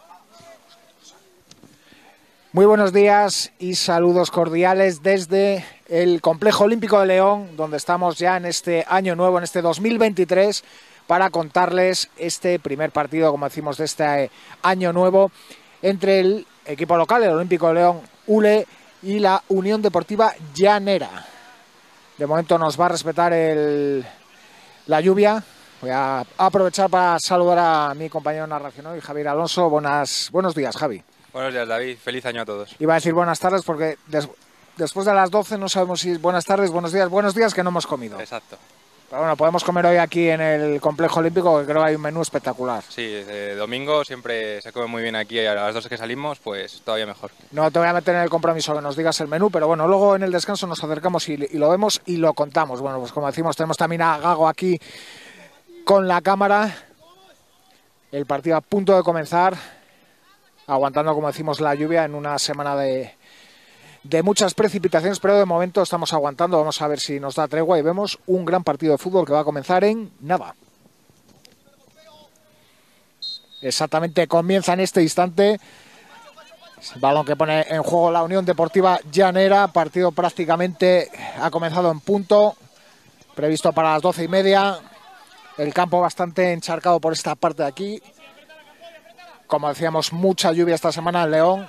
Muy buenos días y saludos cordiales desde el Complejo Olímpico de León, donde estamos ya en este año nuevo, en este 2023, para contarles este primer partido, como decimos, de este año nuevo entre el equipo local, el Olímpico de León ULE, y la Unión Deportiva Llanera. De momento nos va a respetar la lluvia. Voy a aprovechar para saludar a mi compañero narracional, Javier Alonso. Buenos días, Javi. Buenos días, David. Feliz año a todos. Iba a decir buenas tardes porque después de las 12 no sabemos si es buenas tardes, buenos días que no hemos comido. Exacto. Pero bueno, podemos comer hoy aquí en el Complejo Olímpico, que creo que hay un menú espectacular. Sí, domingo siempre se come muy bien aquí, a las 12 que salimos, pues todavía mejor. No te voy a meter en el compromiso que nos digas el menú, pero bueno, luego en el descanso nos acercamos y lo vemos y lo contamos. Bueno, pues como decimos, tenemos también a Gago aquí con la cámara. El partido a punto de comenzar, aguantando, como decimos, la lluvia en una semana de muchas precipitaciones, pero de momento estamos aguantando. Vamos a ver si nos da tregua y vemos un gran partido de fútbol que va a comenzar en nada. Exactamente, comienza en este instante. Balón que pone en juego la Unión Deportiva Llanera. Partido prácticamente ha comenzado en punto, previsto para las 12:30. El campo bastante encharcado por esta parte de aquí. Como decíamos, mucha lluvia esta semana en León.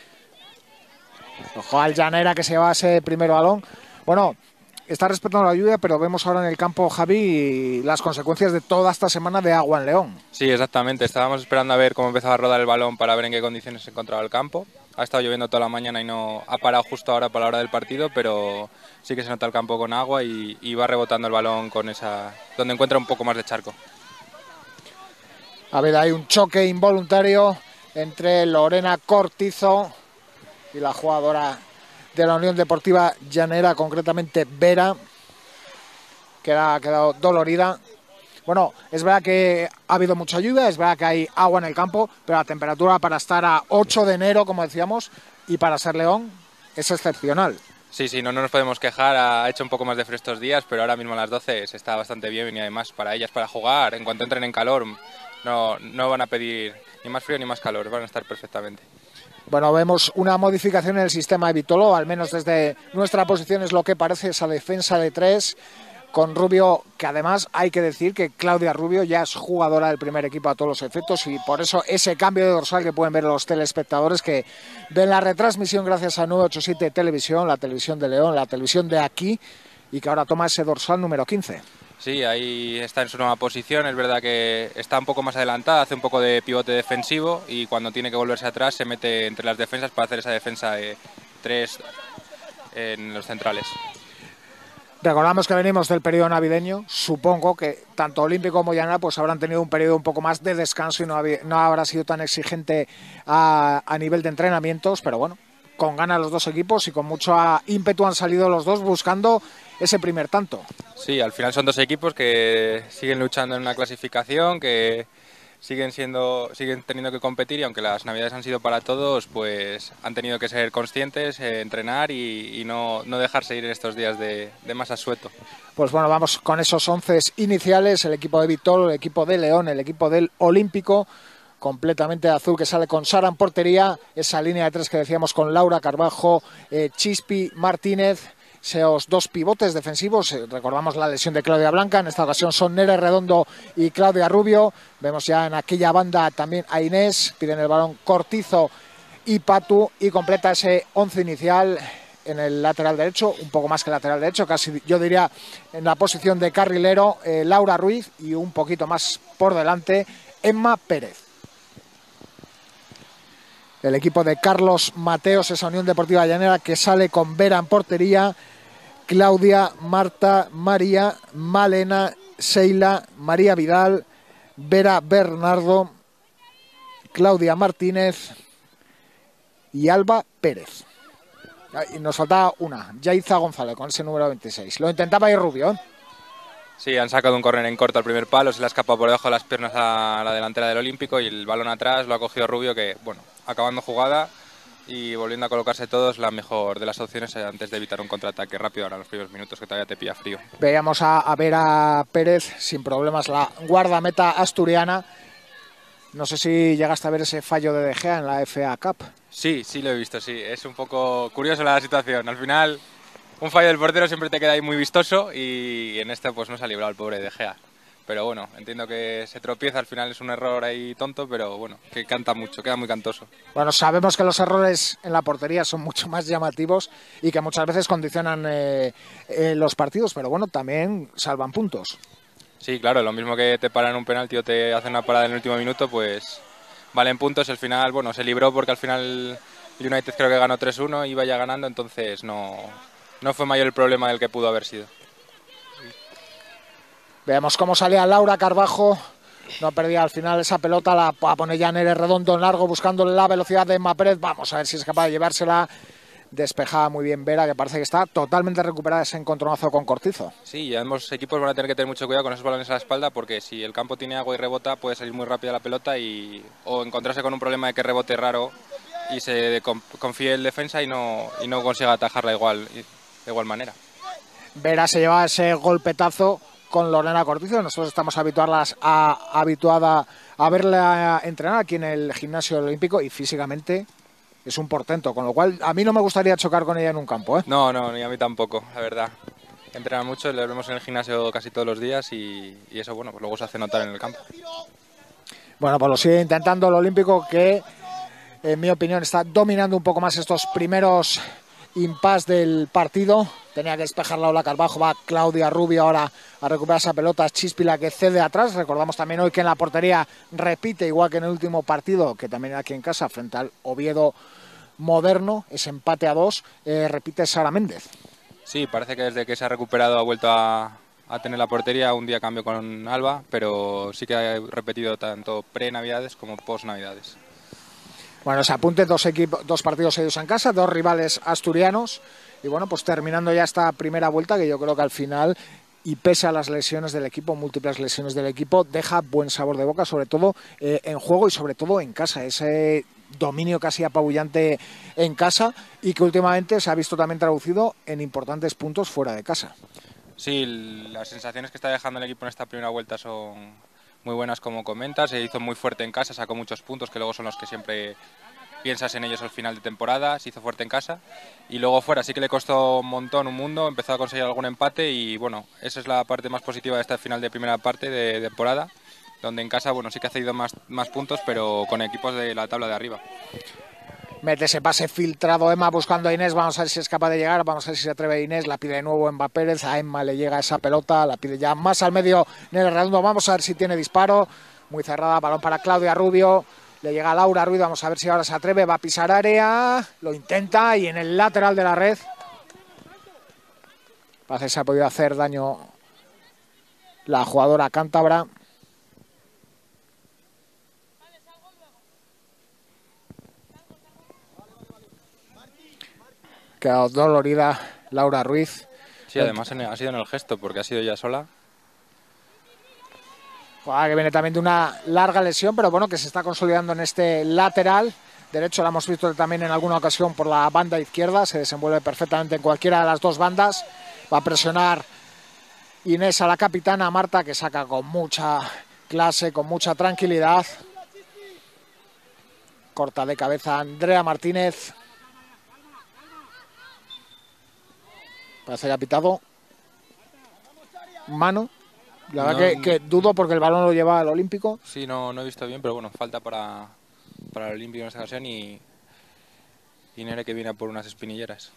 Ojo al Llanera, que se lleva ese primer balón. Bueno, está respetando la lluvia, pero vemos ahora en el campo, Javi, las consecuencias de toda esta semana de agua en León. Sí, exactamente. Estábamos esperando a ver cómo empezaba a rodar el balón para ver en qué condiciones se encontraba el campo. Ha estado lloviendo toda la mañana y no ha parado justo ahora para la hora del partido, pero sí que se nota el campo con agua y va rebotando el balón con donde encuentra un poco más de charco. A ver, hay un choque involuntario entre Lorena Cortizo y la jugadora de la Unión Deportiva Llanera, concretamente Vera, que ha quedado dolorida. Bueno, es verdad que ha habido mucha lluvia, es verdad que hay agua en el campo, pero la temperatura para estar a 8 de enero, como decíamos, y para ser León, es excepcional. Sí, no nos podemos quejar, ha hecho un poco más de frío estos días, pero ahora mismo a las 12 se está bastante bien y además para ellas, para jugar, en cuanto entren en calor, no van a pedir ni más frío ni más calor, van a estar perfectamente. Bueno, vemos una modificación en el sistema de Vitolo, al menos desde nuestra posición es lo que parece esa defensa de 3, con Rubio, que además hay que decir que Claudia Rubio ya es jugadora del primer equipo a todos los efectos y por eso ese cambio de dorsal que pueden ver los telespectadores que ven la retransmisión gracias a 987 Televisión, la televisión de León, la televisión de aquí, y que ahora toma ese dorsal número 15. Sí, ahí está en su nueva posición, es verdad que está un poco más adelantada, hace un poco de pivote defensivo y cuando tiene que volverse atrás se mete entre las defensas para hacer esa defensa de 3 en los centrales. Recordamos que venimos del periodo navideño, supongo que tanto Olímpico como Llanera pues habrán tenido un periodo un poco más de descanso y no habrá sido tan exigente a nivel de entrenamientos, pero bueno, con ganas los dos equipos y con mucho ímpetu han salido los dos buscando ese primer tanto. Sí, al final son dos equipos que siguen luchando en una clasificación, que siguen teniendo que competir y aunque las navidades han sido para todos, pues han tenido que ser conscientes, entrenar y no dejarse ir en estos días de más asueto. Pues bueno, vamos con esos 11 iniciales, el equipo de Vitolo, el equipo de León, el equipo del Olímpico, completamente azul, que sale con Sara en portería, esa línea de 3 que decíamos con Laura Carbajo, Chispi, Martínez, esos dos pivotes defensivos. Recordamos la lesión de Claudia Blanca, en esta ocasión son Nere Redondo y Claudia Rubio. Vemos ya en aquella banda también a Inés, piden el balón Cortizo y Patu y completa ese 11 inicial en el lateral derecho, un poco más que lateral derecho, casi yo diría en la posición de carrilero, Laura Ruiz y un poquito más por delante Emma Pérez. El equipo de Carlos Mateos, esa Unión Deportiva Llanera que sale con Vera en portería, Claudia, Marta, María, Malena, Sheila, María Vidal, Vera Bernardo, Claudia Martínez y Alba Pérez. Y nos faltaba una, Yaiza González con ese número 26. Lo intentaba ir Rubio, ¿eh? Sí, han sacado un córner en corto al primer palo, se le ha escapado por debajo de las piernas a la delantera del Olímpico y el balón atrás lo ha cogido Rubio, que, bueno, acabando jugada y volviendo a colocarse todos, la mejor de las opciones antes de evitar un contraataque rápido ahora en los primeros minutos, que todavía te pilla frío. Veíamos a Vera Pérez sin problemas, la guardameta asturiana. No sé si llegaste a ver ese fallo de De Gea en la FA Cup. Sí, sí lo he visto, sí. Es un poco curioso la situación. Al final, un fallo del portero siempre te queda ahí muy vistoso y en este pues no se ha librado el pobre De Gea. Pero bueno, entiendo que se tropieza, al final es un error ahí tonto, pero bueno, que canta mucho, queda muy cantoso. Bueno, sabemos que los errores en la portería son mucho más llamativos y que muchas veces condicionan los partidos, pero bueno, también salvan puntos. Sí, claro, lo mismo que te paran un penalti o te hacen una parada en el último minuto, pues valen puntos. Al final, bueno, se libró porque al final el United creo que ganó 3-1 y iba ya ganando, entonces no fue mayor el problema del que pudo haber sido. Veamos cómo salía Laura Carbajo. No perdía al final esa pelota, la pone ya Nere Redondo en largo buscando la velocidad de Emma Pérez. Vamos a ver si es capaz de llevársela. Despejada muy bien Vera, que parece que está totalmente recuperada ese encontronazo con Cortizo. Sí, y ambos equipos van a tener que tener mucho cuidado con esos balones a la espalda porque si el campo tiene agua y rebota puede salir muy rápida la pelota o encontrarse con un problema de que rebote raro y se confíe el defensa y no consiga atajarla de igual manera. Vera se lleva ese golpetazo con Lorena Cortizo. Nosotros estamos habituada a verla entrenar aquí en el gimnasio olímpico y físicamente es un portento, con lo cual a mí no me gustaría chocar con ella en un campo, ¿eh? No, ni a mí tampoco, la verdad. Entrena mucho, le vemos en el gimnasio casi todos los días y eso, bueno, pues luego se hace notar en el campo. Bueno, pues lo sigue intentando el olímpico, que en mi opinión está dominando un poco más estos primeros impasse del partido. Tenía que despejar Laura Carbajo, va Claudia Rubio ahora a recuperar esa pelota. Chispila que cede atrás. Recordamos también hoy que en la portería repite, igual que en el último partido, que también aquí en casa, frente al Oviedo Moderno, ese empate a 2, repite Sara Méndez. Sí, parece que desde que se ha recuperado ha vuelto a tener la portería. Un día cambio con Alba, pero sí que ha repetido tanto pre-navidades como post-navidades. Bueno, se apunte dos partidos seguidos en casa, dos rivales asturianos. Y bueno, pues terminando ya esta primera vuelta, que yo creo que al final, y pese a las lesiones del equipo, múltiples lesiones del equipo, deja buen sabor de boca, sobre todo en juego y sobre todo en casa. Ese dominio casi apabullante en casa y que últimamente se ha visto también traducido en importantes puntos fuera de casa. Sí, las sensaciones que está dejando el equipo en esta primera vuelta son muy buenas, como comentas. Se hizo muy fuerte en casa, sacó muchos puntos que luego son los que siempre piensas en ellos al final de temporada. Se hizo fuerte en casa y luego fuera sí que le costó un montón, un mundo. Empezó a conseguir algún empate y bueno, esa es la parte más positiva de esta final de primera parte de temporada, donde en casa bueno sí que ha cedido más puntos, pero con equipos de la tabla de arriba. Mete ese pase filtrado Emma buscando a Inés, vamos a ver si es capaz de llegar, vamos a ver si se atreve Inés, la pide de nuevo Emma Pérez, a Emma le llega esa pelota, la pide ya más al medio Nere Redondo, vamos a ver si tiene disparo, muy cerrada, balón para Claudia Rubio, le llega a Laura Ruiz, vamos a ver si ahora se atreve, va a pisar área, lo intenta y en el lateral de la red parece que se ha podido hacer daño la jugadora cántabra. Quedado dolorida Laura Ruiz. Sí, además ha sido en el gesto, porque ha sido ella sola. Que viene también de una larga lesión, pero bueno, que se está consolidando en este lateral derecho. La hemos visto también en alguna ocasión por la banda izquierda, se desenvuelve perfectamente en cualquiera de las dos bandas. Va a presionar Inés a la capitana Marta, que saca con mucha clase, con mucha tranquilidad. Corta de cabeza Andrea Martínez. Parece que ha pitado mano. La verdad que dudo porque el balón lo lleva al Olímpico. Sí, no he visto bien, pero bueno, falta para el Olímpico en esta ocasión y Nere que viene por unas espinilleras.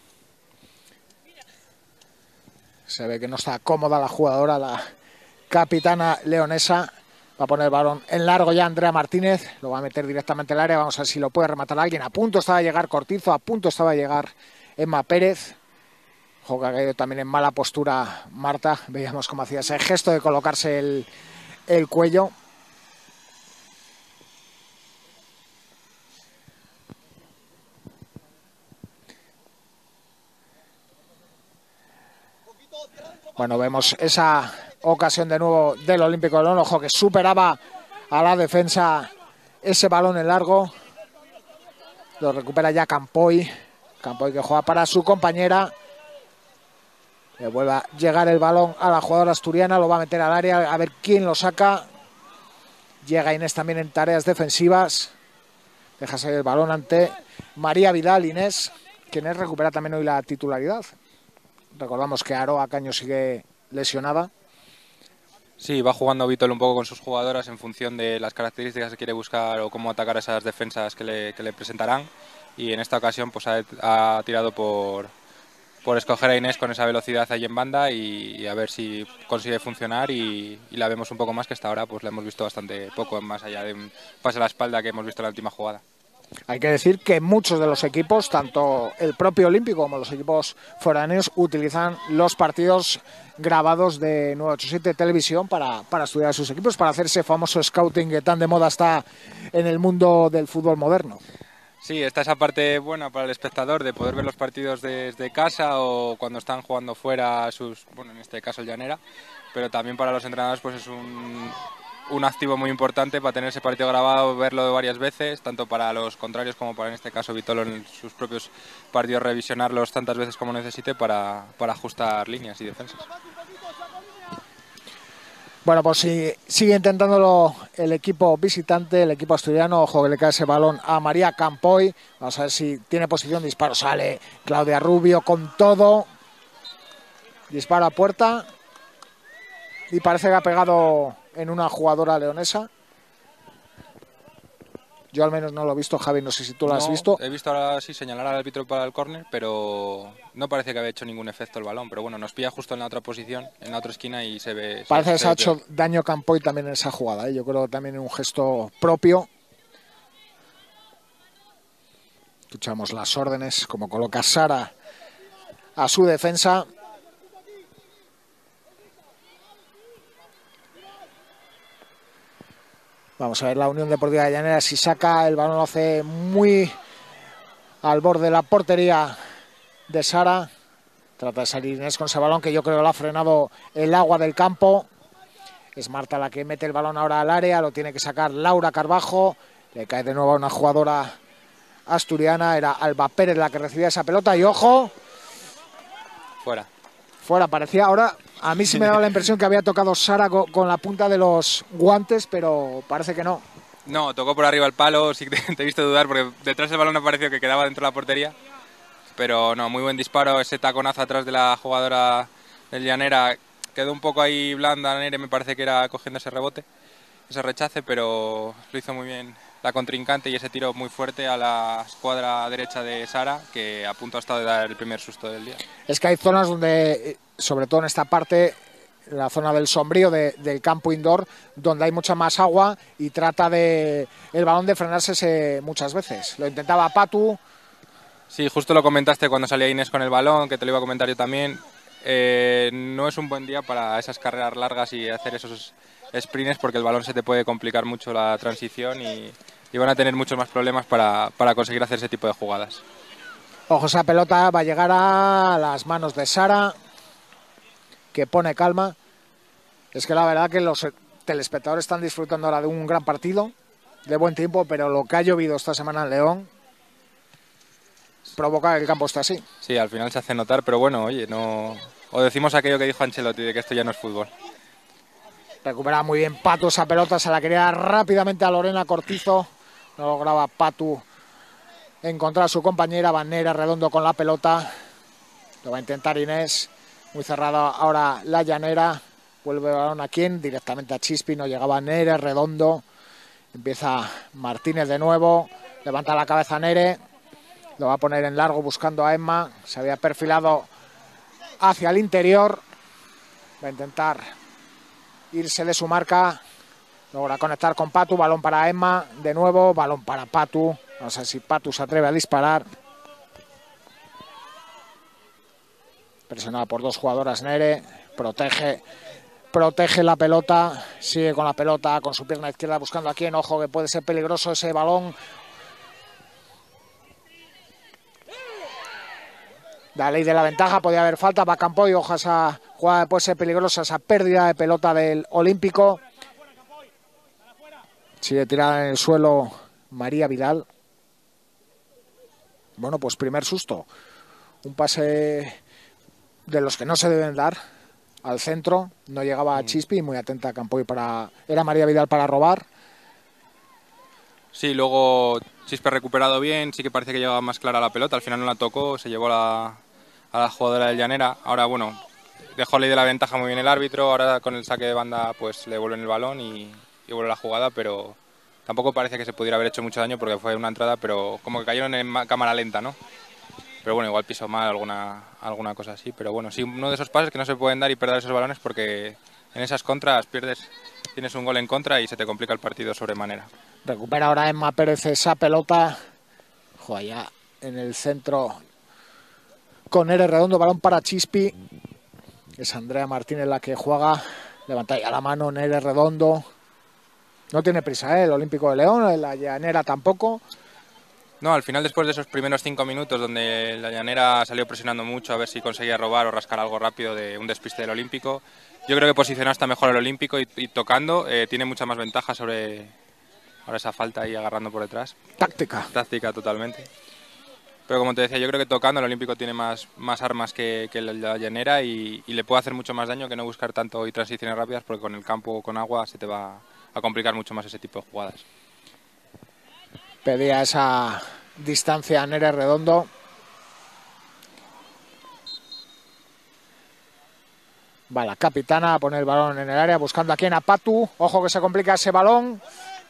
Se ve que no está cómoda la jugadora, la capitana leonesa. Va a poner el balón en largo ya Andrea Martínez. Lo va a meter directamente al área. Vamos a ver si lo puede rematar alguien. A punto estaba de llegar Cortizo, a punto estaba de llegar Emma Pérez. Ojo que ha caído también en mala postura Marta. Veíamos cómo hacía ese gesto de colocarse el cuello. Bueno, vemos esa ocasión de nuevo del Olímpico de León. Ojo que superaba a la defensa ese balón en largo. Lo recupera ya Campoy. Campoy que juega para su compañera. Le vuelve a llegar el balón a la jugadora asturiana, lo va a meter al área, a ver quién lo saca. Llega Inés también en tareas defensivas. Deja salir el balón ante María Vidal. Inés, que Inés recupera también hoy la titularidad. Recordamos que Aroa Caño sigue lesionada. Sí, va jugando Vitolo un poco con sus jugadoras en función de las características que quiere buscar o cómo atacar esas defensas que le presentarán. Y en esta ocasión pues ha tirado por escoger a Inés con esa velocidad ahí en banda y a ver si consigue funcionar y la vemos un poco más, que hasta ahora pues la hemos visto bastante poco, más allá de un pase a la espalda que hemos visto en la última jugada. Hay que decir que muchos de los equipos, tanto el propio Olímpico como los equipos foráneos, utilizan los partidos grabados de 987 Televisión para estudiar a sus equipos, para hacer ese famoso scouting que tan de moda está en el mundo del fútbol moderno. Sí, está esa parte buena para el espectador de poder ver los partidos desde casa o cuando están jugando fuera en este caso el Llanera, pero también para los entrenadores pues es un activo muy importante para tener ese partido grabado, verlo varias veces, tanto para los contrarios como para en este caso Vitolo en sus propios partidos, revisionarlos tantas veces como necesite para ajustar líneas y defensas. Bueno, pues sigue intentándolo el equipo visitante, el equipo asturiano. Ojo que le cae ese balón a María Campoy. Vamos a ver si tiene posición de disparo. Sale Claudia Rubio con todo. Dispara a puerta. Y parece que ha pegado en una jugadora leonesa. Yo al menos no lo he visto, Javi, no sé si tú lo has visto. He visto ahora sí señalar al árbitro para el córner, pero no parece que había hecho ningún efecto el balón. Pero bueno, nos pilla justo en la otra posición, en la otra esquina y se ve... Parece que se ha hecho daño Campoy también en esa jugada, ¿eh? Yo creo que también en un gesto propio. Escuchamos las órdenes, como coloca Sara a su defensa. Vamos a ver la Unión Deportiva de Llanera, si saca el balón, lo hace muy al borde de la portería de Sara. Trata de salir Inés con ese balón que yo creo que lo ha frenado el agua del campo. Es Marta la que mete el balón ahora al área, lo tiene que sacar Laura Carbajo. Le cae de nuevo a una jugadora asturiana, era Alba Pérez la que recibía esa pelota y ojo. Fuera, parecía ahora... A mí sí me daba la impresión que había tocado Sara con la punta de los guantes, pero parece que no. No, tocó por arriba el palo, sí que te he visto dudar porque detrás del balón me pareció que quedaba dentro de la portería. Pero no, muy buen disparo, ese taconazo atrás de la jugadora del Llanera. Quedó un poco ahí blanda, Nere me parece que era cogiendo ese rebote, ese rechace, pero lo hizo muy bien la contrincante y ese tiro muy fuerte a la escuadra derecha de Sara, que a punto ha estado de dar el primer susto del día. Es que hay zonas donde, sobre todo en esta parte, la zona del sombrío del campo indoor, donde hay mucha más agua y trata el balón de frenarse muchas veces. Lo intentaba Patu. Sí, justo lo comentaste cuando salía Inés con el balón, que te lo iba a comentar yo también. No es un buen día para esas carreras largas y hacer esos sprints porque el balón se te puede complicar mucho la transición y van a tener muchos más problemas para conseguir hacer ese tipo de jugadas. Ojo, esa pelota va a llegar a las manos de Sara, que pone calma. Es que la verdad que los telespectadores están disfrutando ahora de un gran partido, de buen tiempo, pero lo que ha llovido esta semana en León provoca que el campo esté así. Sí, al final se hace notar, pero bueno, oye, no... O decimos aquello que dijo Ancelotti, de que esto ya no es fútbol. Recupera muy bien Patu esa pelota, se la quería rápidamente a Lorena Cortizo. No lograba Patu encontrar a su compañera. Va Nere Redondo con la pelota. Lo va a intentar Inés. Muy cerrada ahora la Llanera. Vuelve el balón a quién, directamente a Chispi. No llegaba Nere Redondo. Empieza Martínez de nuevo. Levanta la cabeza Nere. Lo va a poner en largo buscando a Emma. Se había perfilado hacia el interior. Va a intentar irse de su marca. Logra conectar con Patu. Balón para Emma. De nuevo, balón para Patu. No sé si Patu se atreve a disparar. Presionada por dos jugadoras Nere. Protege la pelota. Sigue con la pelota, con su pierna izquierda buscando a quién. Ojo que puede ser peligroso ese balón. La ley de la ventaja, podía haber falta para Campoy. Ojo, esa jugada puede ser peligrosa, esa pérdida de pelota del Olímpico. Sigue tirada en el suelo María Vidal. Bueno, pues primer susto. Un pase de los que no se deben dar al centro. No llegaba a Chispi, muy atenta a Campoy para... Era María Vidal para robar. Sí, luego Chispe ha recuperado bien, sí que parece que llegaba más clara la pelota, al final no la tocó, se llevó a la jugadora del Llanera. Ahora, bueno, dejó ley de la ventaja muy bien el árbitro, ahora con el saque de banda pues le vuelven el balón y vuelve la jugada, pero tampoco parece que se pudiera haber hecho mucho daño porque fue una entrada, pero como que cayeron en cámara lenta, ¿no? Pero bueno, igual pisó mal alguna cosa así, pero bueno, sí, uno de esos pases que no se pueden dar y perder esos balones porque en esas contras tienes un gol en contra y se te complica el partido sobremanera. Recupera ahora Emma Pérez esa pelota. Juega ya en el centro con Nere Redondo, balón para Chispi. Es Andrea Martínez la que juega. Levanta ya la mano Nere Redondo. No tiene prisa, el Olímpico de León, la Llanera tampoco. No, al final, después de esos primeros 5 minutos donde la Llanera salió presionando mucho a ver si conseguía robar o rascar algo rápido de un despiste del Olímpico, yo creo que posicionado está mejor el Olímpico y tocando tiene mucha más ventaja sobre ahora esa falta ahí agarrando por detrás. Táctica totalmente. Pero como te decía, yo creo que tocando el Olímpico tiene más armas que la Llanera y le puede hacer mucho más daño que no buscar tanto y transiciones rápidas porque con el campo o con agua se te va a complicar mucho más ese tipo de jugadas. Pedía esa distancia a Nere Redondo. Va la capitana a poner el balón en el área buscando aquí a Patu. Ojo que se complica ese balón.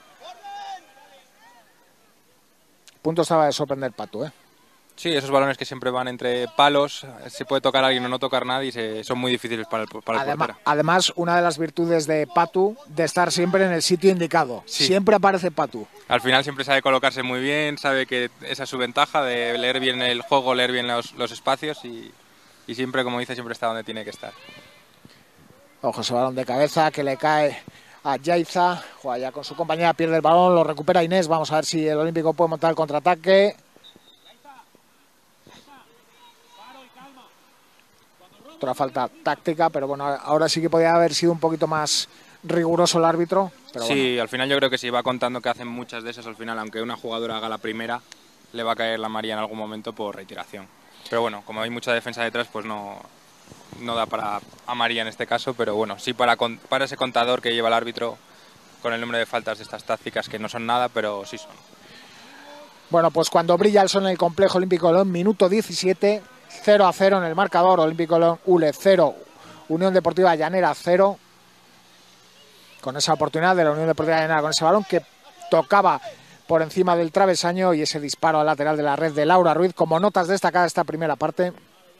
Punto estaba de sorprender Patu, Sí, esos balones que siempre van entre palos, se puede tocar a alguien o no tocar nadie y son muy difíciles para el portero. Además, una de las virtudes de Patu, de estar siempre en el sitio indicado. Sí. Siempre aparece Patu. Al final siempre sabe colocarse muy bien, sabe que esa es su ventaja de leer bien el juego, leer bien los espacios y siempre, como dice, siempre está donde tiene que estar. Ojo, ese balón de cabeza que le cae a Yaiza. Juega ya con su compañera, pierde el balón, lo recupera Inés. Vamos a ver si el Olímpico puede montar el contraataque. Otra falta táctica, pero bueno, ahora sí que podría haber sido un poquito más riguroso el árbitro. Pero sí, bueno. Al final yo creo que si va contando que hacen muchas de esas, al final, aunque una jugadora haga la primera, le va a caer la amarilla en algún momento por retiración. Pero bueno, como hay mucha defensa detrás, pues no da para amarilla en este caso, pero bueno, sí para ese contador que lleva el árbitro con el número de faltas de estas tácticas que no son nada, pero sí son. Bueno, pues cuando brilla el sol en el Complejo Olímpico de León, minuto 17, 0-0 en el marcador. Olímpico de León, ULE 0, Unión Deportiva Llanera 0. Con esa oportunidad de la Unión Deportiva Llanera, con ese balón que tocaba por encima del travesaño y ese disparo al lateral de la red de Laura Ruiz. Como notas destacadas esta primera parte.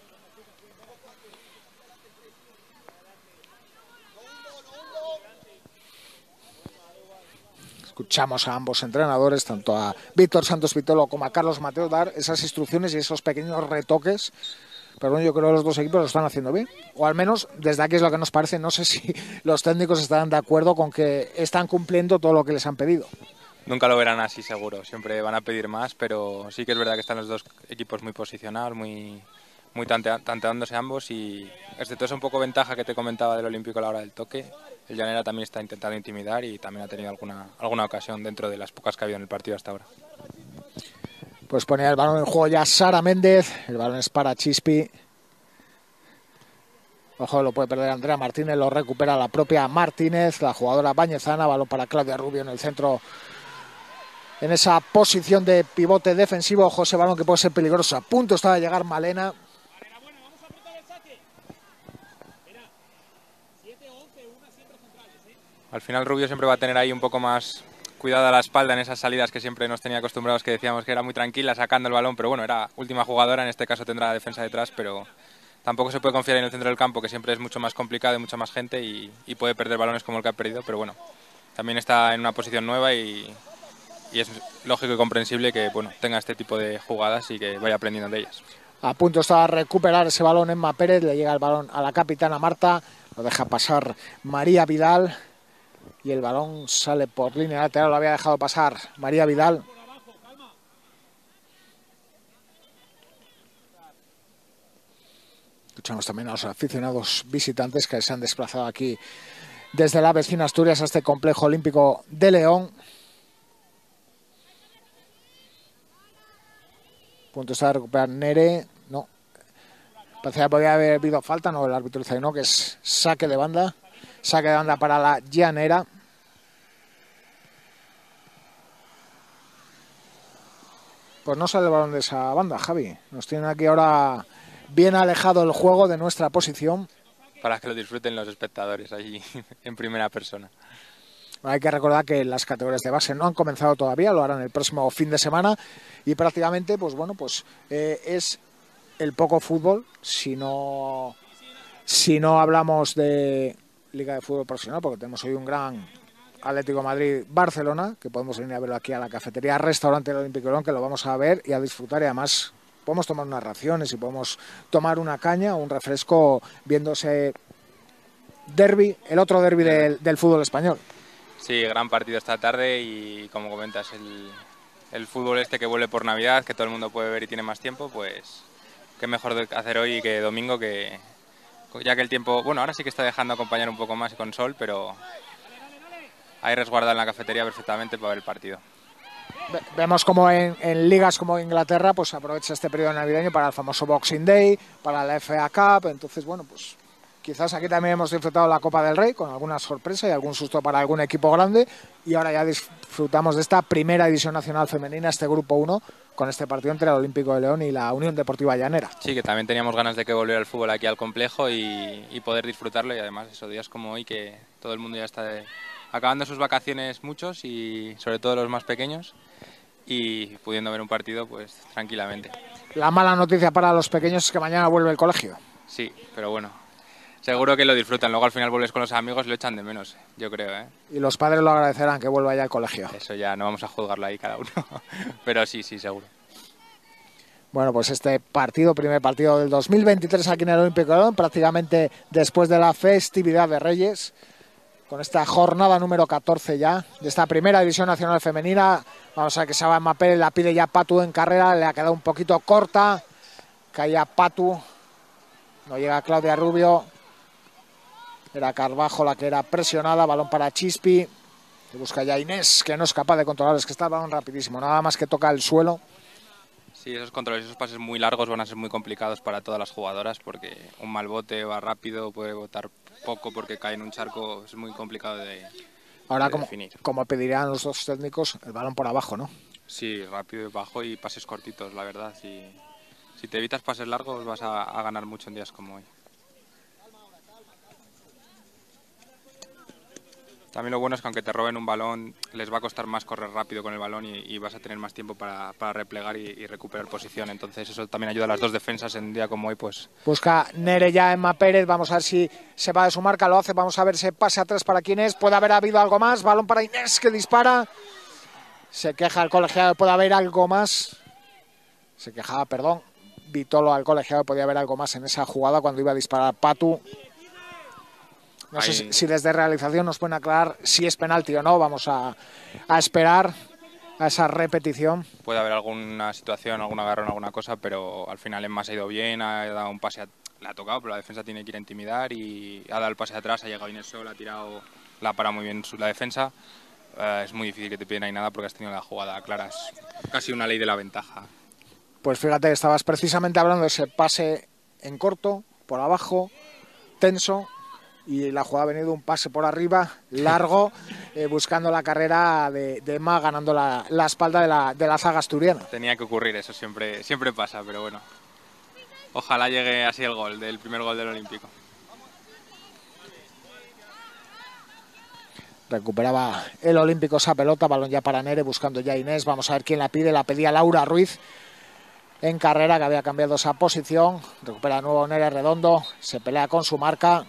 Escuchamos a ambos entrenadores, tanto a Víctor Santos Vitolo como a Carlos Mateo, dar esas instrucciones y esos pequeños retoques. Pero bueno, yo creo que los dos equipos lo están haciendo bien. O al menos desde aquí es lo que nos parece. No sé si los técnicos estarán de acuerdo con que están cumpliendo todo lo que les han pedido. Nunca lo verán así, seguro. Siempre van a pedir más, pero sí que es verdad que están los dos equipos muy posicionados, muy tanteándose ambos y excepto esa un poco ventaja que te comentaba del Olímpico a la hora del toque, el Llanera también está intentando intimidar y también ha tenido alguna ocasión dentro de las pocas que ha habido en el partido hasta ahora. Pues ponía el balón en juego ya Sara Méndez, el balón es para Chispi. Ojo, lo puede perder Andrea Martínez, lo recupera la propia Martínez, la jugadora bañezana, balón para Claudia Rubio en el centro, en esa posición de pivote defensivo. Ojo, ese balón que puede ser peligroso, a punto está de llegar Malena. Al final Rubio siempre va a tener ahí un poco más cuidado a la espalda en esas salidas que siempre nos tenía acostumbrados, que decíamos que era muy tranquila sacando el balón, pero bueno, era última jugadora, en este caso tendrá la defensa detrás, pero tampoco se puede confiar en el centro del campo, que siempre es mucho más complicado y mucha más gente y puede perder balones como el que ha perdido, pero bueno, también está en una posición nueva y es lógico y comprensible que bueno, tenga este tipo de jugadas y que vaya aprendiendo de ellas. A punto está a recuperar ese balón Emma Pérez, le llega el balón a la capitana Marta, lo deja pasar María Vidal. Y el balón sale por línea lateral, lo había dejado pasar María Vidal. Escuchamos también a los aficionados visitantes que se han desplazado aquí desde la vecina Asturias a este Complejo Olímpico de León. Punto está de recuperar Nere. No. Parecía que podía haber habido falta, no, el árbitro dice no, que es saque de banda. Saque de banda para la Llanera. Pues no sale el balón de esa banda, Javi. Nos tienen aquí ahora bien alejado el juego de nuestra posición. Para que lo disfruten los espectadores allí en primera persona. Hay que recordar que las categorías de base no han comenzado todavía, lo harán el próximo fin de semana y prácticamente, pues bueno, pues es el poco fútbol, si no hablamos de Liga de Fútbol Profesional, porque tenemos hoy un gran Atlético Madrid-Barcelona, que podemos venir a verlo aquí a la cafetería Restaurante del Olímpico de León, que lo vamos a ver y a disfrutar, y además podemos tomar unas raciones y podemos tomar una caña o un refresco viendo ese derbi, el otro derbi del fútbol español. Sí, gran partido esta tarde y como comentas, el fútbol este que vuelve por Navidad, que todo el mundo puede ver y tiene más tiempo, pues qué mejor de hacer hoy que domingo, que ya que el tiempo, bueno, ahora sí que está dejando acompañar un poco más con sol, pero hay resguardado en la cafetería perfectamente para ver el partido. Vemos como en ligas como Inglaterra pues aprovecha este periodo navideño para el famoso Boxing Day, para la FA Cup, entonces bueno, pues quizás aquí también hemos disfrutado la Copa del Rey con alguna sorpresa y algún susto para algún equipo grande, y ahora ya disfrutamos de esta primera división nacional femenina, este grupo 1, con este partido entre el Olímpico de León y la Unión Deportiva Llanera. Sí, que también teníamos ganas de que volviera el fútbol aquí al complejo y poder disfrutarlo, y además esos días como hoy que todo el mundo ya está acabando sus vacaciones, muchos y sobre todo los más pequeños, y pudiendo ver un partido pues tranquilamente. La mala noticia para los pequeños es que mañana vuelve el colegio. Sí, pero bueno, seguro que lo disfrutan. Luego al final vuelves con los amigos y lo echan de menos, yo creo, ¿eh? Y los padres lo agradecerán que vuelva ya al colegio. Eso ya no vamos a juzgarlo ahí cada uno, pero sí, seguro. Bueno, pues este partido, primer partido del 2023 aquí en el Olímpico de León, prácticamente después de la festividad de Reyes, con esta jornada número 14 ya, de esta primera división nacional femenina. Vamos a ver que Saba Mapel la pide ya Patu en carrera, le ha quedado un poquito corta, caía Patu, no llega Claudia Rubio, era Carbajo la que era presionada, balón para Chispi, que busca ya Inés, que no es capaz de controlar, es que está el balón rapidísimo, nada más que toca el suelo. Sí, esos controles, esos pases muy largos van a ser muy complicados para todas las jugadoras, porque un mal bote va rápido, puede botar poco porque cae en un charco, es muy complicado de ahora definir. Como pedirían los dos técnicos, el balón por abajo, ¿no? Sí, rápido y bajo y pases cortitos, la verdad. Si te evitas pases largos vas a ganar mucho en días como hoy. También lo bueno es que aunque te roben un balón, les va a costar más correr rápido con el balón y vas a tener más tiempo para replegar y recuperar posición. Entonces eso también ayuda a las dos defensas en un día como hoy. Pues busca Nere ya Emma Pérez, vamos a ver si se va de su marca, lo hace, vamos a ver ese pase atrás para quién es, puede haber habido algo más, balón para Inés que dispara, se queja el colegiado, puede haber algo más, se quejaba, perdón, Vitolo al colegiado, podía haber algo más en esa jugada cuando iba a disparar Patu. No sé si desde realización nos pueden aclarar si es penalti o no. Vamos a esperar a esa repetición. Puede haber alguna situación, algún agarrón, alguna cosa, pero al final Emma se ha ido bien, ha dado un pase, la ha tocado, pero la defensa tiene que ir a intimidar y ha dado el pase atrás, ha llegado Inés sola, ha tirado, la ha parado muy bien la defensa. Es muy difícil que te piden ahí nada porque has tenido la jugada clara, es casi una ley de la ventaja. Pues fíjate, estabas precisamente hablando de ese pase en corto, por abajo, tenso, y la jugada ha venido un pase por arriba, largo, buscando la carrera de Emma, ganando la espalda de la zaga asturiana. Tenía que ocurrir, eso siempre pasa, pero bueno. Ojalá llegue así el gol, del primer gol del Olímpico. Recuperaba el Olímpico esa pelota, balón ya para Nere, buscando ya Inés, vamos a ver quién la pide, la pedía Laura Ruiz en carrera, que había cambiado esa posición, recupera de nuevo Nere Redondo, se pelea con su marca.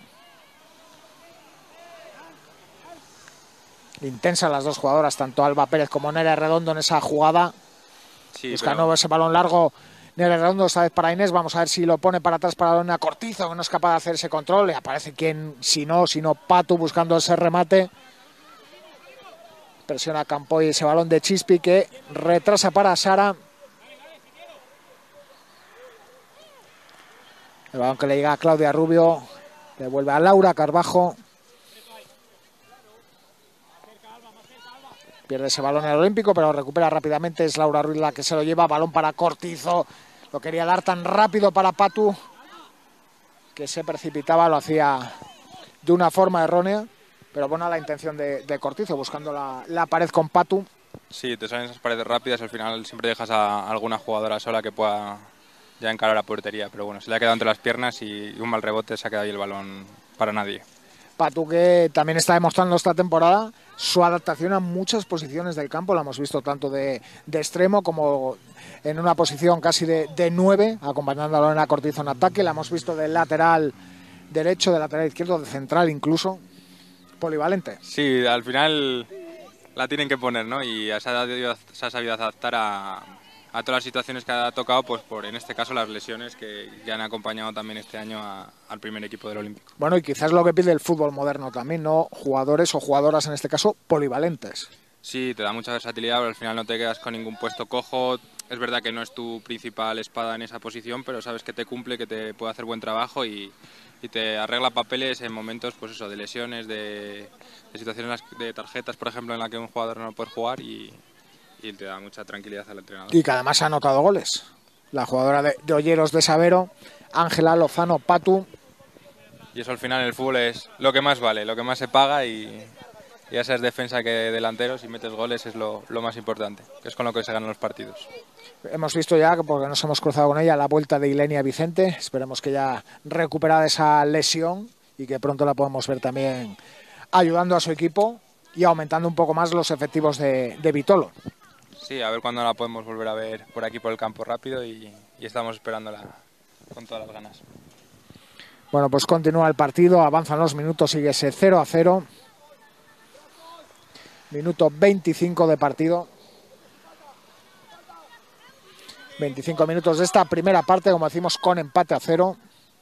Intensas las dos jugadoras, tanto Alba Pérez como Nere Redondo en esa jugada. Sí, busca nuevo ese balón largo, Nere Redondo esta vez para Inés, vamos a ver si lo pone para atrás para Lorena Cortizo, que no es capaz de hacer ese control, y aparece quien, si no Patu buscando ese remate. Presiona Campoy ese balón de Chispi que retrasa para Sara. El balón que le llega a Claudia Rubio, devuelve a Laura Carbajo. Pierde ese balón en el Olímpico, pero lo recupera rápidamente. Es Laura Ruiz la que se lo lleva. Balón para Cortizo. Lo quería dar tan rápido para Patu, que se precipitaba, lo hacía de una forma errónea. Pero buena la intención de Cortizo, buscando la pared con Patu. Sí, te salen esas paredes rápidas, al final siempre dejas a alguna jugadora sola que pueda ya encarar la portería, pero bueno, se le ha quedado entre las piernas y un mal rebote se ha quedado ahí el balón para nadie. Patu, que también está demostrando esta temporada su adaptación a muchas posiciones del campo, la hemos visto tanto de extremo como en una posición casi de 9, acompañando a Lorena Cortizo en ataque, la hemos visto de lateral derecho, de lateral izquierdo, de central incluso, polivalente. Sí, al final la tienen que poner, ¿no? Y se ha sabido adaptar a todas las situaciones que ha tocado, pues por en este caso las lesiones que han acompañado también este año al primer equipo del Olímpico. Bueno, y quizás lo que pide el fútbol moderno también, ¿no? Jugadores o jugadoras en este caso polivalentes. Sí, te da mucha versatilidad, pero al final no te quedas con ningún puesto cojo. Es verdad que no es tu principal espada en esa posición, pero sabes que te cumple, que te puede hacer buen trabajo y te arregla papeles en momentos, pues eso, de lesiones, de situaciones de tarjetas, por ejemplo, en la que un jugador no puede jugar y te da mucha tranquilidad al entrenador. Y que además ha anotado goles. La jugadora de Olleros de Sabero, Ángela Lozano Patu. Y eso al final en el fútbol es lo que más vale, lo que más se paga y ya seas defensa que delantero, si metes goles es lo más importante, que es con lo que se ganan los partidos. Hemos visto ya, porque nos hemos cruzado con ella, la vuelta de Ilenia Vicente. Esperemos que ya recuperada esa lesión y que pronto la podamos ver también ayudando a su equipo y aumentando un poco más los efectivos de Vitolo. Sí, a ver cuándo la podemos volver a ver por aquí por el campo rápido y estamos esperándola con todas las ganas. Bueno, pues continúa el partido, avanzan los minutos, sigue ese 0-0. Minuto 25 de partido. 25 minutos de esta primera parte, como decimos, con empate a 0.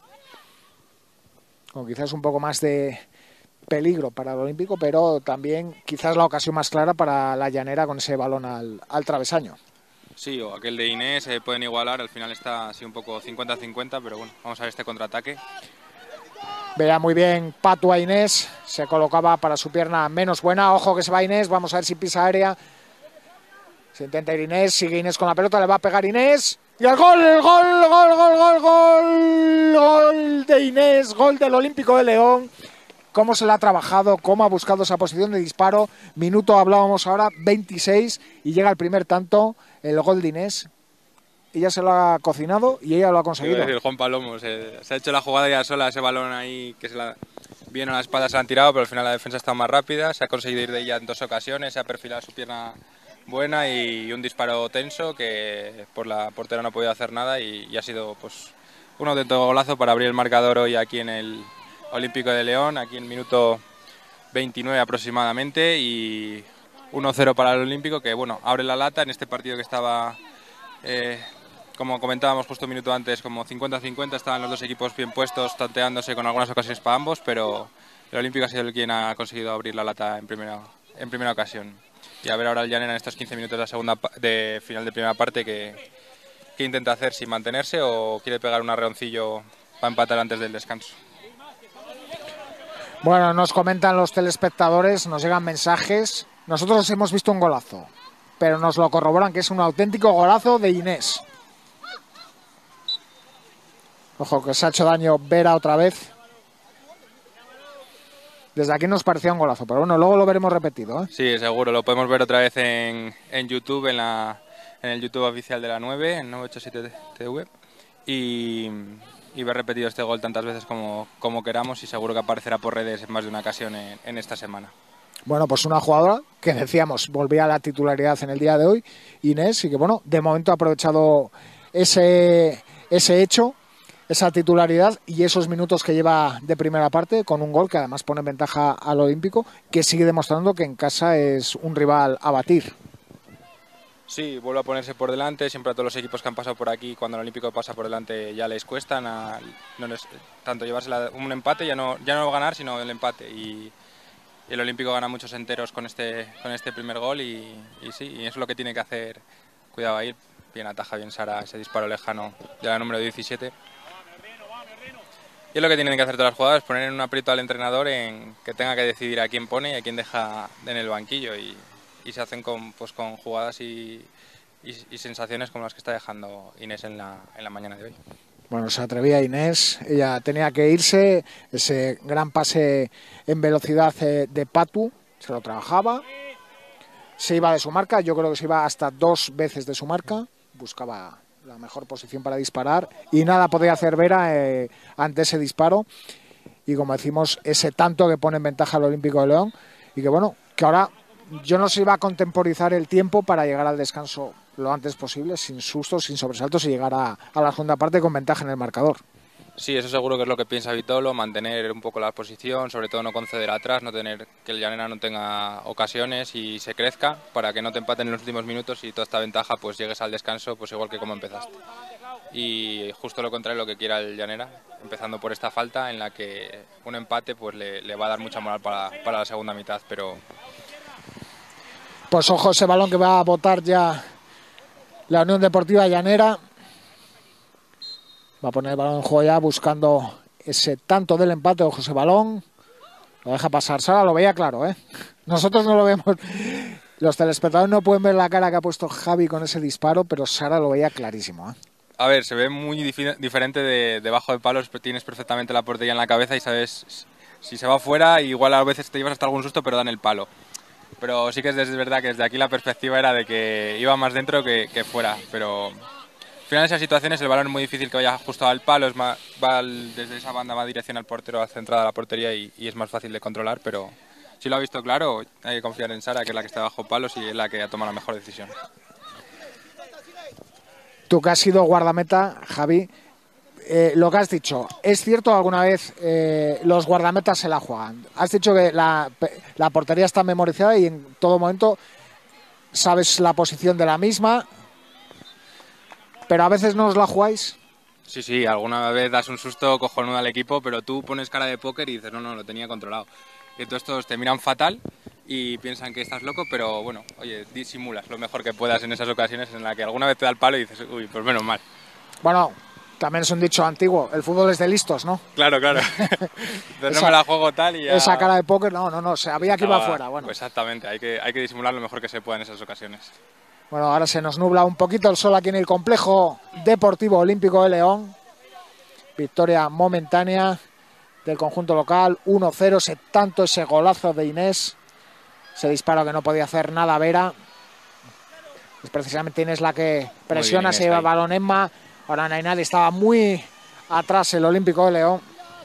Con quizás un poco más de peligro para el Olímpico, pero también quizás la ocasión más clara para la Llanera con ese balón al travesaño. Sí, o aquel de Inés pueden igualar, al final está así un poco 50-50, pero bueno, vamos a ver este contraataque. Veía muy bien Patu a Inés, se colocaba para su pierna menos buena, ojo que se va Inés, vamos a ver si pisa aérea. Se intenta ir Inés, sigue Inés con la pelota, le va a pegar Inés. Y el gol de Inés, gol del Olímpico de León. Cómo se le ha trabajado, cómo ha buscado esa posición de disparo. Minuto, hablábamos ahora, 26, y llega el primer tanto, el gol de Inés. Ella se lo ha cocinado y ella lo ha conseguido. El Juan Palomo se ha hecho la jugada ya sola, ese balón ahí que viene a la espalda, se la han tirado, pero al final la defensa ha estado más rápida, se ha conseguido ir de ella en 2 ocasiones, se ha perfilado su pierna buena y un disparo tenso que por la portera no ha podido hacer nada y ha sido pues un auténtico golazo para abrir el marcador hoy aquí en el Olímpico de León, aquí en minuto 29 aproximadamente y 1-0 para el Olímpico que bueno, abre la lata en este partido que estaba como comentábamos justo un minuto antes, como 50-50, estaban los dos equipos bien puestos, tanteándose con algunas ocasiones para ambos, pero el Olímpico ha sido el quien ha conseguido abrir la lata en primera ocasión. Y a ver ahora el Llanera en estos 15 minutos de final de primera parte qué intenta hacer, si mantenerse o quiere pegar un arreoncillo para empatar antes del descanso. Bueno, nos comentan los telespectadores, nos llegan mensajes. Nosotros hemos visto un golazo, pero nos lo corroboran que es un auténtico golazo de Inés. Ojo, que se ha hecho daño Vera otra vez. Desde aquí nos parecía un golazo, pero bueno, luego lo veremos repetido, ¿eh? Sí, seguro, lo podemos ver otra vez en YouTube, en el YouTube oficial de la 9, en 987 TV, y ver repetido este gol tantas veces como queramos y seguro que aparecerá por redes en más de una ocasión en esta semana. Bueno, pues una jugadora que decíamos volvía a la titularidad en el día de hoy, Inés, y que bueno, de momento ha aprovechado ese hecho, esa titularidad y esos minutos que lleva de primera parte con un gol que además pone en ventaja al Olímpico, que sigue demostrando que en casa es un rival a batir. Sí, vuelve a ponerse por delante, siempre a todos los equipos que han pasado por aquí, cuando el Olímpico pasa por delante ya les cuesta tanto llevarse un empate, ya no ganar, sino el empate. Y el Olímpico gana muchos enteros con este primer gol y sí, y eso es lo que tiene que hacer. Cuidado ahí, bien ataja bien Sara ese disparo lejano de la número 17. Y es lo que tienen que hacer todas las jugadoras, poner en un aprieto al entrenador en que tenga que decidir a quién pone y a quién deja en el banquillo. Y se hacen con jugadas y sensaciones como las que está dejando Inés en la mañana de hoy. Bueno, se atrevía Inés, ella tenía que irse, ese gran pase en velocidad de Patu, se lo trabajaba, se iba de su marca, yo creo que se iba hasta 2 veces de su marca, buscaba la mejor posición para disparar y nada podía hacer Vera ante ese disparo. Y como decimos, ese tanto que pone en ventaja al Olímpico de León y que bueno, que ahora yo no sé si va a contemporizar el tiempo para llegar al descanso lo antes posible, sin sustos, sin sobresaltos y llegar a la segunda parte con ventaja en el marcador. Sí, eso seguro que es lo que piensa Vitolo, mantener un poco la posición, sobre todo no conceder atrás, no tener que el Llanera no tenga ocasiones y se crezca para que no te empaten en los últimos minutos y toda esta ventaja pues llegues al descanso pues igual que como empezaste. Y justo lo contrario lo que quiera el Llanera, empezando por esta falta en la que un empate pues le va a dar mucha moral para la segunda mitad, pero... Pues ojo ese balón que va a botar ya la Unión Deportiva Llanera. Va a poner el balón en juego ya buscando ese tanto del empate. Ojo ese balón. Lo deja pasar. Sara lo veía claro, ¿eh? Nosotros no lo vemos. Los telespectadores no pueden ver la cara que ha puesto Javi con ese disparo, pero Sara lo veía clarísimo, ¿eh? A ver, se ve muy diferente de debajo de palos, tienes perfectamente la portería en la cabeza y sabes si se va fuera, igual a veces te llevas hasta algún susto, pero dan el palo. Pero sí que es verdad que desde aquí la perspectiva era de que iba más dentro que fuera, pero al final en esas situaciones el balón es muy difícil que vaya justo al palo, desde esa banda va dirección al portero, centrada a la portería y es más fácil de controlar, pero si lo ha visto claro, hay que confiar en Sara, que es la que está bajo palos y es la que ha tomado la mejor decisión. Tú que has sido guardameta, Javi, lo que has dicho, ¿es cierto alguna vez los guardametas se la juegan? Has dicho que la portería está memorizada y en todo momento sabes la posición de la misma, pero a veces no os la jugáis. Sí, alguna vez das un susto cojonudo al equipo, pero tú pones cara de póker y dices, no, lo tenía controlado. Y entonces todos te miran fatal y piensan que estás loco, pero bueno, oye, disimulas lo mejor que puedas en esas ocasiones en las que alguna vez te da el palo y dices, uy, pues menos mal. Bueno, también es un dicho antiguo, el fútbol es de listos, ¿no? Claro. Entonces no me la juego tal y ya... Esa cara de póker, no, sabía que iba afuera. Bueno. Pues exactamente, hay que disimular lo mejor que se pueda en esas ocasiones. Bueno, ahora se nos nubla un poquito el sol aquí en el complejo deportivo olímpico de León. Victoria momentánea del conjunto local, 1-0, tanto ese golazo de Inés, ese disparo que no podía hacer nada Vera. Es precisamente Inés la que presiona, se lleva el balón Emma. Ahora Nainali estaba muy atrás el Olímpico de León.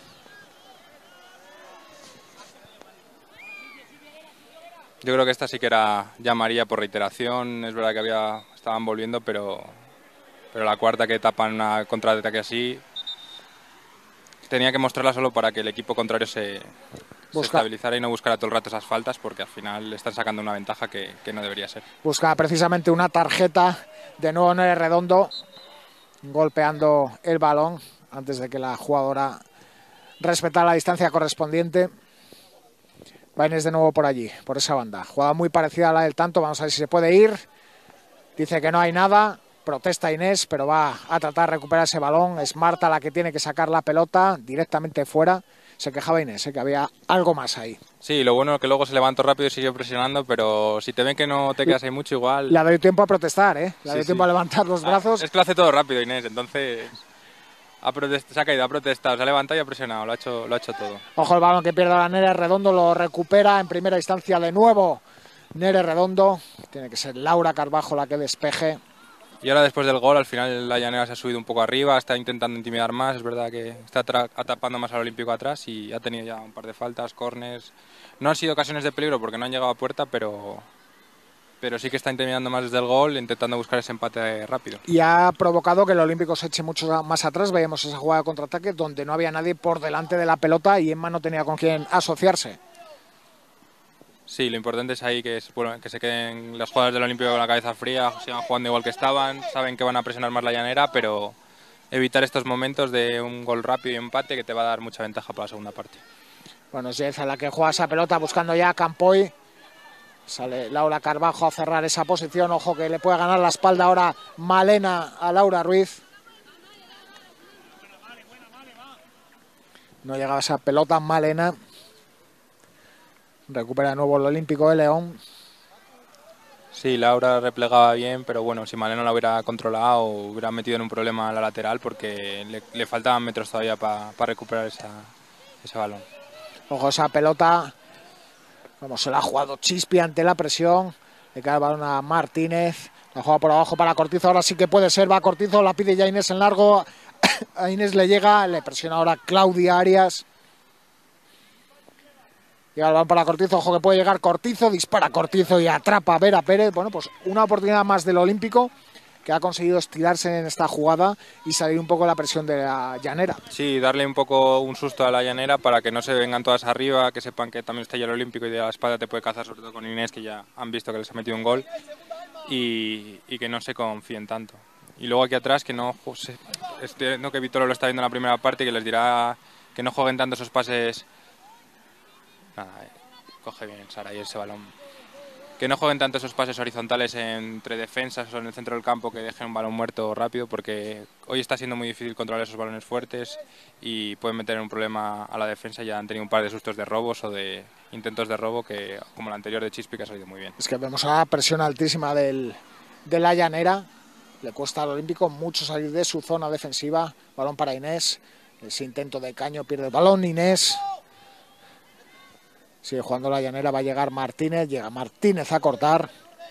Yo creo que esta sí que era ya amarilla por reiteración. Es verdad que estaban volviendo, pero la cuarta que tapan una contraataque así tenía que mostrarla solo para que el equipo contrario se estabilizara y no buscara todo el rato esas faltas, porque al final le están sacando una ventaja que no debería ser. Busca precisamente una tarjeta de nuevo en el redondo, golpeando el balón antes de que la jugadora respetara la distancia correspondiente. Va Inés de nuevo por allí, por esa banda. Jugada muy parecida a la del tanto, vamos a ver si se puede ir. Dice que no hay nada, protesta Inés, pero va a tratar de recuperar ese balón. Es Marta la que tiene que sacar la pelota directamente fuera. Se quejaba Inés, que había algo más ahí. Sí, lo bueno es que luego se levantó rápido y siguió presionando, pero si te ven que no te quedas ahí mucho, igual... Le ha dado tiempo a protestar, ¿eh? Le ha dado tiempo a levantar los brazos. Es que lo hace todo rápido Inés, entonces... se ha caído, ha protestado, se ha levantado y ha presionado, lo ha hecho todo. Ojo el balón que pierde la Nere Redondo, lo recupera en primera instancia de nuevo Nere Redondo. Tiene que ser Laura Carbajo la que despeje. Y ahora después del gol, al final la Llanera se ha subido un poco arriba, está intentando intimidar más, es verdad que está atapando más al Olímpico atrás y ha tenido ya un par de faltas, córners. No han sido ocasiones de peligro porque no han llegado a puerta, pero sí que está intimidando más desde el gol, intentando buscar ese empate rápido. Y ha provocado que el Olímpico se eche mucho más atrás. Veíamos esa jugada de contraataque donde no había nadie por delante de la pelota y Emma no tenía con quién asociarse. Sí, lo importante es ahí que se queden las jugadoras del Olímpico con la cabeza fría, sigan jugando igual que estaban, saben que van a presionar más la Llanera, pero evitar estos momentos de un gol rápido y empate que te va a dar mucha ventaja para la segunda parte. Bueno, es Jeza la que juega esa pelota buscando ya a Campoy. Sale Laura Carbajo a cerrar esa posición. Ojo que le puede ganar la espalda ahora Malena a Laura Ruiz. No llegaba esa pelota Malena. Recupera de nuevo el Olímpico de León. Sí, Laura replegaba bien, pero bueno, si Malena la hubiera controlado, hubiera metido en un problema a la lateral porque le faltaban metros todavía para recuperar ese balón. Ojo esa pelota, como se la ha jugado Chispi ante la presión. Le cae el balón a Martínez. La juega por abajo para Cortizo. Ahora sí que puede ser. Va Cortizo. La pide ya Inés en largo. A Inés le llega. Le presiona ahora Claudia Arias. Llega el balón para Cortizo. Ojo que puede llegar Cortizo. Dispara Cortizo y atrapa a Vera Pérez. Bueno, pues una oportunidad más del Olímpico, que ha conseguido estirarse en esta jugada y salir un poco de la presión de la Llanera. Sí, darle un poco un susto a la Llanera para que no se vengan todas arriba, que sepan que también está ya el Olímpico y de la espalda te puede cazar, sobre todo con Inés, que ya han visto que les ha metido un gol, y que no se confíen tanto. Y luego aquí atrás, que no que Vitolo lo está viendo en la primera parte y que les dirá que no jueguen tanto esos pases. Nada, coge bien Sara y ese balón. Que no jueguen tanto esos pases horizontales entre defensas o en el centro del campo, que dejen un balón muerto rápido, porque hoy está siendo muy difícil controlar esos balones fuertes y pueden meter en un problema a la defensa. Ya han tenido un par de sustos de robos o de intentos de robo, que como el anterior de Chispi, que ha salido muy bien. Es que vemos a la presión altísima de la Llanera. Le cuesta al Olímpico mucho salir de su zona defensiva. Balón para Inés. Ese intento de Caño, pierde el balón Inés. Sigue jugando la Llanera, va a llegar Martínez. Llega Martínez a cortar.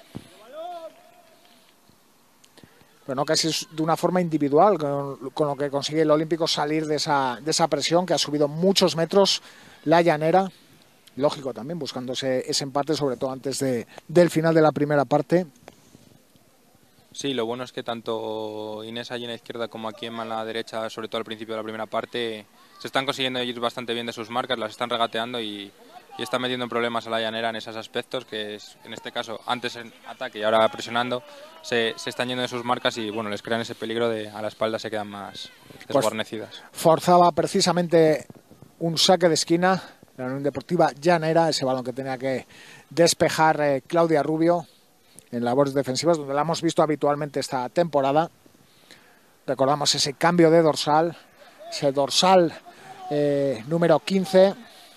Pero no casi de una forma individual, con lo que consigue el Olímpico salir de esa presión, que ha subido muchos metros la Llanera. Lógico también, buscándose ese empate, sobre todo antes del final de la primera parte. Sí, lo bueno es que tanto Inés allí en la izquierda como aquí en la derecha, sobre todo al principio de la primera parte, se están consiguiendo ir bastante bien de sus marcas, las están regateando y está metiendo en problemas a la Llanera en esos aspectos, que es, en este caso, antes en ataque y ahora presionando, se están yendo de sus marcas y bueno, les crean ese peligro de a la espalda se quedan más desguarnecidas. Pues forzaba precisamente un saque de esquina, la Unión Deportiva Llanera, ese balón que tenía que despejar Claudia Rubio en labores defensivas, donde la hemos visto habitualmente esta temporada. Recordamos ese cambio de dorsal, ese dorsal número 15.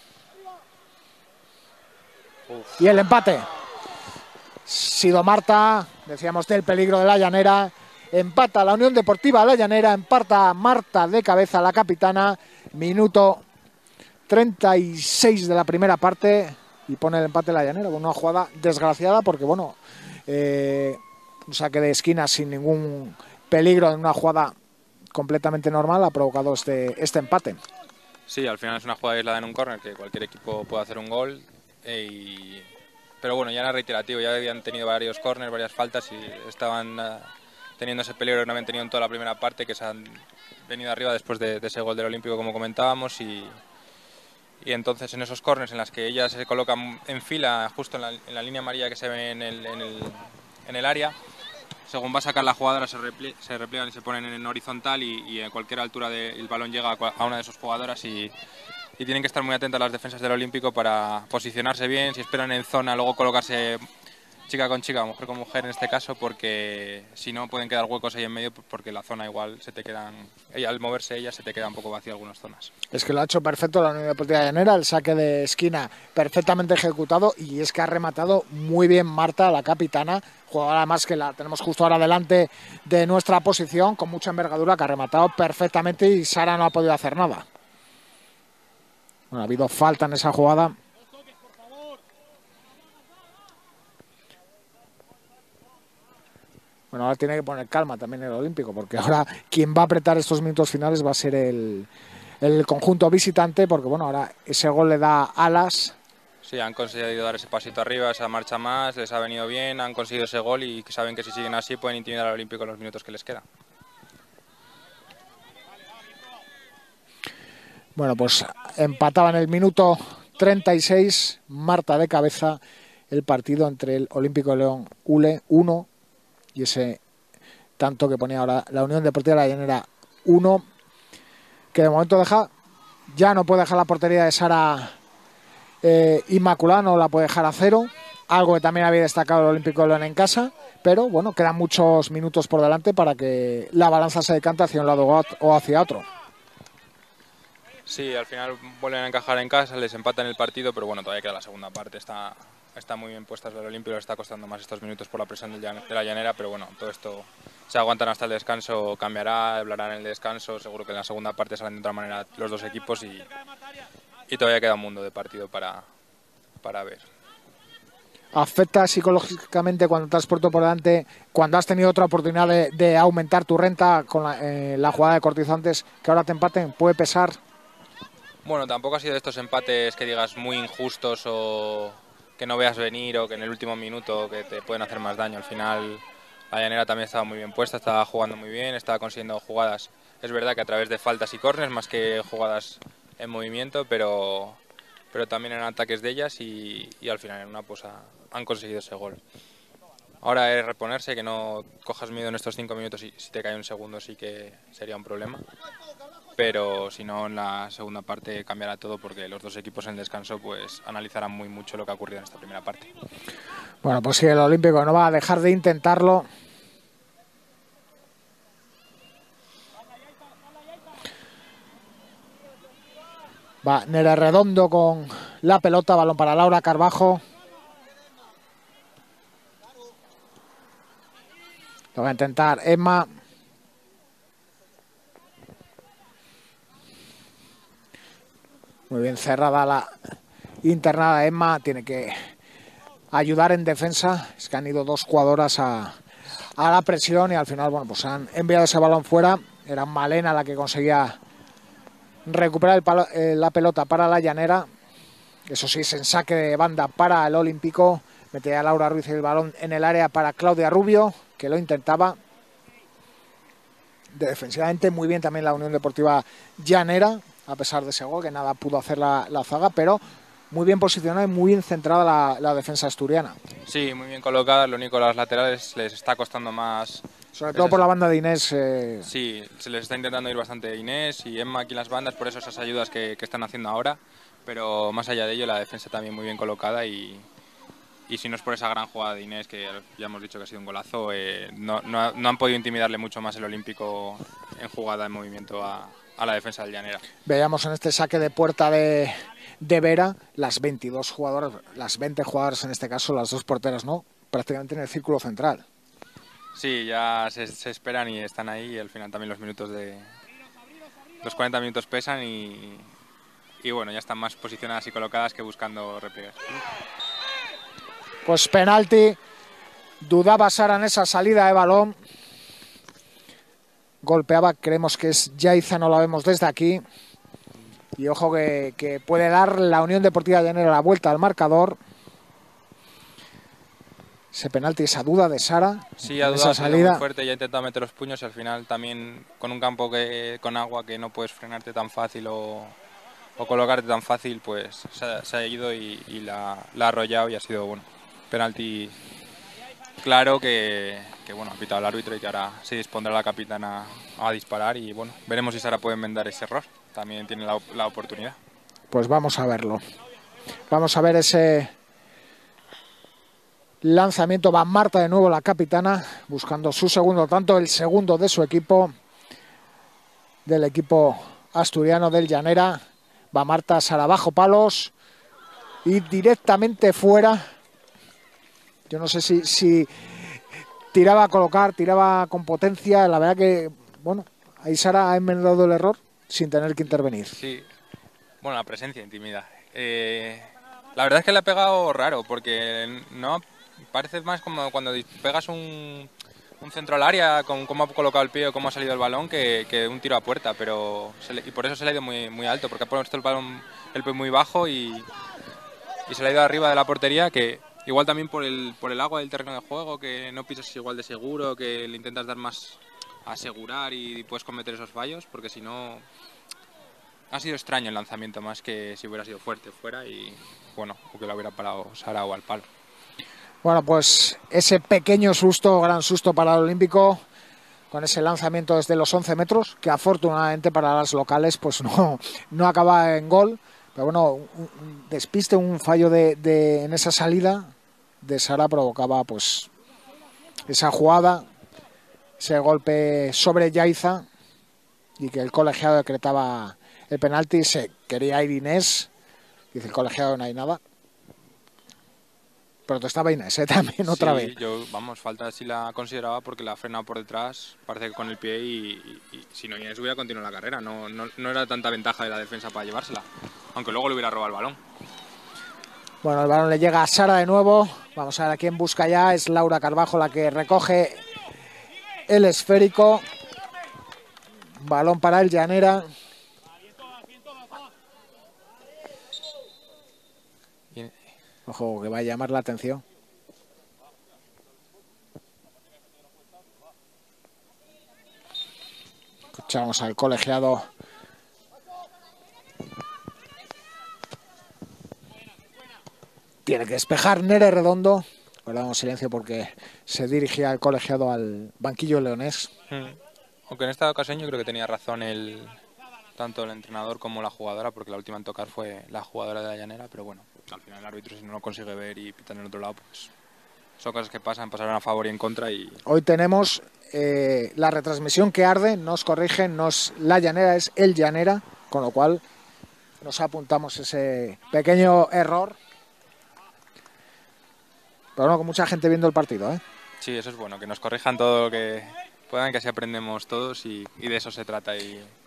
Y el empate. Sido Marta, decíamos del peligro de la Llanera. Empata la Unión Deportiva La Llanera, empata Marta de cabeza, la capitana. Minuto 36 de la primera parte y pone el empate la Llanera con una jugada desgraciada, porque bueno, un saque de esquina sin ningún peligro en una jugada completamente normal ha provocado este empate. Sí, al final es una jugada aislada en un córner que cualquier equipo puede hacer un gol. Pero bueno, ya era reiterativo, ya habían tenido varios córners, varias faltas y estaban teniendo ese peligro que no habían tenido en toda la primera parte, que se han venido arriba después de ese gol del Olímpico, como comentábamos, y entonces en esos córners en las que ellas se colocan en fila justo en la línea amarilla que se ve en el área, según va a sacar la jugadora se repliegan y se ponen en horizontal y en cualquier altura el balón llega a una de sus jugadoras y tienen que estar muy atentas las defensas del Olímpico para posicionarse bien, si esperan en zona, luego colocarse chica con chica, mujer con mujer en este caso, porque si no pueden quedar huecos ahí en medio, porque la zona igual al moverse ellas se te queda un poco vacía algunas zonas. Es que lo ha hecho perfecto la Unión Deportiva Llanera, el saque de esquina perfectamente ejecutado, y es que ha rematado muy bien Marta, la capitana, jugadora además que la tenemos justo ahora delante de nuestra posición, con mucha envergadura, que ha rematado perfectamente y Sara no ha podido hacer nada. Bueno, ha habido falta en esa jugada. Bueno, ahora tiene que poner calma también el Olímpico, porque ahora quien va a apretar estos minutos finales va a ser el conjunto visitante, porque bueno, ahora ese gol le da alas. Sí, han conseguido dar ese pasito arriba, esa marcha más, les ha venido bien, han conseguido ese gol y saben que si siguen así pueden intimidar al Olímpico en los minutos que les quedan. Bueno, pues empataba en el minuto 36, Marta de cabeza, el partido entre el Olímpico de León Ule 1 y ese tanto que ponía ahora la Unión Deportiva La Llanera 1, que de momento ya no puede dejar la portería de Sara inmaculada, no la puede dejar a 0, algo que también había destacado el Olímpico de León en casa, pero bueno, quedan muchos minutos por delante para que la balanza se decante hacia un lado o hacia otro. Sí, al final vuelven a encajar en casa, les empatan el partido, pero bueno, todavía queda la segunda parte. Está muy bien puesta el Olímpico, le está costando más estos minutos por la presión de la Llanera, pero bueno, todo esto se aguantan hasta el descanso, cambiará, hablarán en el descanso, seguro que en la segunda parte salen de otra manera los dos equipos y todavía queda un mundo de partido para ver. ¿Afecta psicológicamente cuando te has puesto por delante, cuando has tenido otra oportunidad de aumentar tu renta con la jugada de cortizantes, que ahora te empaten? ¿Puede pesar? Bueno, tampoco ha sido de estos empates que digas muy injustos o que no veas venir o que en el último minuto que te pueden hacer más daño. Al final la llanera también estaba muy bien puesta, estaba jugando muy bien, estaba consiguiendo jugadas. Es verdad que a través de faltas y córners más que jugadas en movimiento, pero también eran ataques de ellas y al final en una pues han conseguido ese gol. Ahora es reponerse, que no cojas miedo en estos 5 minutos y si te cae un segundo sí que sería un problema. Pero si no, en la segunda parte cambiará todo porque los dos equipos en el descanso pues analizarán muy mucho lo que ha ocurrido en esta primera parte. Bueno, pues sí, el Olímpico no va a dejar de intentarlo. Va Nere Redondo con la pelota, balón para Laura Carbajo. Lo va a intentar Emma. Muy bien cerrada la internada Emma. Tiene que ayudar en defensa. Es que han ido dos jugadoras a la presión y al final, bueno, pues han enviado ese balón fuera. Era Malena la que conseguía recuperar la pelota para la llanera. Eso sí, es en saque de banda para el Olímpico. Metía a Laura Ruiz el balón en el área para Claudia Rubio, que lo intentaba. Defensivamente muy bien también la Unión Deportiva Llanera, a pesar de ese gol, que nada pudo hacer la zaga, pero muy bien posicionada y muy bien centrada la defensa asturiana. Sí, muy bien colocada, lo único las laterales les está costando más. Sobre todo por la banda de Inés. Sí, se les está intentando ir bastante Inés y Emma aquí en las bandas, por eso esas ayudas que están haciendo ahora. Pero más allá de ello, la defensa también muy bien colocada y si no es por esa gran jugada de Inés, que ya hemos dicho que ha sido un golazo, no han podido intimidarle mucho más el Olímpico en jugada, en movimiento a la defensa del Llanera. Veíamos en este saque de puerta de Vera las 22 jugadoras, las 20 jugadoras en este caso, las dos porteras, ¿no? Prácticamente en el círculo central. Sí, ya se esperan y están ahí y al final también los 40 minutos pesan y bueno, ya están más posicionadas y colocadas que buscando repliegues. Pues penalti, dudaba Sara en esa salida de balón. Golpeaba, creemos que es Yaiza, no la vemos desde aquí. Y ojo que puede dar la Unión Deportiva Llanera la vuelta al marcador. Ese penalti, esa duda de Sara. Sí, ha dudado, ha sido muy fuerte y ha intentado meter los puños y al final también con un campo con agua que no puedes frenarte tan fácil o colocarte tan fácil, pues se ha ido y la ha arrollado y ha sido bueno. Penalti claro que bueno, ha pitado el árbitro y que ahora se dispondrá la capitana a disparar y bueno, veremos si Sara puede enmendar ese error. También tiene la oportunidad. Pues vamos a verlo. Vamos a ver ese lanzamiento. Va Marta de nuevo, la capitana, buscando su segundo tanto, el segundo de su equipo, del equipo asturiano del Llanera. Va Marta, Sara bajo palos y directamente fuera. Yo no sé si tiraba a colocar, tiraba con potencia. La verdad que, bueno, ahí Sara ha enmendado el error sin tener que intervenir. Sí, bueno, la presencia intimida. La verdad es que le ha pegado raro, porque no parece más como cuando pegas un centro al área, con cómo ha colocado el pie o cómo ha salido el balón, que un tiro a puerta, pero y por eso se le ha ido muy, muy alto, porque ha puesto el pie muy bajo y se le ha ido arriba de la portería, que igual también por el agua del terreno de juego, que no pisas igual de seguro, que le intentas dar más a asegurar y puedes cometer esos fallos, porque si no ha sido extraño el lanzamiento, más que si hubiera sido fuerte fuera y bueno, o que lo hubiera parado Sara o al palo. Bueno, pues ese pequeño susto, gran susto para el Olímpico, con ese lanzamiento desde los 11 metros, que afortunadamente para las locales pues no acaba en gol. Pero bueno, un despiste, un fallo en esa salida de Sara provocaba pues esa jugada, ese golpe sobre Yaiza y que el colegiado decretaba el penalti. Se quería ir Inés, dice el colegiado no hay nada. Protestaba Inés, también otra vez. Yo, falta si la consideraba porque la ha frenado por detrás, parece que con el pie y si no Inés hubiera continuado la carrera, no era tanta ventaja de la defensa para llevársela, aunque luego le hubiera robado el balón. Bueno, el balón le llega a Sara de nuevo. Vamos a ver a quién busca ya. Es Laura Carbajo la que recoge el esférico. Balón para el Llanera. Ojo, que va a llamar la atención. Escuchamos al colegiado. Tiene que despejar Nere Redondo. Guardamos silencio porque se dirigía el colegiado al banquillo leonés. Aunque en esta ocasión yo creo que tenía razón tanto el entrenador como la jugadora, porque la última en tocar fue la jugadora de la Llanera, pero bueno, al final el árbitro, si no lo consigue ver y pita en el otro lado, pues son cosas que pasan a favor y en contra. Hoy tenemos la retransmisión que arde, nos corrigen, no es la Llanera, es el Llanera, con lo cual nos apuntamos ese pequeño error. Pero bueno, con mucha gente viendo el partido, ¿eh? Sí, eso es bueno, que nos corrijan todo lo que puedan, que así aprendemos todos y de eso se trata.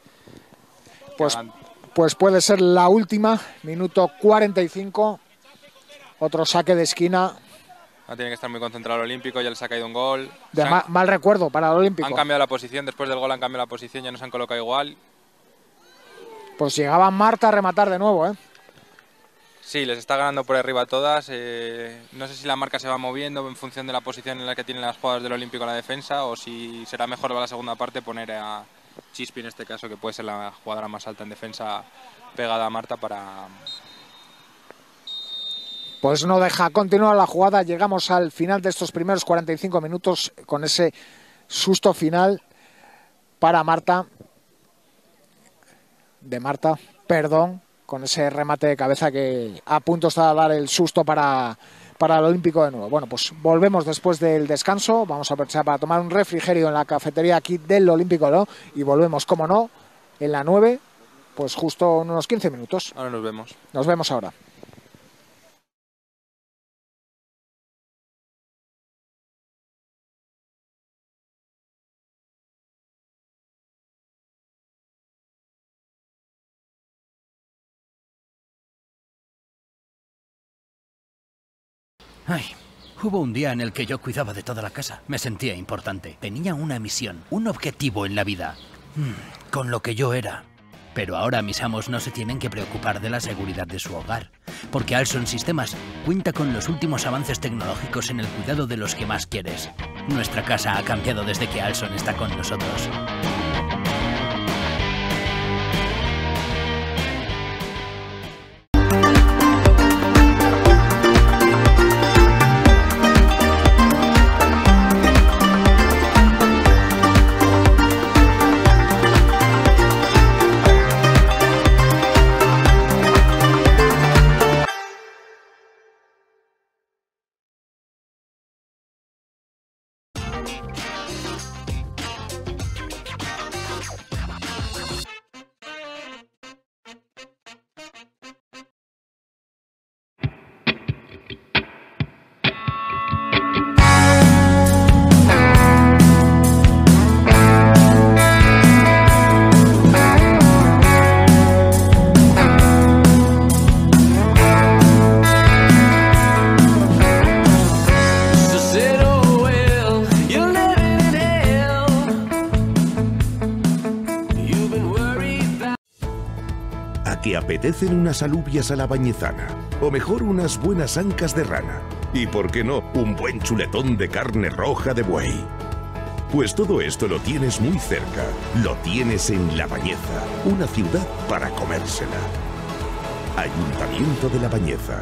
Pues puede ser la última, minuto 45, otro saque de esquina. Tiene que estar muy concentrado el Olímpico, ya les ha caído un gol. Mal recuerdo para el Olímpico. Han cambiado la posición, después del gol han cambiado la posición, ya nos han colocado igual. Pues llegaba Marta a rematar de nuevo, ¿eh? Sí, les está ganando por arriba a todas. No sé si la marca se va moviendo en función de la posición en la que tienen las jugadoras del Olímpico en la defensa o si será mejor para la segunda parte poner a Chispi en este caso, que puede ser la jugadora más alta en defensa, pegada a Marta para... Pues no deja continuar la jugada. Llegamos al final de estos primeros 45 minutos con ese susto final para Marta. Con ese remate de cabeza que a punto está de dar el susto para el Olímpico de nuevo. Bueno, pues volvemos después del descanso. Vamos a aprovechar para tomar un refrigerio en la cafetería aquí del Olímpico, ¿no? Y volvemos, como no, en la 9, pues justo en unos 15 minutos. Ahora nos vemos. Nos vemos ahora. Ay, hubo un día en el que yo cuidaba de toda la casa. Me sentía importante. Tenía una misión, un objetivo en la vida. Con lo que yo era. Pero ahora mis amos no se tienen que preocupar de la seguridad de su hogar. Porque Alson Sistemas cuenta con los últimos avances tecnológicos en el cuidado de los que más quieres. Nuestra casa ha cambiado desde que Alson está con nosotros. ¿Te apetecen unas alubias a la bañezana? O mejor, unas buenas ancas de rana. Y por qué no, un buen chuletón de carne roja de buey. Pues todo esto lo tienes muy cerca. Lo tienes en La Bañeza, una ciudad para comérsela. Ayuntamiento de La Bañeza.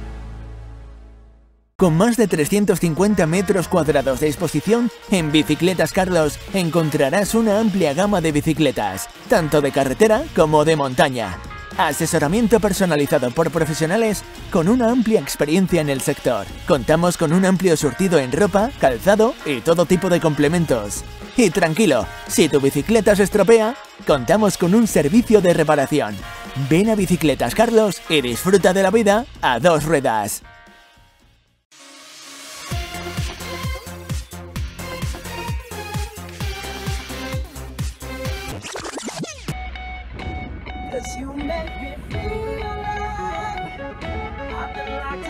Con más de 350 metros cuadrados de exposición, en Bicicletas Carlos encontrarás una amplia gama de bicicletas, tanto de carretera como de montaña. Asesoramiento personalizado por profesionales con una amplia experiencia en el sector. Contamos con un amplio surtido en ropa, calzado y todo tipo de complementos. Y tranquilo, si tu bicicleta se estropea, contamos con un servicio de reparación. Ven a Bicicletas Carlos y disfruta de la vida a dos ruedas. You make me feel like I've been like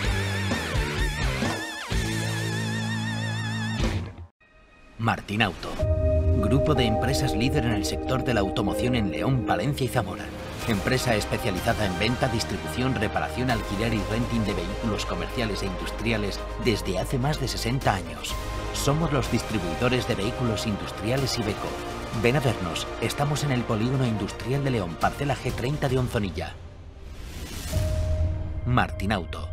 Martín Auto, grupo de empresas líder en el sector de la automoción en León, Palencia y Zamora. Empresa especializada en venta, distribución, reparación, alquiler y renting de vehículos comerciales e industriales desde hace más de 60 años. Somos los distribuidores de vehículos industriales Iveco. Ven a vernos, estamos en el Polígono Industrial de León, parcela G30 de Onzonilla. Martín Auto.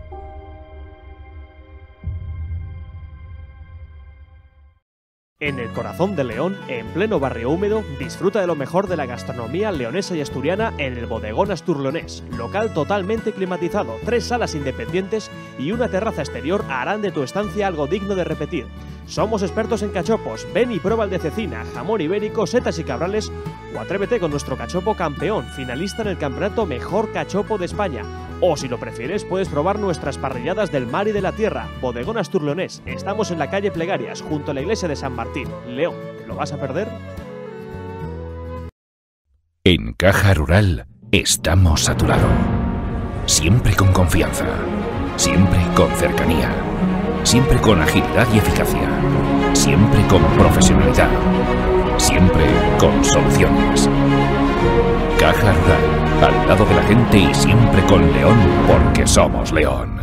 En el corazón de León, en pleno barrio húmedo, disfruta de lo mejor de la gastronomía leonesa y asturiana en el Bodegón Astur Leonés. Local totalmente climatizado, 3 salas independientes y una terraza exterior harán de tu estancia algo digno de repetir. Somos expertos en cachopos, ven y prueba el de cecina, jamón ibérico, setas y cabrales o atrévete con nuestro cachopo campeón, finalista en el campeonato Mejor Cachopo de España. O si lo prefieres, puedes probar nuestras parrilladas del mar y de la tierra. Bodegón Astur Leonés. Estamos en la calle Plegarias, junto a la iglesia de San Martín, León. ¿Lo vas a perder? En Caja Rural estamos a tu lado. Siempre con confianza. Siempre con cercanía. Siempre con agilidad y eficacia. Siempre con profesionalidad. Siempre con soluciones. Caja Rural, al lado de la gente y siempre con León, porque somos León.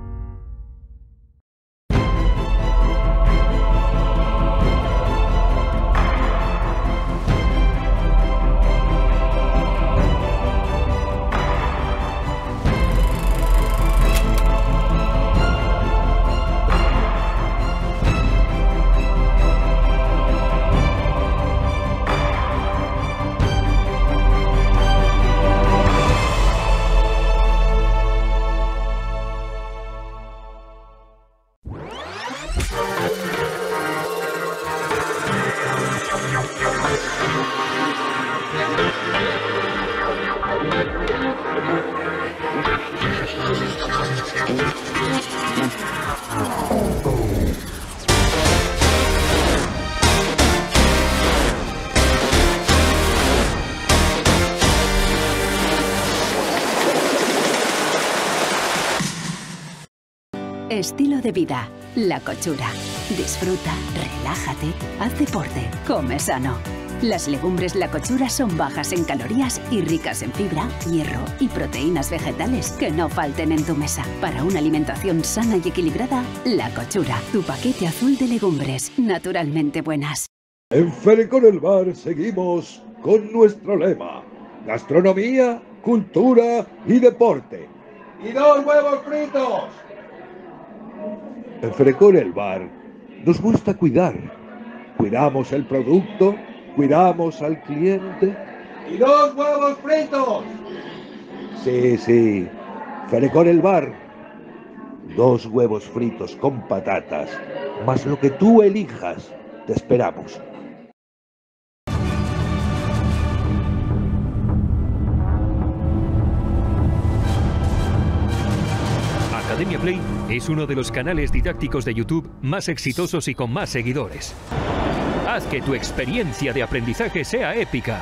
Estilo de vida, La Cochura. Disfruta, relájate, haz deporte, come sano. Las legumbres La Cochura son bajas en calorías y ricas en fibra, hierro y proteínas vegetales que no falten en tu mesa. Para una alimentación sana y equilibrada, La Cochura, tu paquete azul de legumbres, naturalmente buenas. En Ferecón el Bar seguimos con nuestro lema: gastronomía, cultura y deporte. ¡Y 2 huevos fritos! En Ferecón el Bar nos gusta cuidar. Cuidamos el producto, cuidamos al cliente. ¡Y 2 huevos fritos! Sí, Ferecón el Bar. 2 huevos fritos con patatas, más lo que tú elijas. Te esperamos. Academia Play es uno de los canales didácticos de YouTube más exitosos y con más seguidores. Haz que tu experiencia de aprendizaje sea épica.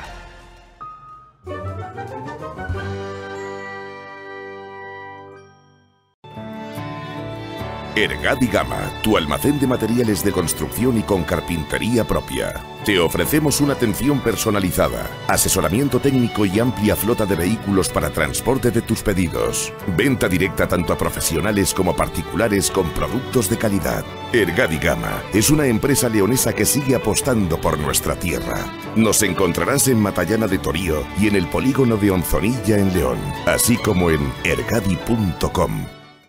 Ergadi Gama, tu almacén de materiales de construcción y con carpintería propia. Te ofrecemos una atención personalizada, asesoramiento técnico y amplia flota de vehículos para transporte de tus pedidos. Venta directa tanto a profesionales como particulares con productos de calidad. Ergadi Gama es una empresa leonesa que sigue apostando por nuestra tierra. Nos encontrarás en Matallana de Torío y en el polígono de Onzonilla en León, así como en ergadi.com.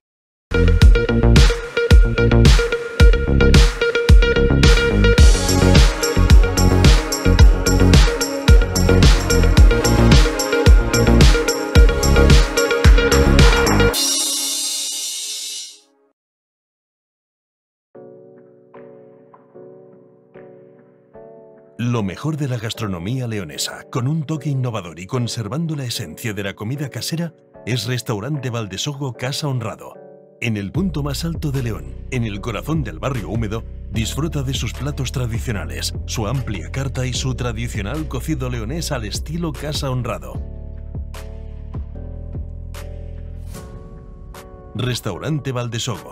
Lo mejor de la gastronomía leonesa, con un toque innovador y conservando la esencia de la comida casera, es Restaurante Valdesogo Casa Honrado. En el punto más alto de León, en el corazón del barrio húmedo, disfruta de sus platos tradicionales, su amplia carta y su tradicional cocido leonés al estilo Casa Honrado. Restaurante Valdesogo.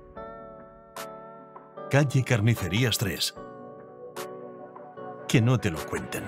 Calle Carnicerías 3. Que no te lo cuenten.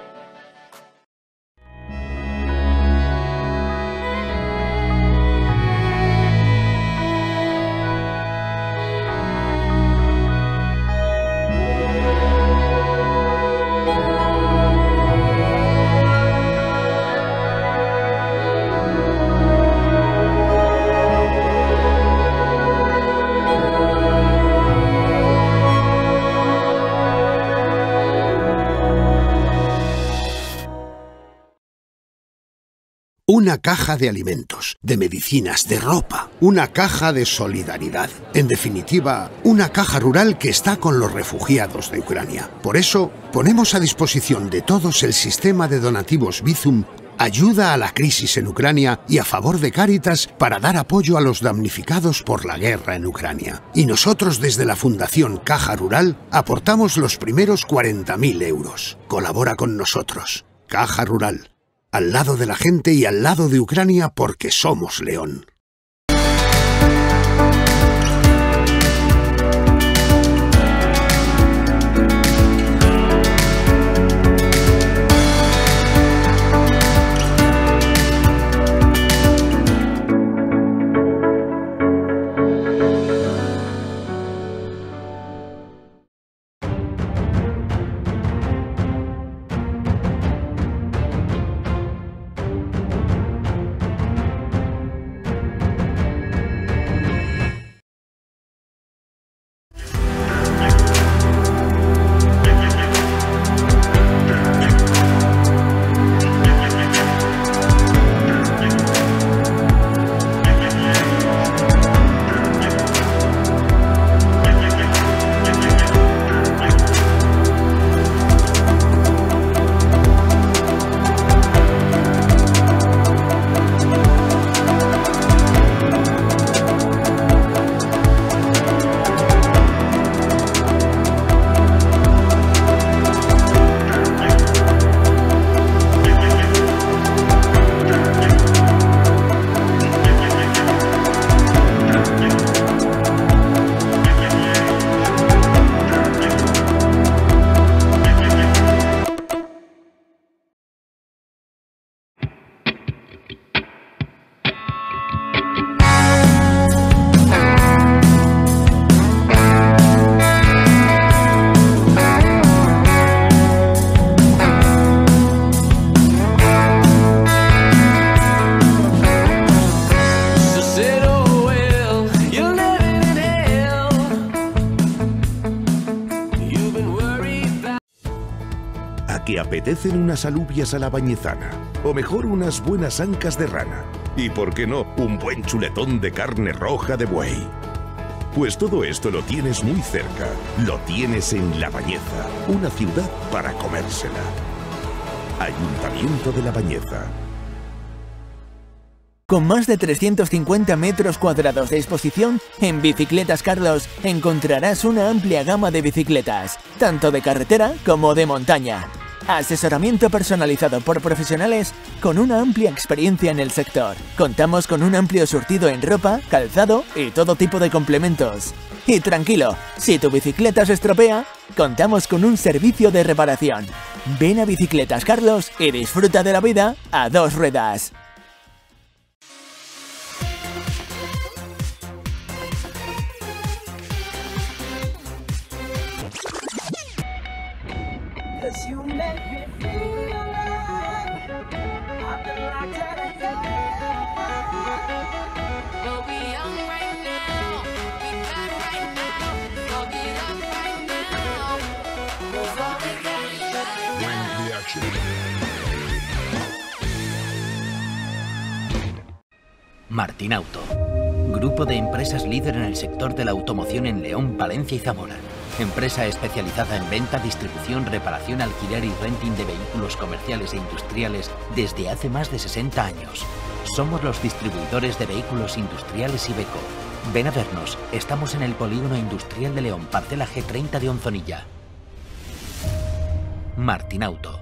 Una caja de alimentos, de medicinas, de ropa, una caja de solidaridad. En definitiva, una caja rural que está con los refugiados de Ucrania. Por eso, ponemos a disposición de todos el sistema de donativos Bizum, ayuda a la crisis en Ucrania y a favor de Cáritas para dar apoyo a los damnificados por la guerra en Ucrania. Y nosotros desde la Fundación Caja Rural aportamos los primeros 40.000 euros. Colabora con nosotros. Caja Rural. Al lado de la gente y al lado de Ucrania porque somos León. ¿Que apetecen unas alubias a la bañezana? O mejor, unas buenas ancas de rana. Y por qué no, un buen chuletón de carne roja de buey. Pues todo esto lo tienes muy cerca. Lo tienes en La Bañeza, una ciudad para comérsela. Ayuntamiento de La Bañeza. Con más de 350 metros cuadrados de exposición, en Bicicletas Carlos encontrarás una amplia gama de bicicletas, tanto de carretera como de montaña. Asesoramiento personalizado por profesionales con una amplia experiencia en el sector. Contamos con un amplio surtido en ropa, calzado y todo tipo de complementos. Y tranquilo, si tu bicicleta se estropea, contamos con un servicio de reparación. Ven a Bicicletas Carlos y disfruta de la vida a dos ruedas. Martinauto, grupo de empresas líder en el sector de la automoción en León, Palencia y Zamora. Empresa especializada en venta, distribución, reparación, alquiler y renting de vehículos comerciales e industriales desde hace más de 60 años. Somos los distribuidores de vehículos industriales Iveco. Ven a vernos, estamos en el Polígono Industrial de León, parcela G30 de Onzonilla. Martinauto.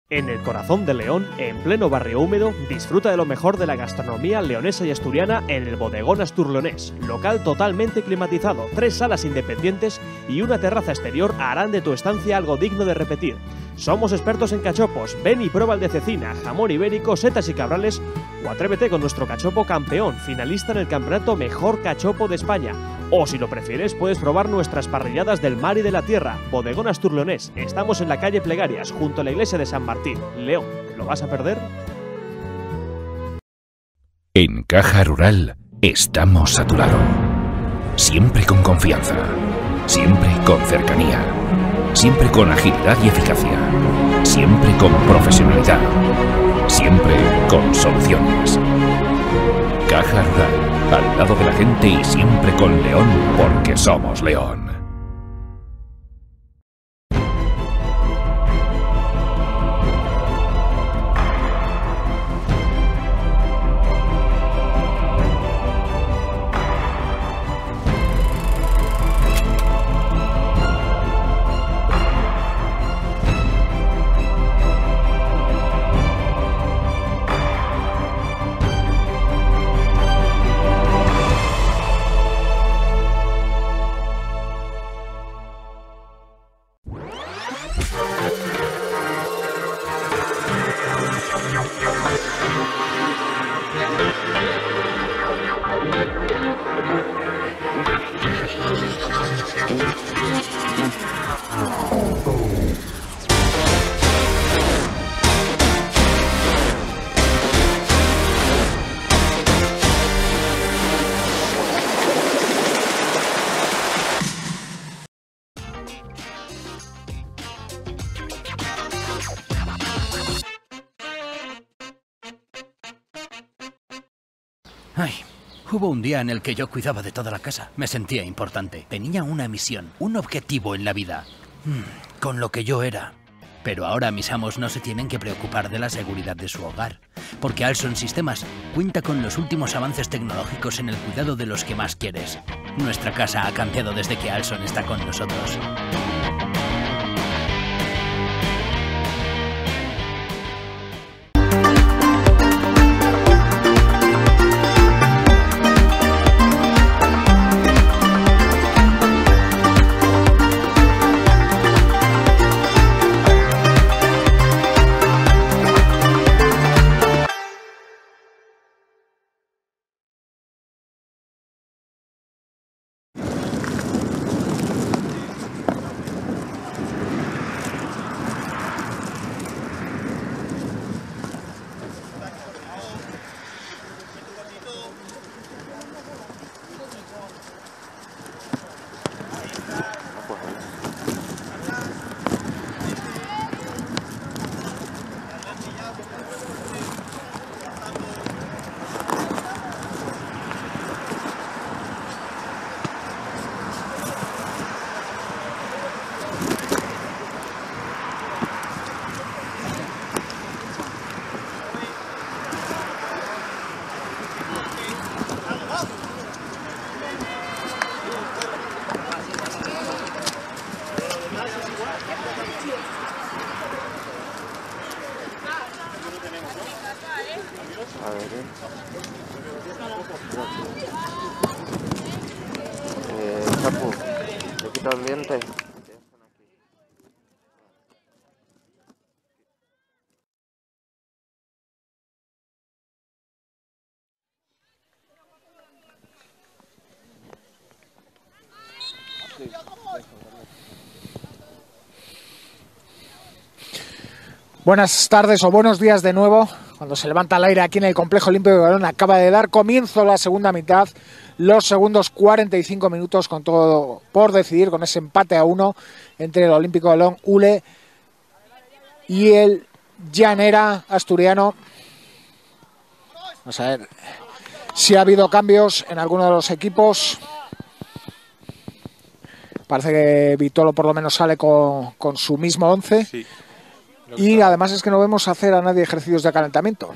En el corazón de León, en pleno barrio húmedo, disfruta de lo mejor de la gastronomía leonesa y asturiana en el Bodegón Asturleonés, local totalmente climatizado, 3 salas independientes y una terraza exterior harán de tu estancia algo digno de repetir. Somos expertos en cachopos, ven y prueba el de cecina, jamón ibérico, setas y cabrales o atrévete con nuestro cachopo campeón, finalista en el campeonato Mejor Cachopo de España. O si lo prefieres, puedes probar nuestras parrilladas del mar y de la tierra. Bodegón Asturleonés, estamos en la calle Plegarias, junto a la iglesia de San Martín, León. ¿Lo vas a perder? En Caja Rural estamos a tu lado. Siempre con confianza. Siempre con cercanía. Siempre con agilidad y eficacia. Siempre con profesionalidad. Siempre con soluciones. Caja Rural, al lado de la gente y siempre con León, porque somos León. Ay, hubo un día en el que yo cuidaba de toda la casa. Me sentía importante. Tenía una misión, un objetivo en la vida. Con lo que yo era. Pero ahora mis amos no se tienen que preocupar de la seguridad de su hogar. Porque Alson Sistemas cuenta con los últimos avances tecnológicos en el cuidado de los que más quieres. Nuestra casa ha cambiado desde que Alson está con nosotros. Chapu, ¿te quitas el diente? Buenas tardes o buenos días de nuevo. Cuando se levanta el aire aquí en el Complejo Olímpico de León, acaba de dar comienzo la segunda mitad, los segundos 45 minutos con todo por decidir, con ese empate a 1 entre el Olímpico de León, Ule, y el Llanera asturiano. Vamos a ver si ha habido cambios en alguno de los equipos. Parece que Vitolo por lo menos sale con su mismo 11. Sí. Y además es que no vemos hacer a nadie ejercicios de calentamiento.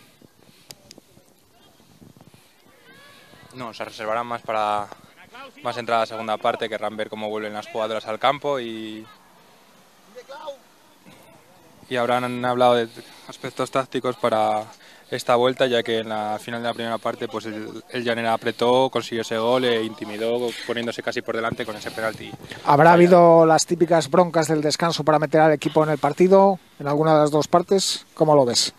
No, se reservarán más para más entrada a la segunda parte, querrán ver cómo vuelven las jugadoras al campo y y habrán hablado de aspectos tácticos para esta vuelta, ya que en la final de la primera parte pues el Llanera apretó, consiguió ese gol e intimidó, poniéndose casi por delante con ese penalti. ¿Habrá habido las típicas broncas del descanso para meter al equipo en el partido en alguna de las dos partes? ¿Cómo lo ves?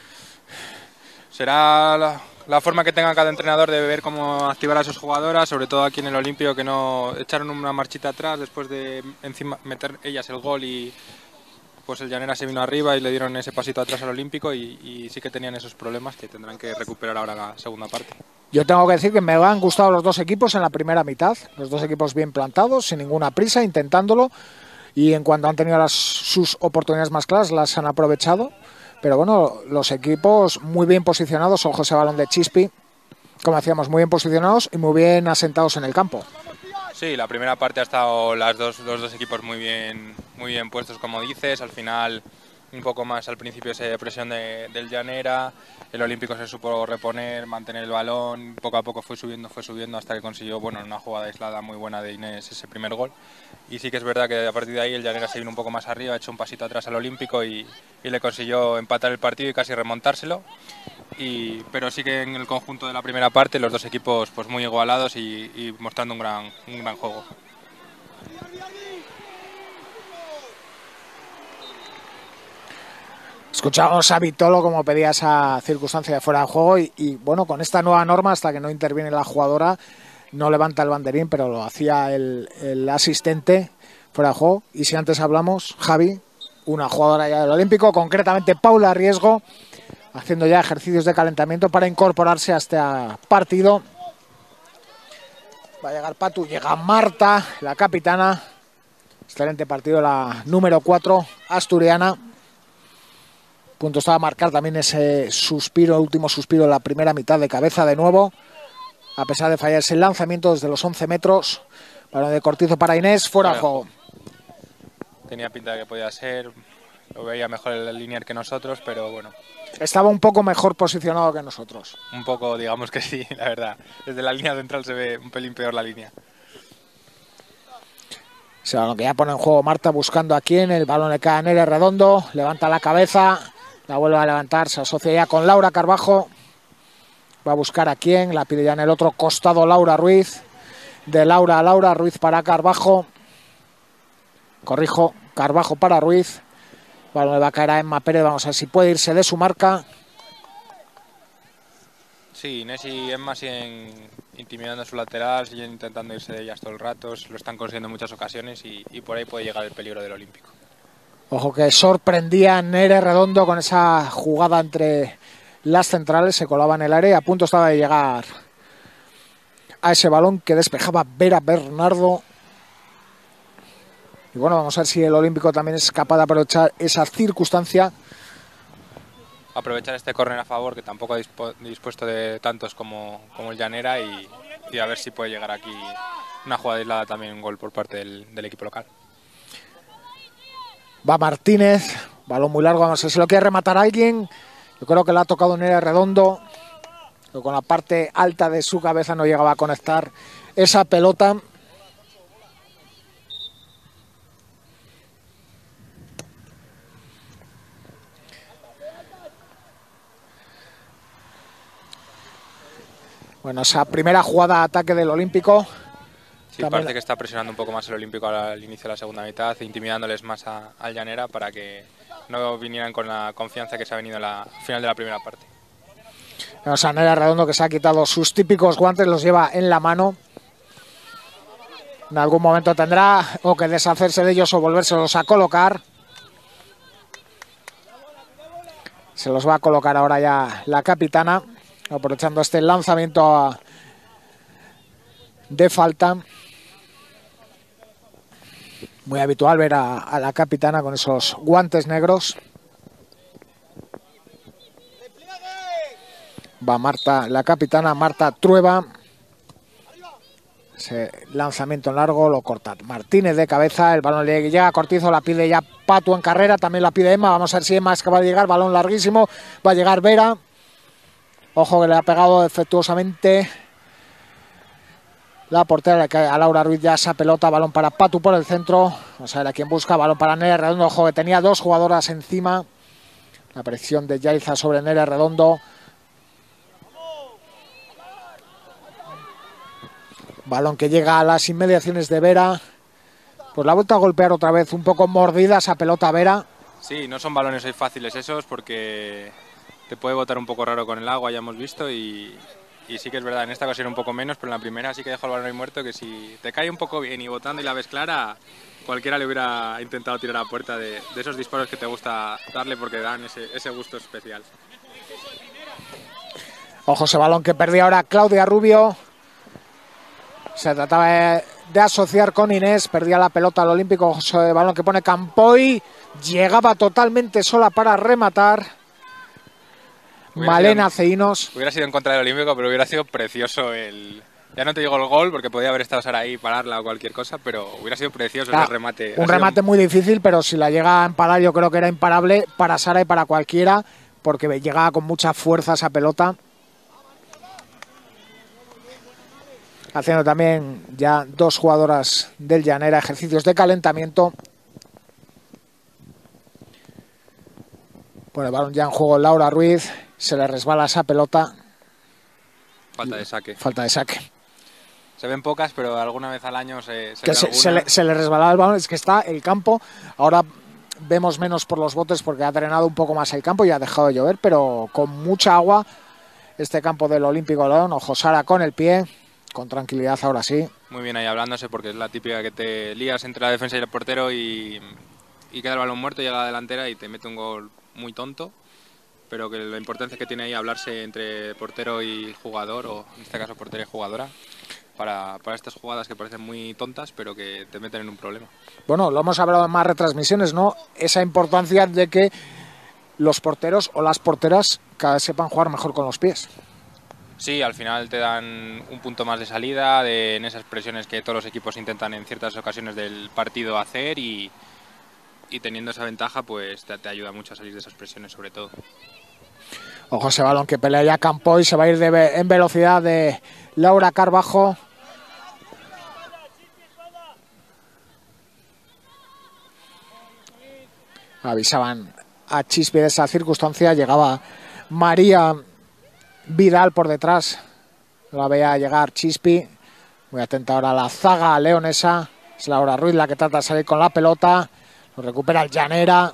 Será la forma que tenga cada entrenador de ver cómo activar a sus jugadoras, sobre todo aquí en el Olímpico, que no echaron una marchita atrás después de encima meter ellas el gol y pues el Llanera se vino arriba y le dieron ese pasito atrás al Olímpico y sí que tenían esos problemas que tendrán que recuperar ahora en la segunda parte. Yo tengo que decir que me han gustado los dos equipos en la primera mitad, los dos equipos bien plantados, sin ninguna prisa, intentándolo, y en cuanto han tenido sus oportunidades más claras las han aprovechado, pero bueno, los equipos muy bien posicionados, ojo ese balón de Chispi, como decíamos, muy bien posicionados y muy bien asentados en el campo. Sí, la primera parte ha estado los dos equipos muy bien puestos, como dices. Al final, un poco más al principio esa presión del Llanera. El Olímpico se supo reponer, mantener el balón. Poco a poco fue subiendo hasta que consiguió, bueno, una jugada aislada muy buena de Inés ese primer gol. Y sí que es verdad que a partir de ahí el Llanera se vino un poco más arriba, ha hecho un pasito atrás al Olímpico y le consiguió empatar el partido y casi remontárselo. Pero sí que en el conjunto de la primera parte los dos equipos pues muy igualados y mostrando un gran juego. Escuchamos a Vitolo como pedía esa circunstancia de fuera de juego y bueno, con esta nueva norma, hasta que no interviene la jugadora, no levanta el banderín, pero lo hacía el asistente fuera de juego. Y si antes hablamos, Javi, una jugadora ya del Olímpico, concretamente Paula Riesgo, haciendo ya ejercicios de calentamiento para incorporarse a este partido. Va a llegar Patu, llega Marta, la capitana. Excelente partido, la número 4, asturiana. Punto estaba a marcar también ese suspiro, último suspiro de la primera mitad de cabeza de nuevo. A pesar de fallarse el lanzamiento desde los 11 metros. Balón de Cortizo para Inés, fuera de juego. Tenía pinta de que podía ser, lo veía mejor el linear que nosotros, pero bueno. Estaba un poco mejor posicionado que nosotros. Un poco, digamos que sí, la verdad. Desde la línea central se ve un pelín peor la línea. Ese balón que ya pone en juego Marta buscando a quién. El balón le cae a Nere Redondo, levanta la cabeza, la vuelve a levantar, se asocia ya con Laura Carbajo. Va a buscar a quién, la pide ya en el otro costado Laura Ruiz. De Laura a Laura, Ruiz para Carbajo. Corrijo, Carbajo para Ruiz. Balón le va a caer a Emma Pérez, vamos a ver si puede irse de su marca. Sí, Inés y Emma siguen intimidando a su lateral, siguen intentando irse de ellas todo el rato, lo están consiguiendo en muchas ocasiones y por ahí puede llegar el peligro del Olímpico. Ojo que sorprendía a Nere Redondo con esa jugada entre las centrales, se colaba en el área, a punto estaba de llegar a ese balón que despejaba Vera Bernardo. Y bueno, vamos a ver si el Olímpico también es capaz de aprovechar esa circunstancia. Aprovechar este córner a favor, que tampoco ha dispuesto de tantos como el Llanera, y a ver si puede llegar aquí una jugada aislada, también un gol por parte del equipo local. Va Martínez, balón muy largo, vamos a ver si lo quiere rematar alguien. Yo creo que le ha tocado Nere Redondo, pero con la parte alta de su cabeza no llegaba a conectar esa pelota. Bueno, esa primera jugada de ataque del Olímpico. Sí, parece que está presionando un poco más el Olímpico al inicio de la segunda mitad, intimidándoles más al Llanera para que no vinieran con la confianza que se ha venido al final de la primera parte. Vamos a Nere Redondo, que se ha quitado sus típicos guantes, los lleva en la mano. En algún momento tendrá o que deshacerse de ellos o volvérselos a colocar. Se los va a colocar ahora ya la capitana, aprovechando este lanzamiento de falta. Muy habitual ver a la capitana con esos guantes negros. Va Marta, la capitana Marta Trueba. Ese lanzamiento en largo lo corta Martínez de cabeza. El balón le llega a Cortizo, la pide ya Patu en carrera. También la pide Emma. Vamos a ver si Emma es capaz de llegar. Balón larguísimo. Va a llegar Vera. Ojo que le ha pegado defectuosamente la portera, le cae a Laura Ruiz ya esa pelota, balón para Patu por el centro, vamos a ver a quién busca, balón para Nere Redondo, ojo que tenía dos jugadoras encima, la presión de Yaiza sobre Nere Redondo, balón que llega a las inmediaciones de Vera, pues la ha vuelto a golpear otra vez, un poco mordida esa pelota Vera. Sí, no son balones hoy fáciles esos porque te puede botar un poco raro con el agua, ya hemos visto, y sí que es verdad, en esta ocasión un poco menos, pero en la primera sí que dejó el balón ahí muerto, que si te cae un poco bien y botando y la ves clara, cualquiera le hubiera intentado tirar a la puerta de esos disparos que te gusta darle porque dan ese gusto especial. Ojo ese balón que perdía ahora Claudia Rubio. Se trataba de asociar con Inés, perdía la pelota al Olímpico, ese balón que pone Campoy, llegaba totalmente sola para rematar. Malena Ceinos. Hubiera sido en contra del Olímpico, pero hubiera sido precioso ya no te digo el gol, porque podía haber estado Sara ahí, pararla o cualquier cosa, pero hubiera sido precioso ese remate. Un remate muy difícil, pero si la llega a emparar yo creo que era imparable para Sara y para cualquiera, porque llegaba con mucha fuerza esa pelota. Haciendo también ya dos jugadoras del Llanera ejercicios de calentamiento. Pone el balón ya en juego Laura Ruiz. Se le resbala esa pelota. Falta de saque. Falta de saque. Se ven pocas, pero alguna vez al año se le resbalaba el balón. Es que está el campo. Ahora vemos menos por los botes porque ha drenado un poco más el campo y ha dejado de llover, pero con mucha agua este campo del Olímpico León. Ojo Sara con el pie. Con tranquilidad ahora sí. Muy bien ahí hablándose porque es la típica que te lías entre la defensa y el portero y queda el balón muerto, llega a la delantera y te mete un gol muy tonto. Pero que la importancia que tiene ahí hablarse entre portero y jugador, o en este caso portero y jugadora, para estas jugadas que parecen muy tontas, pero que te meten en un problema. Bueno, lo hemos hablado en más retransmisiones, ¿no? Esa importancia de que los porteros o las porteras cada vez sepan jugar mejor con los pies. Sí, al final te dan un punto más de salida en esas presiones que todos los equipos intentan en ciertas ocasiones del partido hacer y teniendo esa ventaja pues te ayuda mucho a salir de esas presiones sobre todo. Ojo ese balón que pelea ya Campoy, se va a ir en velocidad de Laura Carbajo. Avisaban a Chispi de esa circunstancia, llegaba María Vidal por detrás, la veía llegar Chispi, muy atenta ahora a la zaga leonesa, es Laura Ruiz la que trata de salir con la pelota, lo recupera el Llanera.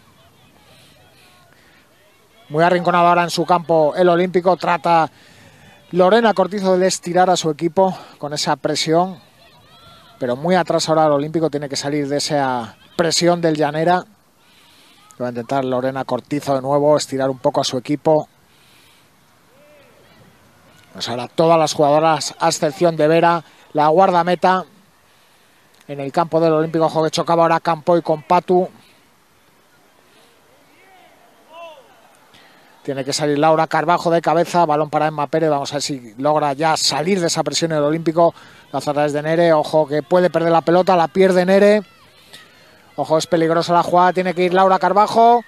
Muy arrinconado ahora en su campo el Olímpico, trata Lorena Cortizo de estirar a su equipo con esa presión, pero muy atrás ahora el Olímpico, tiene que salir de esa presión del Llanera. Va a intentar Lorena Cortizo de nuevo estirar un poco a su equipo. Pues ahora todas las jugadoras, a excepción de Vera, la guardameta en el campo del Olímpico. Ojo que chocaba ahora Campoy con Patu. Tiene que salir Laura Carbajo de cabeza, balón para Emma Pérez, vamos a ver si logra ya salir de esa presión el Olímpico. La zona es de Nere, ojo que puede perder la pelota, la pierde Nere. Ojo, es peligrosa la jugada, tiene que ir Laura Carbajo.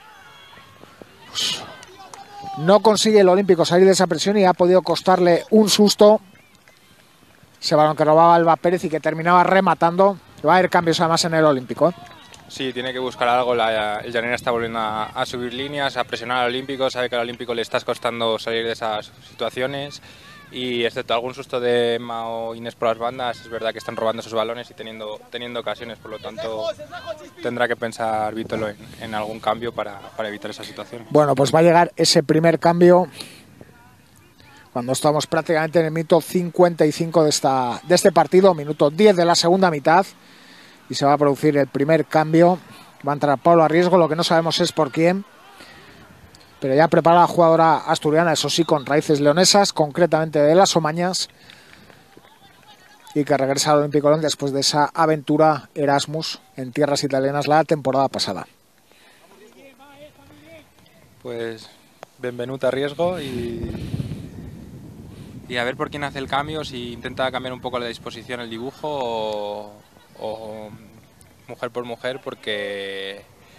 No consigue el Olímpico salir de esa presión y ha podido costarle un susto. Ese balón que robaba Alba Pérez y que terminaba rematando. Va a haber cambios además en el Olímpico. Sí, tiene que buscar algo. El Llanera está volviendo a subir líneas, a presionar al Olímpico. Sabe que al Olímpico le está costando salir de esas situaciones. Y excepto algún susto de Emma o Inés por las bandas, es verdad que están robando esos balones y teniendo ocasiones. Por lo tanto, tendrá que pensar Vítolo en algún cambio para evitar esa situación. Bueno, pues va a llegar ese primer cambio cuando estamos prácticamente en el minuto 55 de este partido, minuto 10 de la segunda mitad. Y se va a producir el primer cambio. Va a entrar Pablo a riesgo, lo que no sabemos es por quién. Pero ya prepara la jugadora asturiana, eso sí, con raíces leonesas, concretamente de las Omañas. Y que regresa al Olímpico León después de esa aventura Erasmus en tierras italianas la temporada pasada. Pues Benvenuta a riesgo y a ver por quién hace el cambio, si intenta cambiar un poco la disposición, el dibujo o mujer por mujer, porque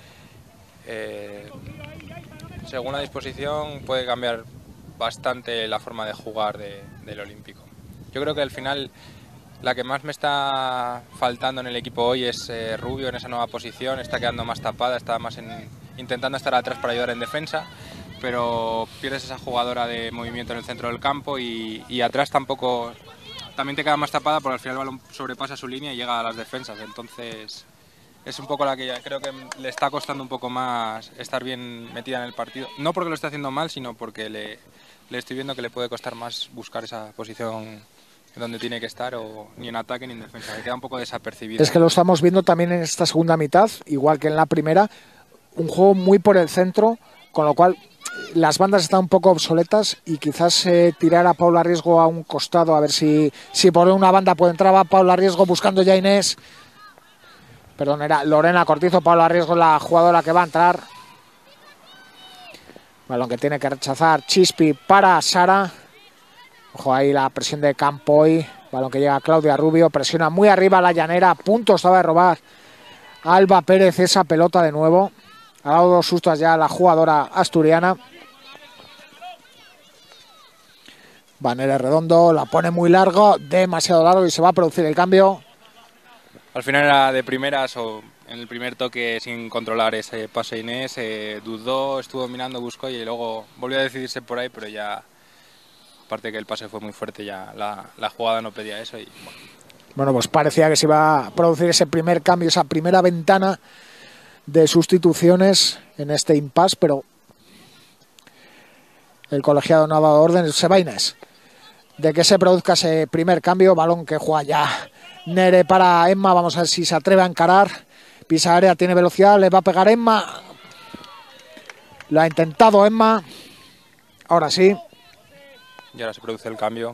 según la disposición puede cambiar bastante la forma de jugar del Olímpico. Yo creo que al final La que más me está faltando en el equipo hoy es Rubio en esa nueva posición, está quedando más tapada, está más intentando estar atrás para ayudar en defensa, pero pierdes esa jugadora de movimiento en el centro del campo y atrás tampoco, también te queda más tapada porque al final el balón sobrepasa su línea y llega a las defensas, entonces es un poco la que creo que le está costando un poco más estar bien metida en el partido, no porque lo esté haciendo mal, sino porque le estoy viendo que le puede costar más buscar esa posición donde tiene que estar, o ni en ataque ni en defensa, le queda un poco desapercibido. Es que lo estamos viendo también en esta segunda mitad, igual que en la primera, un juego muy por el centro, con lo cual las bandas están un poco obsoletas y quizás tirar a Paula Riesgo a un costado, a ver si por una banda puede entrar a Paula Riesgo buscando ya a Inés. Perdón, era Lorena Cortizo, Paula Riesgo la jugadora que va a entrar. Balón que tiene que rechazar Chispi para Sara. Ojo ahí la presión de Campoy. Balón que llega a Claudia Rubio. Presiona muy arriba la llanera. A punto estaba de robar Alba Pérez esa pelota de nuevo. Ha dado 2 sustos ya la jugadora asturiana. Vanere Redondo la pone muy largo. Demasiado largo y se va a producir el cambio. Al final era de primeras o en el primer toque sin controlar ese pase Inés. Dudó, estuvo mirando, buscó y luego volvió a decidirse por ahí, pero ya... Aparte que el pase fue muy fuerte, ya la jugada no pedía eso. Y bueno, pues parecía que se iba a producir ese primer cambio, esa primera ventana de sustituciones en este impasse, pero el colegiado no ha dado orden. Se va Inés de que se produzca ese primer cambio. Balón que juega ya Nere para Emma. Vamos a ver si se atreve a encarar. Pisa área, tiene velocidad, le va a pegar Emma. Lo ha intentado Emma. Ahora sí. Y ahora se produce el cambio.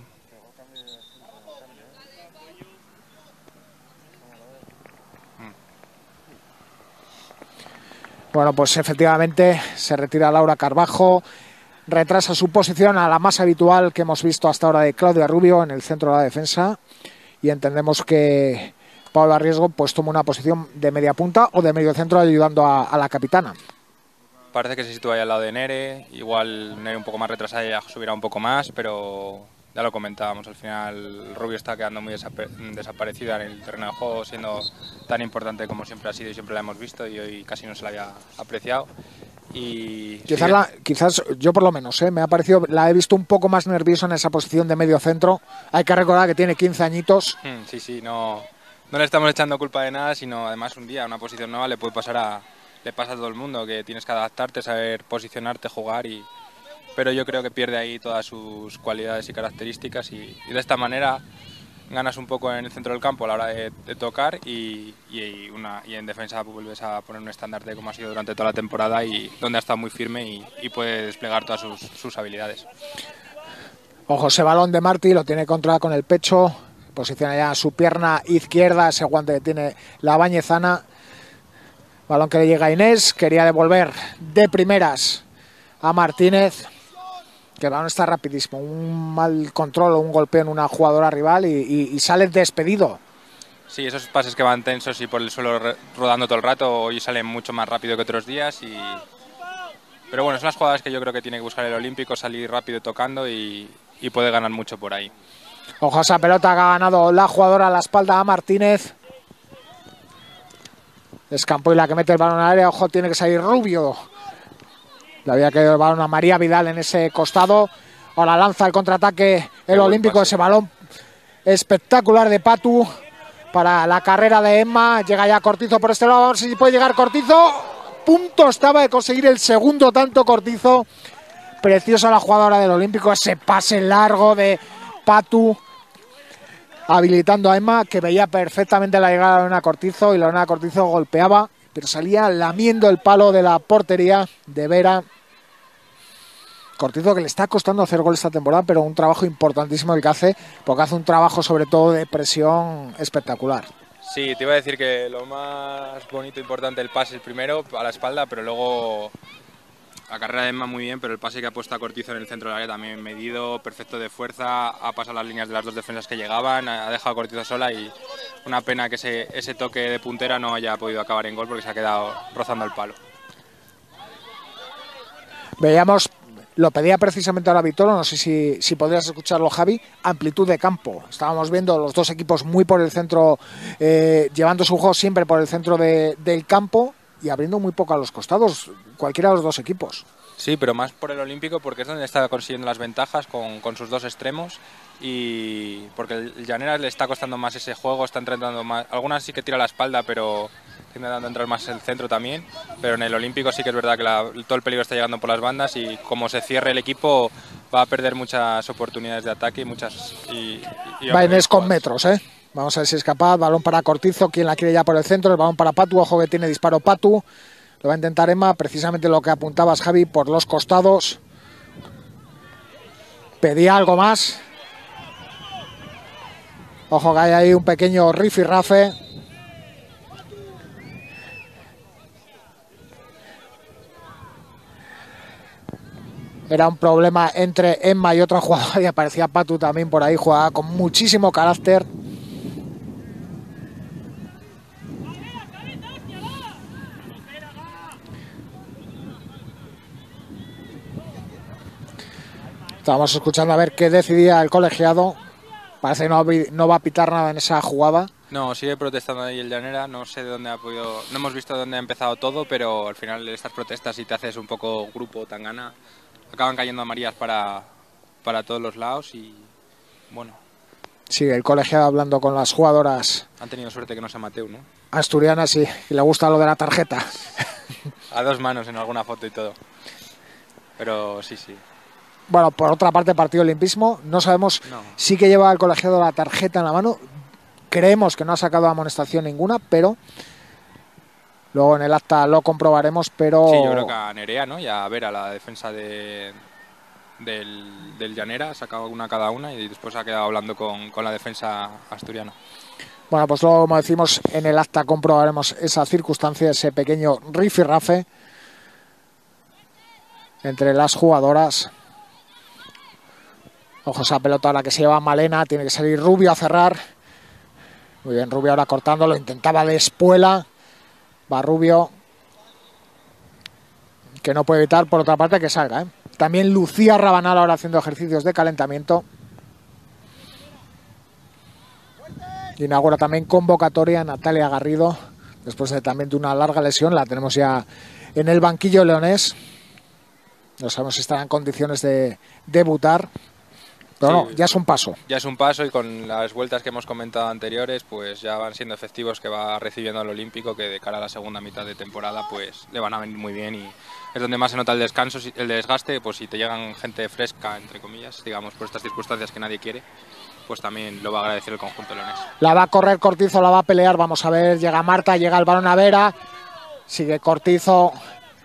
Bueno, pues efectivamente se retira Laura Carbajo. Retrasa su posición a la más habitual que hemos visto hasta ahora de Claudia Rubio en el centro de la defensa. Y entendemos que Paula Riesgo pues toma una posición de media punta o de medio centro ayudando a la capitana. Parece que se sitúa ahí al lado de Nere, igual Nere un poco más retrasada ya subirá un poco más, pero ya lo comentábamos, al final Rubio está quedando muy desaparecida en el terreno de juego, siendo tan importante como siempre ha sido y siempre la hemos visto y hoy casi no se la había apreciado. Y quizás yo por lo menos me ha parecido, la he visto un poco más nerviosa en esa posición de medio centro. Hay que recordar que tiene 15 añitos. Sí, no le estamos echando culpa de nada, sino además un día una posición nueva le puede pasar le pasa a todo el mundo, que tienes que adaptarte, saber posicionarte, jugar, pero yo creo que pierde ahí todas sus cualidades y características y de esta manera ganas un poco en el centro del campo a la hora de tocar y en defensa vuelves a poner un estandarte como ha sido durante toda la temporada y donde ha estado muy firme y puede desplegar todas sus habilidades. Ojo, ese balón de Martí lo tiene controlado con el pecho, posiciona ya su pierna izquierda, ese guante que tiene la bañezana. Balón que le llega a Inés, quería devolver de primeras a Martínez, que el balón está rapidísimo, un mal control o un golpeo en una jugadora rival y sale despedido. Sí, esos pases que van tensos y por el suelo rodando todo el rato, hoy salen mucho más rápido que otros días. Pero bueno, son las jugadas que yo creo que tiene que buscar el Olímpico, salir rápido tocando y puede ganar mucho por ahí. Ojo a esa pelota que ha ganado la jugadora a la espalda a Martínez. Es Campoy la que mete el balón al área. Ojo, tiene que salir Rubio. Le había caído el balón a María Vidal en ese costado. Ahora lanza el contraataque el Olímpico. Ese balón espectacular de Patu para la carrera de Emma. Llega ya Cortizo por este lado. A ver si puede llegar Cortizo. Punto estaba de conseguir el segundo tanto Cortizo. Preciosa la jugadora del Olímpico. Ese pase largo de Patu, habilitando a Emma, que veía perfectamente la llegada de Lorena Cortizo y Lorena Cortizo golpeaba, pero salía lamiendo el palo de la portería de Vera. Cortizo que le está costando hacer gol esta temporada, pero un trabajo importantísimo el que hace, porque hace un trabajo sobre todo de presión espectacular. Sí, te iba a decir que lo más bonito e importante el pase el primero a la espalda, pero luego la carrera de Emma muy bien, pero el pase que ha puesto a Cortizo en el centro del área también medido, perfecto de fuerza, ha pasado las líneas de las dos defensas que llegaban, ha dejado a Cortizo sola y una pena que ese toque de puntera no haya podido acabar en gol porque se ha quedado rozando el palo. Veíamos Lo pedía precisamente ahora Vitolo, no sé si podrías escucharlo, Javi, amplitud de campo. Estábamos viendo los dos equipos muy por el centro, llevando su juego siempre por el centro del campo y abriendo muy poco a los costados, cualquiera de los dos equipos. Sí, pero más por el Olímpico, porque es donde está consiguiendo las ventajas con sus dos extremos, y porque el Llaneras le está costando más ese juego, está intentando más, algunas sí que tira la espalda, pero está intentando entrar más en el centro también, pero en el Olímpico sí que es verdad que todo el peligro está llegando por las bandas, y como se cierre el equipo va a perder muchas oportunidades de ataque y va Inés con metros, Vamos a ver si es capaz. Balón para Cortizo, quien la quiere ya por el centro, el balón para Patu, ojo que tiene disparo Patu. Lo va a intentar Emma, precisamente lo que apuntabas, Javi, por los costados. Pedía algo más. Ojo que hay ahí un pequeño rifirrafe. Era un problema entre Emma y otra jugadora y aparecía Patu también por ahí, jugaba con muchísimo carácter. Estábamos escuchando a ver qué decidía el colegiado. Parece que no va a pitar nada en esa jugada. No, sigue protestando ahí el Llanera. No sé de dónde ha podido. No hemos visto dónde ha empezado todo, pero al final estas protestas, si te haces un poco grupo tangana, acaban cayendo amarillas para todos los lados y bueno. Sigue el colegiado hablando con las jugadoras. Han tenido suerte que no sea Mateu, ¿no? Asturianas, sí, y le gusta lo de la tarjeta. A dos manos en alguna foto y todo. Pero sí. Bueno, por otra parte, partido limpismo. No sabemos sí que lleva el colegiado la tarjeta en la mano. Creemos que no ha sacado amonestación ninguna, pero luego en el acta lo comprobaremos. Pero sí, yo creo que a Nerea, ¿no? Y a Vera, la defensa del Llanera, ha sacado una cada una y después ha quedado hablando con la defensa asturiana. Bueno, pues luego, como decimos, en el acta comprobaremos esa circunstancia, ese pequeño rifirrafe entre las jugadoras. Ojo esa pelota ahora que se lleva Malena, tiene que salir Rubio a cerrar. Muy bien, Rubio ahora cortando, lo intentaba de espuela. Va Rubio, que no puede evitar, por otra parte, que salga. También Lucía Rabanal ahora haciendo ejercicios de calentamiento. Inaugura también convocatoria Natalia Garrido, después también de una larga lesión. La tenemos ya en el banquillo leonés. No sabemos si estará en condiciones de debutar. Pero sí, no, ya es un paso. Ya es un paso, y con las vueltas que hemos comentado anteriores, pues ya van siendo efectivos que va recibiendo al Olímpico, que de cara a la segunda mitad de temporada pues le van a venir muy bien, y es donde más se nota el desgaste. Pues si te llegan gente fresca, entre comillas, digamos, por estas circunstancias que nadie quiere, pues también lo va a agradecer el conjunto leonés. La va a correr Cortizo, la va a pelear, vamos a ver, llega Marta, llega el balón a Vera, sigue Cortizo.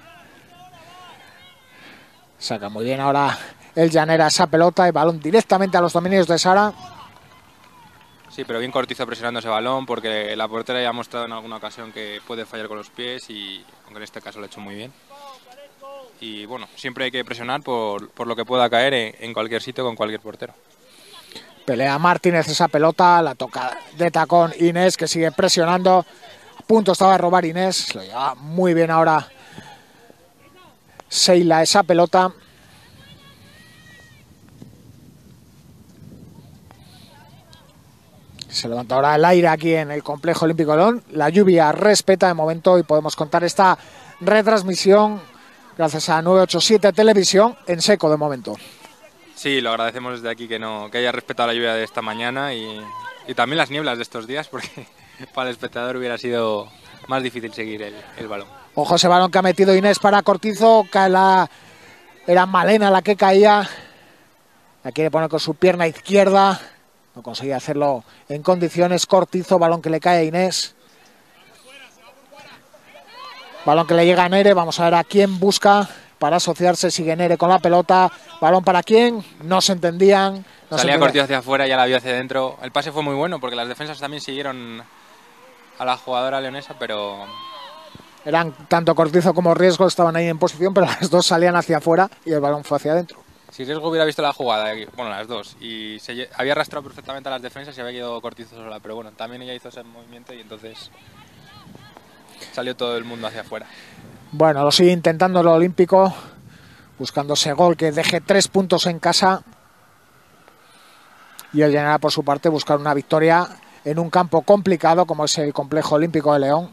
Saca muy bien ahora el Llanera esa pelota, el balón directamente a los dominios de Sara. Sí, pero bien Cortizo presionando ese balón, porque la portera ya ha mostrado en alguna ocasión que puede fallar con los pies, y aunque en este caso lo ha hecho muy bien. Y bueno, siempre hay que presionar por lo que pueda caer en cualquier sitio con cualquier portero. Pelea Martínez esa pelota, la toca de tacón Inés, que sigue presionando. A punto estaba de robar Inés, lo lleva muy bien ahora Seila esa pelota. Se levanta ahora el aire aquí en el Complejo Olímpico León. La lluvia respeta de momento y podemos contar esta retransmisión gracias a 987 Televisión en seco de momento. Sí, lo agradecemos desde aquí que haya respetado la lluvia de esta mañana y también las nieblas de estos días, porque para el espectador hubiera sido más difícil seguir el balón. Ojo ese balón que ha metido Inés para Cortizo, era Malena la que caía. La quiere poner con su pierna izquierda. No conseguía hacerlo en condiciones. Cortizo, balón que le cae a Inés. Balón que le llega a Nere. Vamos a ver a quién busca para asociarse. Sigue Nere con la pelota. Balón para quién. No se entendían. Salía Cortizo hacia afuera, ya la vio hacia adentro. El pase fue muy bueno porque las defensas también siguieron a la jugadora leonesa, pero... Eran tanto Cortizo como Riesgo, estaban ahí en posición, pero las dos salían hacia afuera y el balón fue hacia adentro. Si Riesgo hubiera visto la jugada, bueno, las dos, y había arrastrado perfectamente a las defensas y había quedado Cortizo sola, pero bueno, también ella hizo ese movimiento y entonces salió todo el mundo hacia afuera. Bueno, lo sigue intentando el Olímpico. buscando ese gol que deje 3 puntos en casa. Y el Llanera, por su parte, buscar una victoria en un campo complicado como es el Complejo Olímpico de León.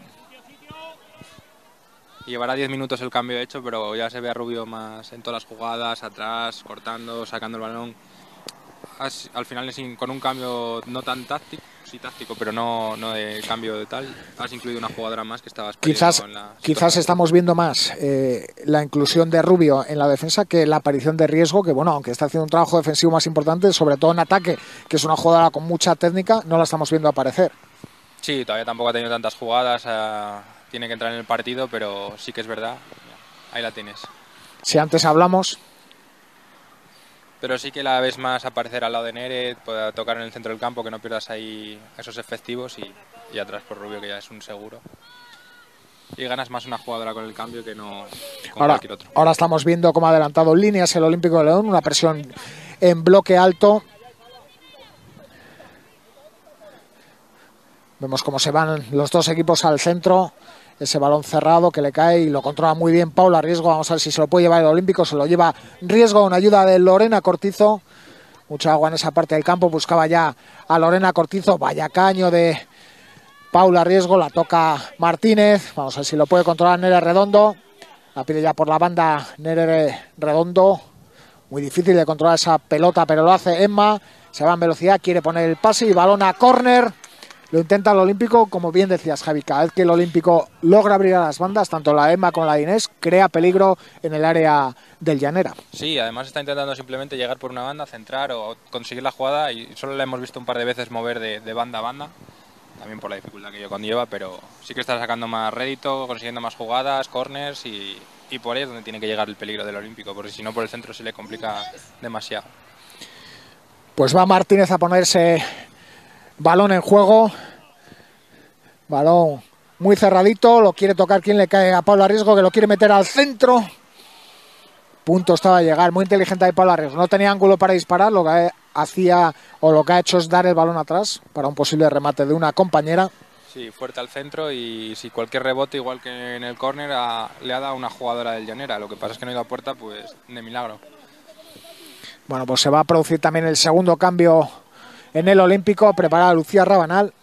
Llevará 10 minutos el cambio hecho, pero ya se ve a Rubio más en todas las jugadas, atrás, cortando, sacando el balón. Al final, con un cambio no tan táctico, sí táctico, pero no de cambio de tal, has incluido una jugadora más que estabas Quizás estamos viendo más la inclusión de Rubio en la defensa que la aparición de Riesgo, que bueno, aunque está haciendo un trabajo defensivo más importante, sobre todo en ataque, que es una jugadora con mucha técnica, no la estamos viendo aparecer. Sí, todavía tampoco ha tenido tantas jugadas, tiene que entrar en el partido, pero sí que es verdad, ahí la tienes. Si antes hablamos... Pero sí que la ves más aparecer al lado de Nere, pueda tocar en el centro del campo, que no pierdas ahí esos efectivos y atrás por Rubio, que ya es un seguro. Y ganas más una jugadora con el cambio que no con cualquier otro. Ahora estamos viendo cómo ha adelantado líneas el Olímpico de León, una presión en bloque alto. Vemos cómo se van los dos equipos al centro. Ese balón cerrado que le cae y lo controla muy bien Paula Riesgo. Vamos a ver si se lo puede llevar el Olímpico. Se lo lleva Riesgo con ayuda de Lorena Cortizo. Mucha agua en esa parte del campo. Buscaba ya a Lorena Cortizo. Vaya caño de Paula Riesgo. La toca Martínez. Vamos a ver si lo puede controlar Nere Redondo. La pide ya por la banda Nere Redondo. Muy difícil de controlar esa pelota, pero lo hace Emma. Se va en velocidad. Quiere poner el pase y balón a córner. Lo intenta el Olímpico, como bien decías, Javi. Cada vez que el Olímpico logra abrir a las bandas, tanto la Emma como la Inés, crea peligro en el área del Llanera. Sí, además está intentando simplemente llegar por una banda, centrar o conseguir la jugada, y solo la hemos visto un par de veces mover de banda a banda, también por la dificultad que yo conlleva, pero sí que está sacando más rédito, consiguiendo más jugadas, corners, y por ahí es donde tiene que llegar el peligro del Olímpico, porque si no por el centro se le complica demasiado. Pues va Martínez a ponerse balón en juego. Balón muy cerradito, lo quiere tocar, quien le cae a Paula Riesgo, que lo quiere meter al centro. Punto estaba a llegar, muy inteligente ahí Paula Riesgo. No tenía ángulo para disparar, lo que hacía o lo que ha hecho es dar el balón atrás para un posible remate de una compañera. Sí, fuerte al centro, y si cualquier rebote, igual que en el córner, le ha dado una jugadora del Llanera. Lo que pasa es que no ha ido a puerta, pues de milagro. Bueno, pues se va a producir también el segundo cambio en el Olímpico. Preparada Lucía Rabanal.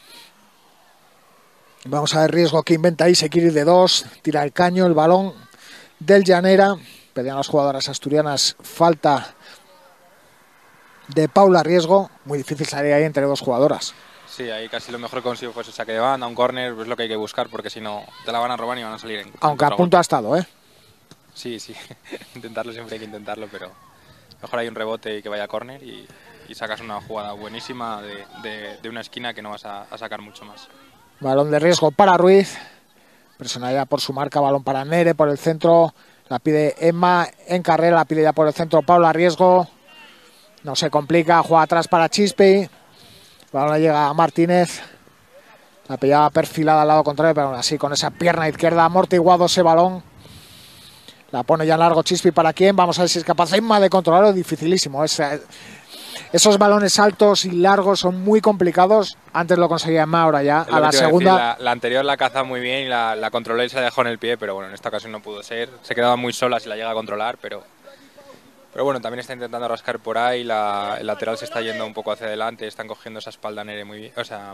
Vamos a ver Riesgo que inventa ahí, se quiere ir de dos, tira el caño, el balón del Llanera. Pedían las jugadoras asturianas falta de Paula Riesgo. Muy difícil salir ahí entre dos jugadoras. Sí, ahí casi lo mejor que consigo fue ese saque de banda, un córner, es lo que hay que buscar, porque si no te la van a robar y van a salir en... Aunque a punto ha estado, ¿eh? Sí, intentarlo siempre hay que intentarlo, pero mejor hay un rebote y que vaya a córner y sacas una jugada buenísima de una esquina que no vas a sacar mucho más. Balón de Riesgo para Ruiz. Personalidad por su marca, balón para Nere por el centro. La pide Emma en carrera, la pide ya por el centro Paula Riesgo. No se complica, juega atrás para Chispi. El balón llega a Martínez. La pillaba perfilada al lado contrario, pero aún así con esa pierna izquierda amortiguado ese balón. La pone ya en largo Chispi para quién. Vamos a ver si es capaz Emma de controlarlo. Dificilísimo. Esos balones altos y largos son muy complicados. Antes lo conseguía Emma, ahora ya a la segunda. La anterior la caza muy bien y la controló y se la dejó en el pie, pero bueno, en esta ocasión no pudo ser. Se quedaba muy sola si la llega a controlar, pero bueno, también está intentando rascar por ahí. El lateral se está yendo un poco hacia adelante, están cogiendo esa espalda Nere muy bien. O sea,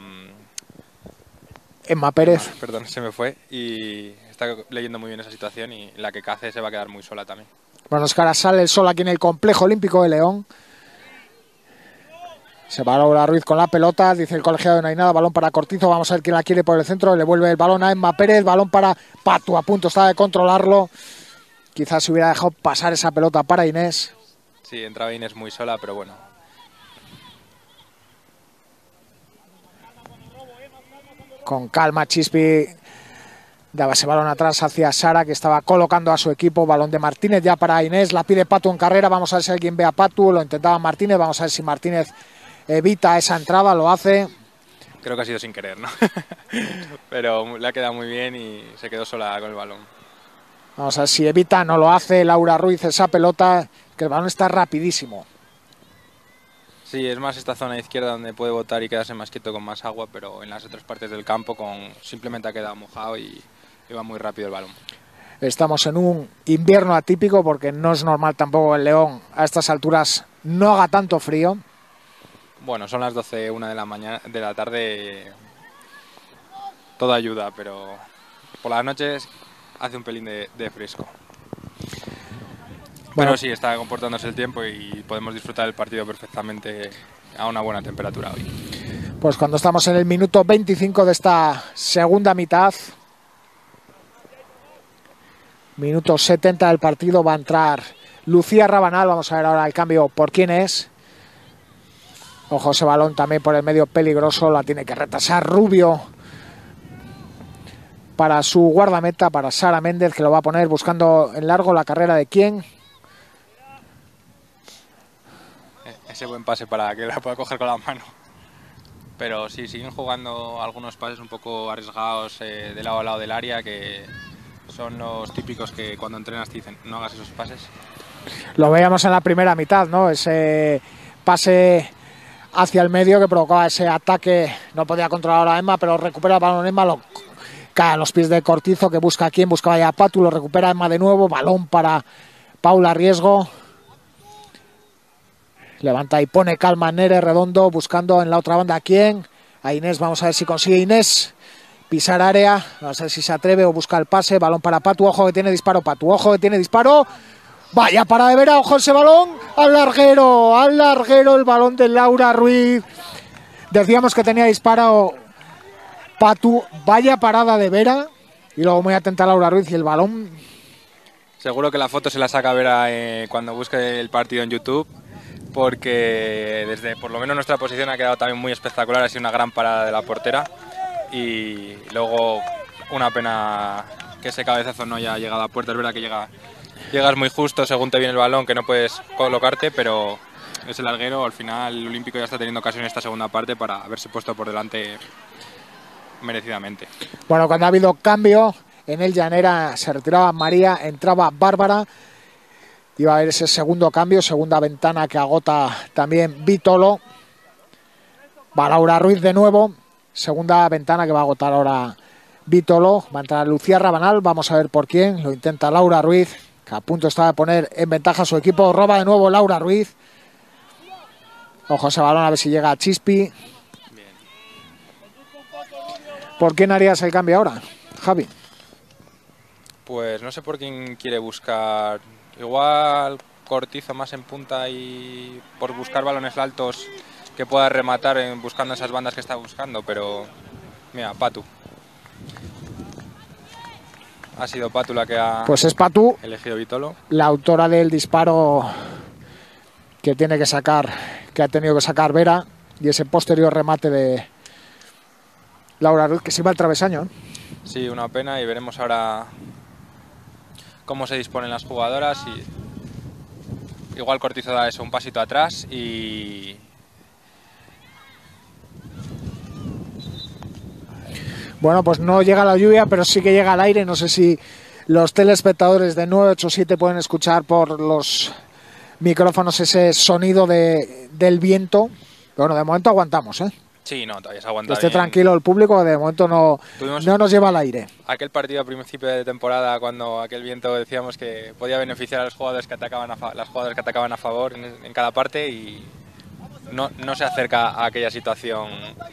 Emma Pérez. Perdón, se me fue. Y está leyendo muy bien esa situación, y la que cace se va a quedar muy sola también. Bueno, es que ahora sale el sol aquí en el Complejo Olímpico de León. Se va Laura Ruiz con la pelota, dice el colegiado, no hay nada, balón para Cortizo, vamos a ver quién la quiere por el centro, le vuelve el balón a Emma Pérez, balón para Patu, a punto está de controlarlo, quizás se hubiera dejado pasar esa pelota para Inés. Sí, entraba Inés muy sola, pero bueno. Con calma Chispi daba ese balón atrás hacia Sara, que estaba colocando a su equipo, balón de Martínez ya para Inés, la pide Patu en carrera, vamos a ver si alguien ve a Patu, lo intentaba Martínez, vamos a ver si Martínez evita esa entrada, lo hace. Creo que ha sido sin querer, ¿no? Pero le ha quedado muy bien y se quedó sola con el balón. Vamos a ver si evita, no lo hace Laura Ruiz esa pelota, que el balón está rapidísimo. Sí, es más esta zona izquierda donde puede botar y quedarse más quieto con más agua, pero en las otras partes del campo simplemente ha quedado mojado y va muy rápido el balón. Estamos en un invierno atípico porque no es normal tampoco en León a estas alturas no haga tanto frío. Bueno, son las 12, 1 de la tarde, todo ayuda, pero por las noches hace un pelín de fresco. Bueno, pero sí, está comportándose el tiempo y podemos disfrutar del partido perfectamente a una buena temperatura hoy. Pues cuando estamos en el minuto 25 de esta segunda mitad, minuto 70 del partido, va a entrar Lucía Rabanal. Vamos a ver ahora el cambio por quién es. Ojo, ese balón también por el medio peligroso, la tiene que retrasar Rubio para su guardameta, para Sara Méndez, que lo va a poner buscando en largo la carrera de quién. Ese buen pase para que la pueda coger con la mano. Pero sí, siguen jugando algunos pases un poco arriesgados de lado a lado del área, que son los típicos que cuando entrenas te dicen no hagas esos pases. Lo veíamos en la primera mitad, ¿no? Ese pase hacia el medio que provocaba ese ataque, no podía controlar a Emma, pero recupera el balón Emma, lo cae a los pies de Cortizo, que busca a quién, buscaba ya a Patu, lo recupera Emma de nuevo, balón para Paula Riesgo. Levanta y pone calma Nere Redondo, buscando en la otra banda a quién. A Inés, vamos a ver si consigue Inés pisar área, vamos a ver si se atreve o busca el pase, balón para Patu, ojo que tiene disparo Patu, ojo que tiene disparo. Vaya para de Vera, ojo ese balón, al larguero el balón de Laura Ruiz. Decíamos que tenía disparo Patu, vaya parada de Vera. Y luego muy atenta Laura Ruiz y el balón. Seguro que la foto se la saca Vera cuando busque el partido en YouTube, porque desde por lo menos nuestra posición ha quedado también muy espectacular, ha sido una gran parada de la portera. Y luego una pena que ese cabezazo no haya llegado a puerta, es verdad que llegas muy justo según te viene el balón, que no puedes colocarte, pero es el larguero. Al final el Olímpico ya está teniendo ocasión en esta segunda parte para haberse puesto por delante merecidamente. Bueno, cuando ha habido cambio en el Llanera, se retiraba María, entraba Bárbara. Iba a haber ese segundo cambio, segunda ventana que agota también Vitolo. Va Laura Ruiz de nuevo, segunda ventana que va a agotar ahora Vitolo. Va a entrar Lucía Rabanal, vamos a ver por quién. Lo intenta Laura Ruiz, que a punto está de poner en ventaja a su equipo. Roba de nuevo Laura Ruiz. Ojo ese balón, a ver si llega a Chispi. ¿Por quién harías el cambio ahora, Javi? Pues no sé por quién quiere buscar. Igual Cortizo más en punta y por buscar balones altos que pueda rematar buscando esas bandas que está buscando, pero mira, Patu. Ha sido Patu la que ha pues es Patu, elegido Vitolo. La autora del disparo que tiene que sacar, que ha tenido que sacar Vera, y ese posterior remate de Laura Ruiz que se iba al travesaño. Sí, una pena, y veremos ahora cómo se disponen las jugadoras. Y igual Cortizo da eso, un pasito atrás y bueno, pues no llega la lluvia, pero sí que llega el aire. No sé si los telespectadores de 987 pueden escuchar por los micrófonos ese sonido del viento. Bueno, de momento aguantamos, ¿eh? Sí, no, todavía se aguanta. Esté bien. tranquilo el público, de momento no nos lleva al aire. Aquel partido a principio de temporada, cuando aquel viento decíamos que podía beneficiar a los jugadores que atacaban las jugadoras que atacaban a favor en cada parte, y no se acerca a aquella situación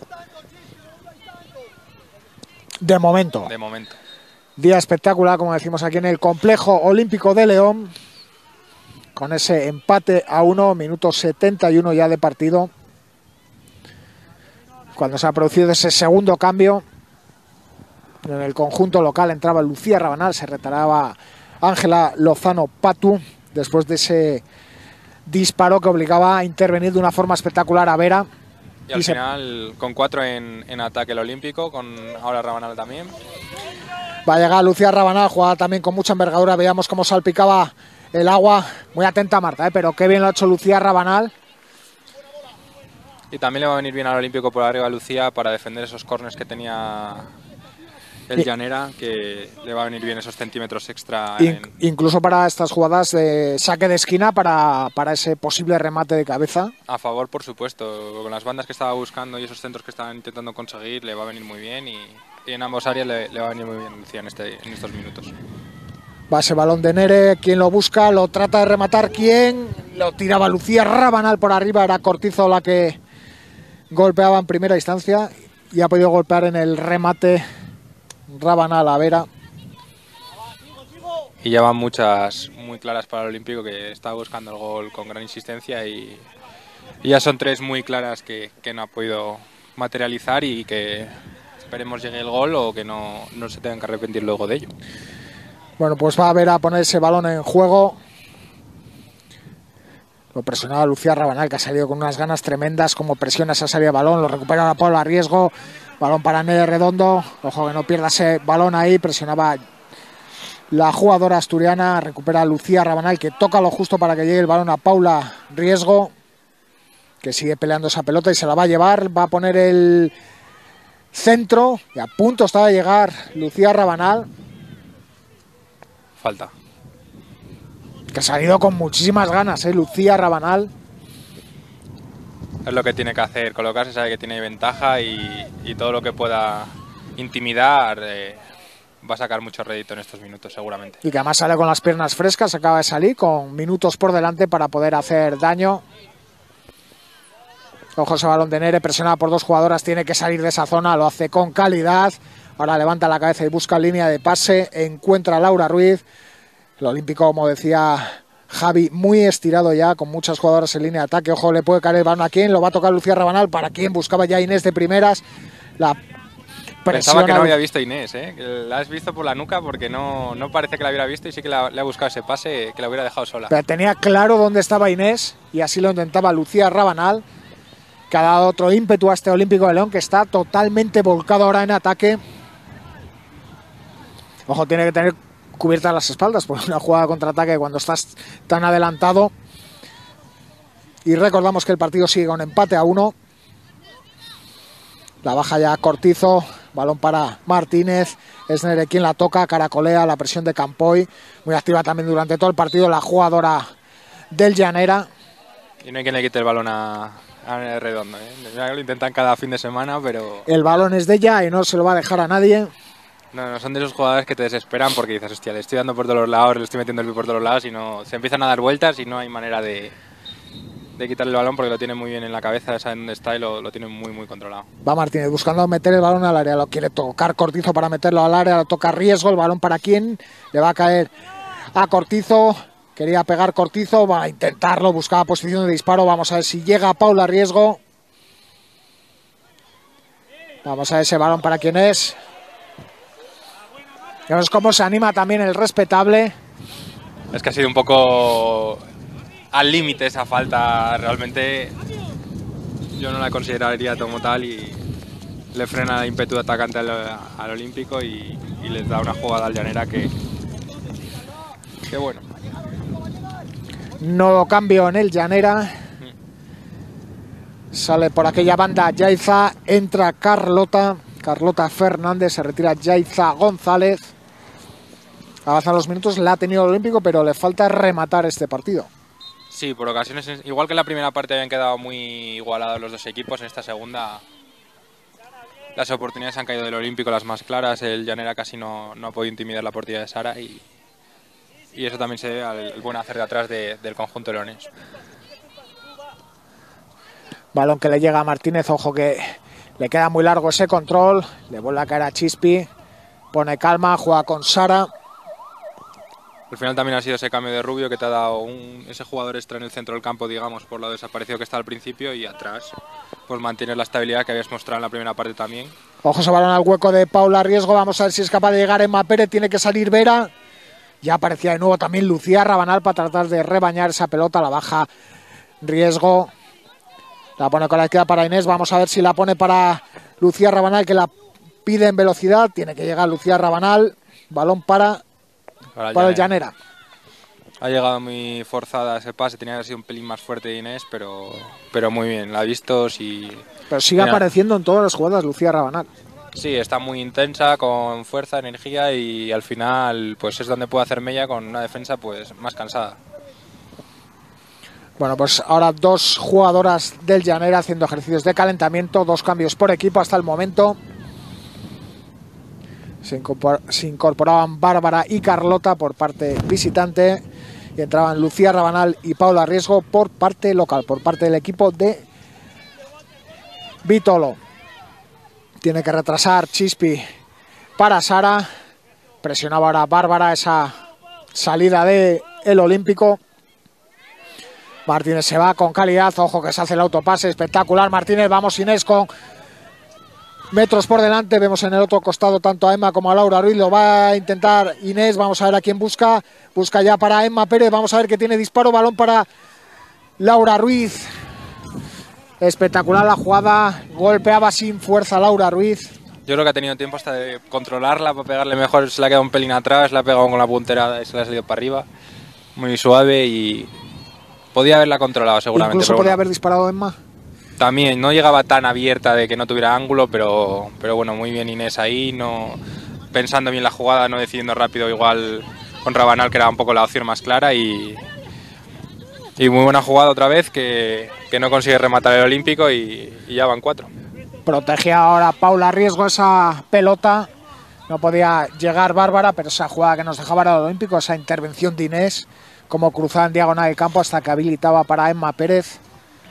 de momento. De momento. Día espectacular, como decimos aquí en el Complejo Olímpico de León, con ese empate a 1, minuto 71 ya de partido. Cuando se ha producido ese segundo cambio, en el conjunto local entraba Lucía Rabanal, se retiraba Ángela Lozano Patu, después de ese disparo que obligaba a intervenir de una forma espectacular a Vera. Y al final, con 4 en ataque el Olímpico, con ahora Rabanal también. Va a llegar Lucía Rabanal, jugada también con mucha envergadura, veíamos cómo salpicaba el agua. Muy atenta Marta, pero qué bien lo ha hecho Lucía Rabanal. Y también le va a venir bien al Olímpico por arriba a Lucía para defender esos córners que tenía el Llanera, que le va a venir bien esos centímetros extra. Incluso para estas jugadas de saque de esquina, para ese posible remate de cabeza. A favor, por supuesto. Con las bandas que estaba buscando y esos centros que estaban intentando conseguir, le va a venir muy bien. Y en ambas áreas le va a venir muy bien Lucía en estos minutos. Va ese balón de Nere, quien lo busca, lo trata de rematar, ¿quién? Lo tiraba Lucía Rabanal por arriba, era Cortizo la que golpeaba en primera instancia y ha podido golpear en el remate Rabanal a Vera. Y llevan muchas muy claras para el Olímpico, que está buscando el gol con gran insistencia y ya son 3 muy claras que no ha podido materializar y que esperemos llegue el gol o que no se tengan que arrepentir luego de ello. Bueno, pues va a ver a poner ese balón en juego. Lo presionaba Lucía Rabanal, que ha salido con unas ganas tremendas. Como presiona esa salida de balón, lo recupera a Paula Riesgo. Balón para Nere Redondo. Ojo que no pierda ese balón ahí. Presionaba la jugadora asturiana. Recupera a Lucía Rabanal, que toca lo justo para que llegue el balón a Paula Riesgo, que sigue peleando esa pelota y se la va a llevar. Va a poner el centro y a punto está de llegar Lucía Rabanal. Falta. Que ha salido con muchísimas ganas, Lucía Rabanal. Es lo que tiene que hacer, colocarse, sabe que tiene ventaja y todo lo que pueda intimidar va a sacar mucho rédito en estos minutos seguramente. Y que además sale con las piernas frescas, acaba de salir con minutos por delante para poder hacer daño. Ojo ese balón de Nere, presionada por 2 jugadoras, tiene que salir de esa zona, lo hace con calidad. Ahora levanta la cabeza y busca línea de pase, encuentra a Laura Ruiz. El Olímpico, como decía Javi, muy estirado ya, con muchas jugadoras en línea de ataque. Ojo, le puede caer el balón a quién, lo va a tocar Lucía Rabanal, para quien buscaba ya Inés de primeras. La Pensaba que no había visto Inés, que la has visto por la nuca porque no parece que la hubiera visto y sí que le ha buscado ese pase que la hubiera dejado sola. Pero tenía claro dónde estaba Inés y así lo intentaba Lucía Rabanal, que ha dado otro ímpetu a este Olímpico de León, que está totalmente volcado ahora en ataque. Ojo, tiene que tener cubiertas las espaldas por una jugada de contraataque cuando estás tan adelantado. Y recordamos que el partido sigue con empate a 1. La baja ya Cortizo, balón para Martínez, es Nere quien la toca, caracolea la presión de Campoy, muy activa también durante todo el partido la jugadora del Llanera. Y no hay quien le quite el balón a Nere Redondo, lo intentan cada fin de semana, pero... El balón es de ella y no se lo va a dejar a nadie. No, son de esos jugadores que te desesperan porque dices, hostia, le estoy dando por todos los lados, le estoy metiendo el pie por todos los lados y no se empiezan a dar vueltas y no hay manera de quitarle el balón porque lo tiene muy bien en la cabeza, sabe dónde está y lo tiene muy, muy controlado. Va Martínez buscando meter el balón al área, lo quiere tocar Cortizo para meterlo al área, lo toca Riesgo, el balón para quién, le va a caer a Cortizo, quería pegar Cortizo, va a intentarlo, buscaba posición de disparo, vamos a ver si llega Paula Riesgo. Vamos a ver ese balón para quién es. Vemos cómo se anima también el respetable. Es que ha sido un poco al límite esa falta, realmente yo no la consideraría como tal y le frena el ímpetu de atacante al Olímpico y les da una jugada al Llanera que bueno. Nuevo cambio en el Llanera. Sale por aquella banda Yaiza, entra Carlota Fernández, se retira Yaiza González. Avanzan los minutos, la ha tenido el Olímpico, pero le falta rematar este partido. Sí, por ocasiones, igual que en la primera parte habían quedado muy igualados los dos equipos, en esta segunda las oportunidades han caído del Olímpico, las más claras. El Llanera casi no ha podido intimidar la portería de Sara y eso también se debe al buen hacer de atrás del conjunto leonés. Balón que le llega a Martínez, ojo que le queda muy largo ese control, le vuelve a caer a Chispi, pone calma, juega con Sara. Al final también ha sido ese cambio de Rubio que te ha dado ese jugador extra en el centro del campo, digamos, por lo desaparecido que está al principio, y atrás pues mantienes la estabilidad que habías mostrado en la primera parte también. Ojo ese balón al hueco de Paula Riesgo, vamos a ver si es capaz de llegar Emma Pérez, tiene que salir Vera. Ya aparecía de nuevo también Lucía Rabanal para tratar de rebañar esa pelota, la baja Riesgo. La pone con la izquierda para Inés, vamos a ver si la pone para Lucía Rabanal, que la pide en velocidad, tiene que llegar Lucía Rabanal, balón para el Llanera. Ha llegado muy forzada ese pase, tenía que haber sido un pelín más fuerte de Inés, pero muy bien, la ha visto. Pero sigue apareciendo en todas las jugadas Lucía Rabanal. Sí, está muy intensa, con fuerza, energía, y al final pues es donde puede hacer mella con una defensa pues más cansada. Bueno, pues ahora dos jugadoras del Llanera haciendo ejercicios de calentamiento, 2 cambios por equipo hasta el momento. Se incorporaban Bárbara y Carlota por parte visitante y entraban Lucía Rabanal y Paula Riesgo por parte local, por parte del equipo de Vitolo. Tiene que retrasar Chispi para Sara. Presionaba ahora Bárbara esa salida de el Olímpico. Martínez se va con calidad. Ojo que se hace el autopase espectacular. Martínez, vamos Inés con metros por delante. Vemos en el otro costado tanto a Emma como a Laura Ruiz. Lo va a intentar Inés. Vamos a ver a quién busca. Busca ya para Emma Pérez. Vamos a ver que tiene disparo. Balón para Laura Ruiz. Espectacular la jugada. Golpeaba sin fuerza Laura Ruiz. Yo creo que ha tenido tiempo hasta de controlarla para pegarle mejor. Se le ha quedado un pelín atrás. Le ha pegado con la puntera y se le ha salido para arriba. Muy suave y podía haberla controlado seguramente. Incluso podía haber disparado Emma. También no llegaba tan abierta de que no tuviera ángulo, pero bueno, muy bien Inés ahí, no pensando bien la jugada, no decidiendo rápido, igual con Rabanal, que era un poco la opción más clara, y muy buena jugada otra vez, que no consigue rematar el Olímpico y ya van 4. Protege ahora Paula Riesgo esa pelota, no podía llegar Bárbara, pero esa jugada que nos dejaba el Olímpico, esa intervención de Inés, como cruzaba en diagonal del campo hasta que habilitaba para Emma Pérez,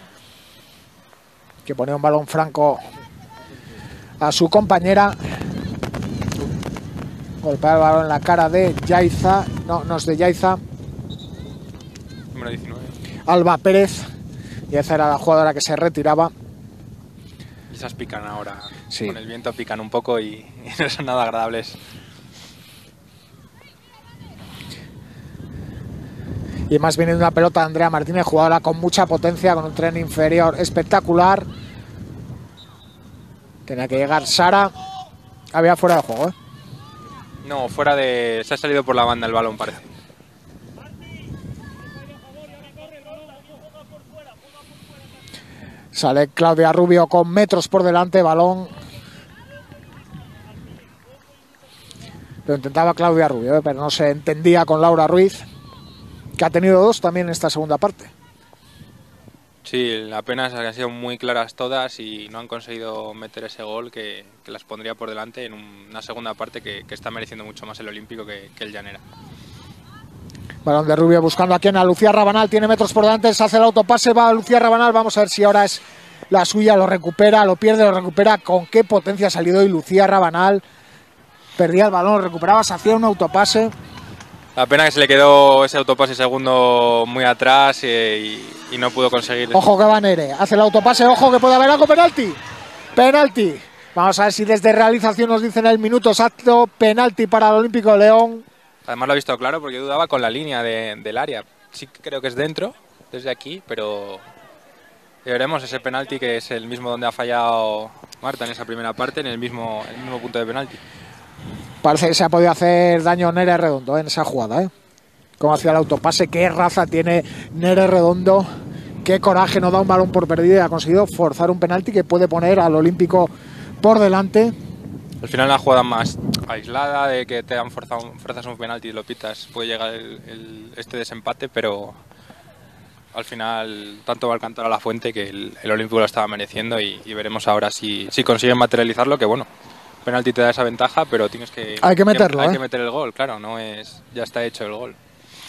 que ponía un balón franco a su compañera. Golpea el balón en la cara de Yaiza. No es de Yaiza. Número 19. Alba Pérez. Yaiza era la jugadora que se retiraba. Esas pican ahora. Sí. Con el viento pican un poco y no son nada agradables. Y más viene de una pelota de Andrea Martínez, jugadora con mucha potencia, con un tren inferior espectacular. Tenía que llegar Sara. Había fuera de juego, ¿eh? No, fuera de... Se ha salido por la banda el balón, parece. Sale Claudia Rubio con metros por delante, balón. Lo intentaba Claudia Rubio, pero no se entendía con Laura Ruiz, que ha tenido 2 también en esta segunda parte. Sí, apenas han sido muy claras todas y no han conseguido meter ese gol que las pondría por delante en una segunda parte que está mereciendo mucho más el Olímpico que el Llanera. Balón de Rubio buscando aquí a Lucía Rabanal, tiene metros por delante, se hace el autopase, va Lucía Rabanal, vamos a ver si ahora es la suya, lo recupera, lo pierde, lo recupera, con qué potencia ha salido hoy Lucía Rabanal. Perdía el balón, lo recuperaba, se hacía un autopase. La pena que se le quedó ese autopase segundo muy atrás y no pudo conseguir. Ojo que va Nere, hace el autopase, ojo que puede haber algo, penalti. Penalti. Vamos a ver si desde realización nos dicen el minuto exacto. Penalti para el Olímpico de León. Además lo he visto claro porque dudaba con la línea del área. Sí que creo que es dentro, desde aquí, pero veremos ese penalti que es el mismo donde ha fallado Marta en esa primera parte, en el mismo punto de penalti. Parece que se ha podido hacer daño Nere Redondo en esa jugada, ¿eh? Como hacía el autopase, qué raza tiene Nere Redondo, qué coraje, no da un balón por perdido y ha conseguido forzar un penalti que puede poner al Olímpico por delante. Al final la jugada más aislada de que te han forzas un penalti y lo pitas, puede llegar este desempate, pero al final tanto va el cantar a la fuente que el Olímpico lo estaba mereciendo y veremos ahora si consiguen materializarlo, que bueno, penalti te da esa ventaja, pero tienes que... Hay que meterlo, hay que meter el gol, claro, no es... Ya está hecho el gol.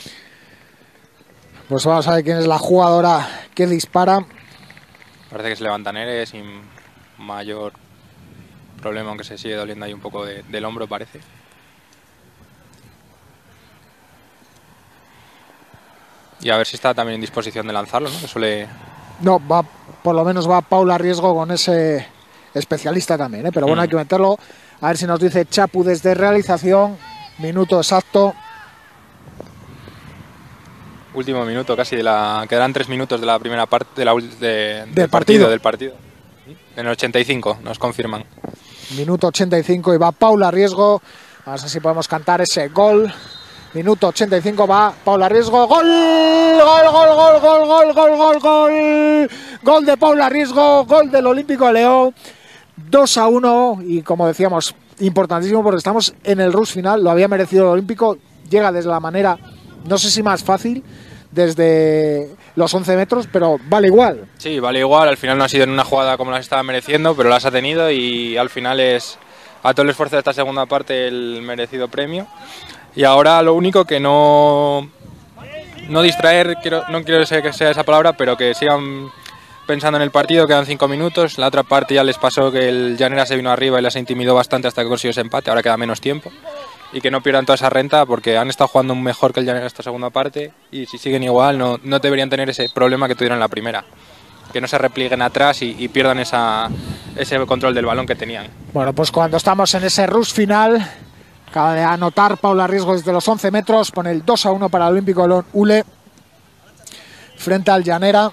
Pues vamos a ver quién es la jugadora que dispara. Parece que se levanta Nere sin mayor problema, aunque se sigue doliendo ahí un poco del hombro, parece. Y a ver si está también en disposición de lanzarlo, ¿no? Que suele... No, va, por lo menos va Paula Riesgo con ese especialista también, ¿eh? Pero bueno, hay que meterlo. A ver si nos dice Chapu desde realización. Minuto exacto. Último minuto casi quedarán 3 minutos de la primera parte del partido. En el 85, nos confirman. Minuto 85 y va Paula Riesgo. Vamos a ver si podemos cantar ese gol. Minuto 85 va Paula Riesgo. ¡Gol! ¡Gol, gol, gol, gol, gol, gol, gol, gol! Gol de Paula Riesgo, gol del Olímpico de León. 2-1 y como decíamos, importantísimo porque estamos en el rush final. Lo había merecido el Olímpico. Llega desde la manera, no sé si más fácil, desde los 11 metros, pero vale igual. Sí, vale igual. Al final no ha sido en una jugada como las estaba mereciendo, pero las ha tenido y al final es a todo el esfuerzo de esta segunda parte el merecido premio. Y ahora lo único que no distraer, no quiero que sea esa palabra, pero que sigan pensando en el partido. Quedan 5 minutos, la otra parte ya les pasó que el Llanera se vino arriba y les intimidó bastante hasta que consiguió ese empate, ahora queda menos tiempo. Y que no pierdan toda esa renta porque han estado jugando mejor que el Llanera esta segunda parte y si siguen igual no deberían tener ese problema que tuvieron en la primera. Que no se replieguen atrás y pierdan ese control del balón que tenían. Bueno, pues cuando estamos en ese rush final, acaba de anotar Paula Riesgo desde los 11 metros, pone el 2-1 para el Olímpico de León Ule frente al Llanera.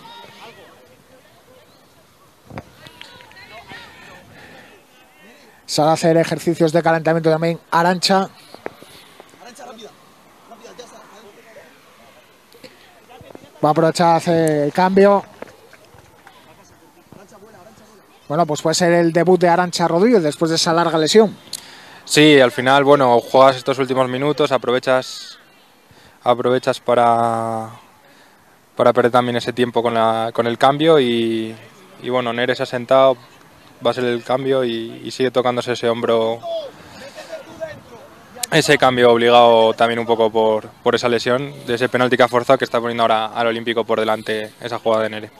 Sale a hacer ejercicios de calentamiento también Arantxa. Va a aprovechar a hacer el cambio. Bueno, pues puede ser el debut de Arantxa Rodríguez después de esa larga lesión. Sí, al final, bueno, juegas estos últimos minutos, aprovechas para perder también ese tiempo con el cambio y bueno, Neres se ha sentado, va a ser el cambio y sigue tocándose ese hombro, ese cambio obligado también un poco por esa lesión, de ese penalti que ha forzado, que está poniendo ahora al Olímpico por delante esa jugada de Neres.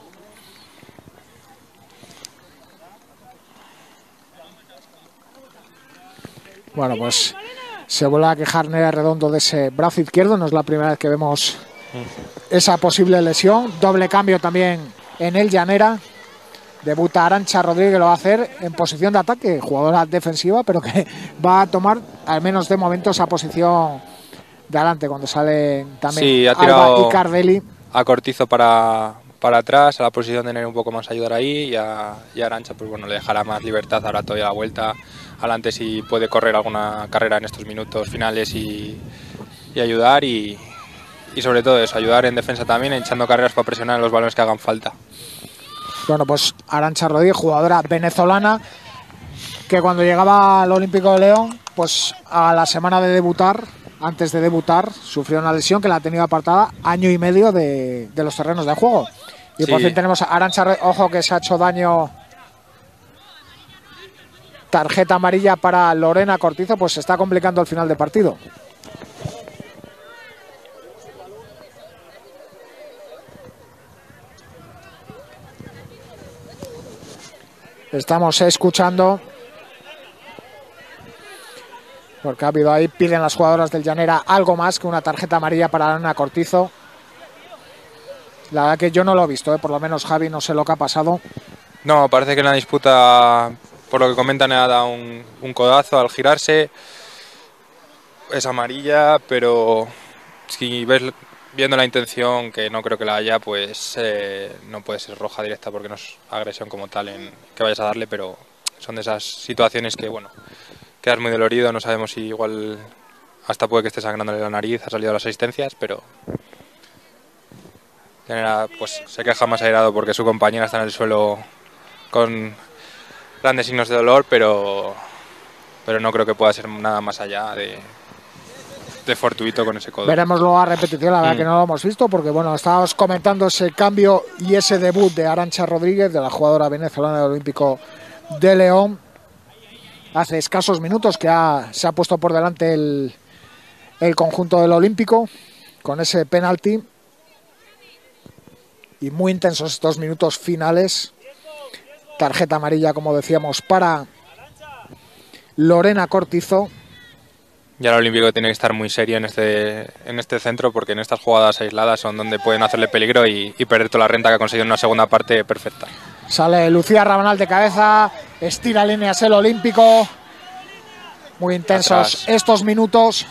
Bueno, pues se vuelve a quejar Nerea Redondo de ese brazo izquierdo, no es la primera vez que vemos esa posible lesión. Doble cambio también en el Llanera. Debuta Arantxa Rodríguez, que lo va a hacer en posición de ataque, jugadora defensiva, pero que va a tomar, al menos de momento, esa posición de adelante cuando salen también sí, ha Alba y Cardelli. A Cortizo para atrás, a la posición de tener un poco más ayudar ahí y a Arantxa pues bueno, le dejará más libertad ahora todavía la vuelta adelante si puede correr alguna carrera en estos minutos finales y ayudar y sobre todo eso, ayudar en defensa también, echando carreras para presionar los balones que hagan falta. Bueno, pues Arantxa Rodríguez, jugadora venezolana, que cuando llegaba al Olímpico de León, pues a la semana de debutar, antes de debutar, sufrió una lesión que la ha tenido apartada año y medio de los terrenos de juego. Y sí, por fin tenemos a Arantxa Rodríguez, ojo que se ha hecho daño, tarjeta amarilla para Lorena Cortizo, pues se está complicando el final de partido. Estamos escuchando, porque ha habido ahí, piden las jugadoras del Llanera algo más que una tarjeta amarilla para Lorena Cortizo. La verdad que yo no lo he visto, por lo menos Javi, no sé lo que ha pasado. No, parece que en la disputa, por lo que comentan, ha dado un codazo al girarse. Es amarilla, pero si ves viendo la intención, que no creo que la haya, pues no puede ser roja directa porque no es agresión como tal en que vayas a darle, pero son de esas situaciones que, bueno, quedas muy dolorido, no sabemos si igual hasta puede que esté sangrándole la nariz, ha salido las asistencias, pero pues se queja más airado porque su compañera está en el suelo con grandes signos de dolor, pero no creo que pueda ser nada más allá de fortuito con ese codo. Veremos luego a repetición, la verdad que no lo hemos visto, porque bueno, estábamos comentando ese cambio y ese debut de Arantxa Rodríguez, de la jugadora venezolana del Olímpico de León. Hace escasos minutos que se ha puesto por delante el conjunto del Olímpico con ese penalti. Y muy intensos estos minutos finales. Tarjeta amarilla, como decíamos, para Lorena Cortizo. Ya el Olímpico tiene que estar muy serio en este centro, porque en estas jugadas aisladas son donde pueden hacerle peligro y perder toda la renta que ha conseguido en una segunda parte perfecta. Sale Lucía Rabanal de cabeza, estira líneas el Olímpico. Muy intensos atrás estos minutos.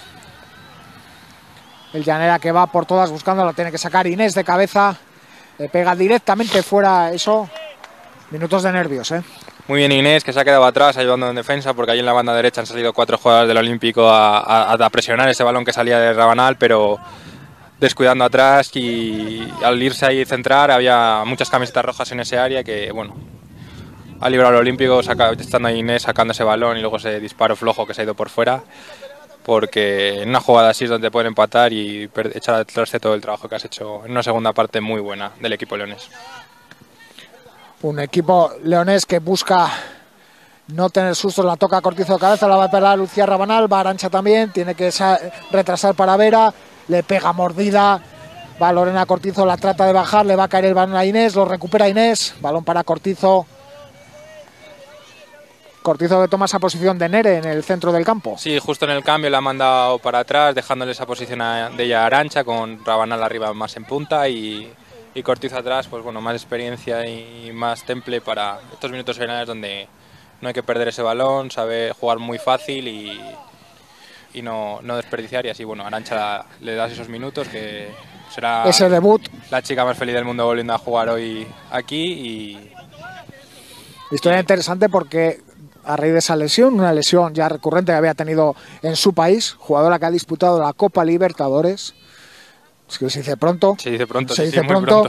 El Llanera que va por todas buscando, lo tiene que sacar Inés de cabeza. Le pega directamente fuera eso. Minutos de nervios, Muy bien Inés, que se ha quedado atrás ayudando en defensa, porque ahí en la banda derecha han salido 4 jugadores del Olímpico a presionar ese balón que salía de Rabanal, pero descuidando atrás, y al irse ahí a centrar había muchas camisetas rojas en ese área que, bueno, ha librado al Olímpico, estando ahí Inés sacando ese balón y luego ese disparo flojo que se ha ido por fuera, porque en una jugada así es donde pueden empatar y echar al traste todo el trabajo que has hecho en una segunda parte muy buena del equipo leonés. Un equipo leonés que busca no tener sustos, la toca Cortizo de cabeza, la va a pegar Lucía Rabanal, va Arantxa también, tiene que retrasar para Vera, le pega mordida, va Lorena Cortizo, la trata de bajar, le va a caer el balón a Inés, lo recupera Inés, balón para Cortizo. Cortizo que toma esa posición de Nere en el centro del campo. Sí, justo en el cambio la ha mandado para atrás, dejándole esa posición de ella a Arantxa, con Rabanal arriba más en punta y Cortizo atrás, pues bueno, más experiencia y más temple para estos minutos finales donde no hay que perder ese balón, sabe jugar muy fácil y no desperdiciar. Y así, bueno, Arantxa le das esos minutos, que será ese debut, la chica más feliz del mundo volviendo a jugar hoy aquí. Historia interesante porque a raíz de esa lesión, una lesión ya recurrente que había tenido en su país, jugadora que ha disputado la Copa Libertadores, es que se dice pronto, muy pronto,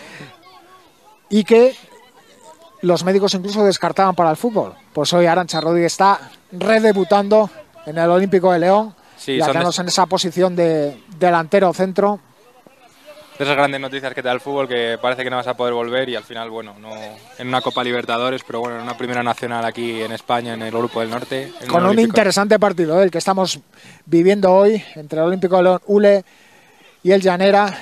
y que los médicos incluso descartaban para el fútbol. Pues hoy Arantxa Rodríguez está redebutando en el Olímpico de León, sí, ya quedamos en esa posición de delantero centro. De esas grandes noticias que te da el fútbol, que parece que no vas a poder volver y al final, bueno, no en una Copa Libertadores, pero bueno, en una primera nacional aquí en España, en el Grupo del Norte. Con un interesante partido, el que estamos viviendo hoy entre el Olímpico de León, Ule y el Llanera.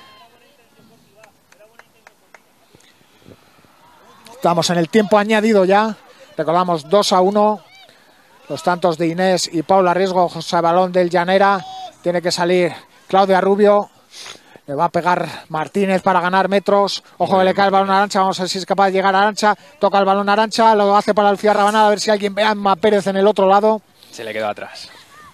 Estamos en el tiempo añadido ya, recordamos 2-1, los tantos de Inés y Paula Riesgo, José balón del Llanera, tiene que salir Claudia Rubio. Le va a pegar Martínez para ganar metros. Ojo que le cae el balón a Arantxa. Vamos a ver si es capaz de llegar a Arantxa. Toca el balón a Arantxa. Lo hace para Lucía Rabanal. A ver si alguien ve a Emma Pérez en el otro lado. Se le quedó atrás.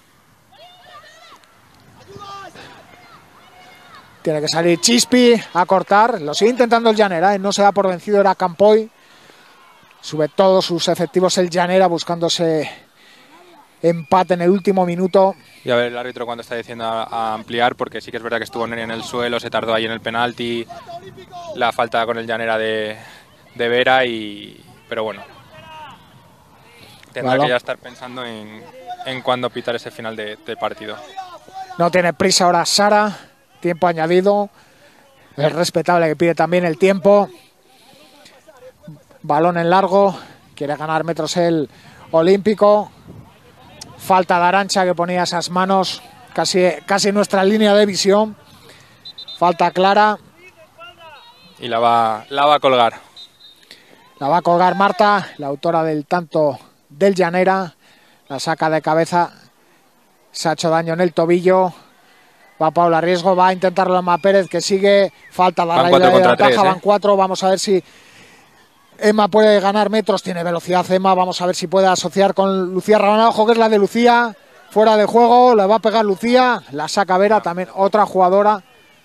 Tiene que salir Chispi a cortar. Lo sigue intentando el Llanera. No se da por vencido. Era Campoy. Sube todos sus efectivos el Llanera buscándose empate en el último minuto. Y a ver el árbitro cuando está diciendo a ampliar, porque sí que es verdad que estuvo Neri en el suelo, se tardó ahí en el penalti, la falta con el Llanera de Vera, pero bueno, tendrá que ya estar pensando en cuándo pitar ese final de partido. No tiene prisa ahora Sara, tiempo añadido, es respetable que pide también el tiempo. Balón en largo, quiere ganar metros el Olímpico. Falta de Arantxa que ponía esas manos casi nuestra línea de visión. Falta clara. Y la va a colgar. La va a colgar Marta, la autora del tanto del Llanera. La saca de cabeza. Se ha hecho daño en el tobillo. Va Paula Riesgo, va a intentarlo Emma Pérez que sigue. Falta la raíz de la caja, van 4. Vamos a ver si Emma puede ganar metros, tiene velocidad Emma, vamos a ver si puede asociar con Lucía Rabanal. Ojo que es la de Lucía, fuera de juego, la va a pegar Lucía, la saca Vera, también otra jugadora.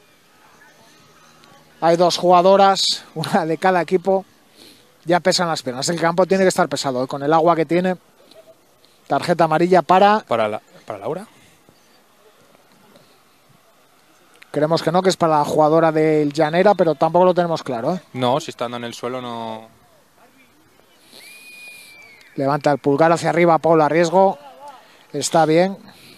Hay dos jugadoras, una de cada equipo, ya pesan las piernas. El campo tiene que estar pesado, con el agua que tiene. Tarjeta amarilla para Laura. Creemos que no, que es para la jugadora del Llanera, pero tampoco lo tenemos claro, ¿eh? No, si estando en el suelo no. Levanta el pulgar hacia arriba Paula Riesgo. Está bien.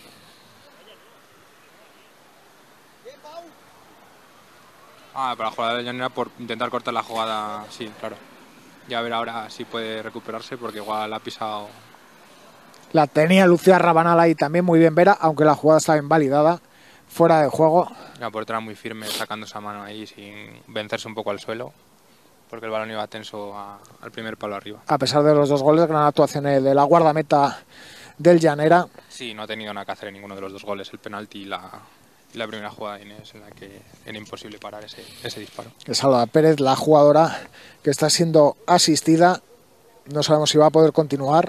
Para la jugada de Llanera por intentar cortar la jugada, sí, claro. Ya a ver ahora si puede recuperarse porque igual la ha pisado. La tenía Lucía Rabanal ahí también, muy bien Vera, aunque la jugada estaba invalidada. Fuera de juego. La portera muy firme sacando esa mano ahí sin vencerse un poco al suelo. Porque el balón iba tenso al primer palo arriba. A pesar de los dos goles, gran actuación de la guardameta del Llanera. Sí, no ha tenido nada que hacer en ninguno de los dos goles. El penalti y la primera jugada de Inés en la que era imposible parar ese disparo. Es Laura Pérez, la jugadora que está siendo asistida. No sabemos si va a poder continuar.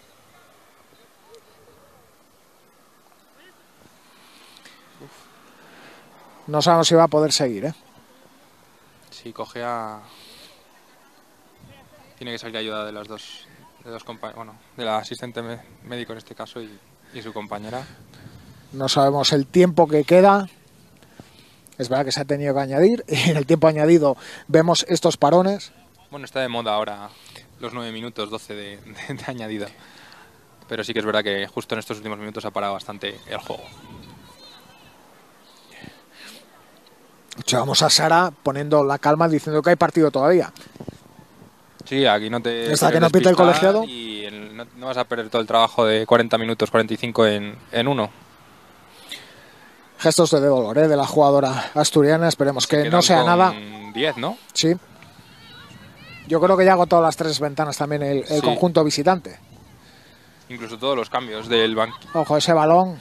No sabemos si va a poder seguir, ¿eh? Sí, cojea. Tiene que salir ayuda de las dos compañeras, bueno, del asistente médico en este caso y su compañera. No sabemos el tiempo que queda. Es verdad que se ha tenido que añadir y en el tiempo añadido vemos estos parones. Bueno, está de moda ahora los 9 minutos, 12 de añadida. Pero sí que es verdad que justo en estos últimos minutos ha parado bastante el juego. Vamos a Sara poniendo la calma diciendo que hay partido todavía. Sí, aquí no te... Hasta que no pita el colegiado. Y en No vas a perder todo el trabajo de 40 minutos, 45 en uno. Gestos de dolor de la jugadora asturiana. Esperemos que no sea nada. 10, ¿no? Sí. Yo creo que ya agotó las 3 ventanas también el conjunto visitante. Incluso todos los cambios del banquillo. Ojo, ese balón.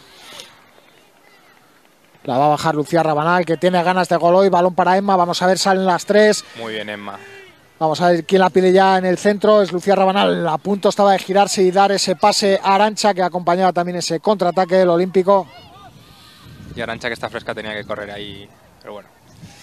La va a bajar Lucía Rabanal, que tiene ganas de gol hoy. Balón para Emma. Vamos a ver, salen las 3. Muy bien, Emma. Vamos a ver quién la pide ya en el centro. Es Lucía Rabanal. A punto estaba de girarse y dar ese pase a Arantxa, que acompañaba también ese contraataque del Olímpico. Y Arantxa, que está fresca, tenía que correr ahí. Pero bueno.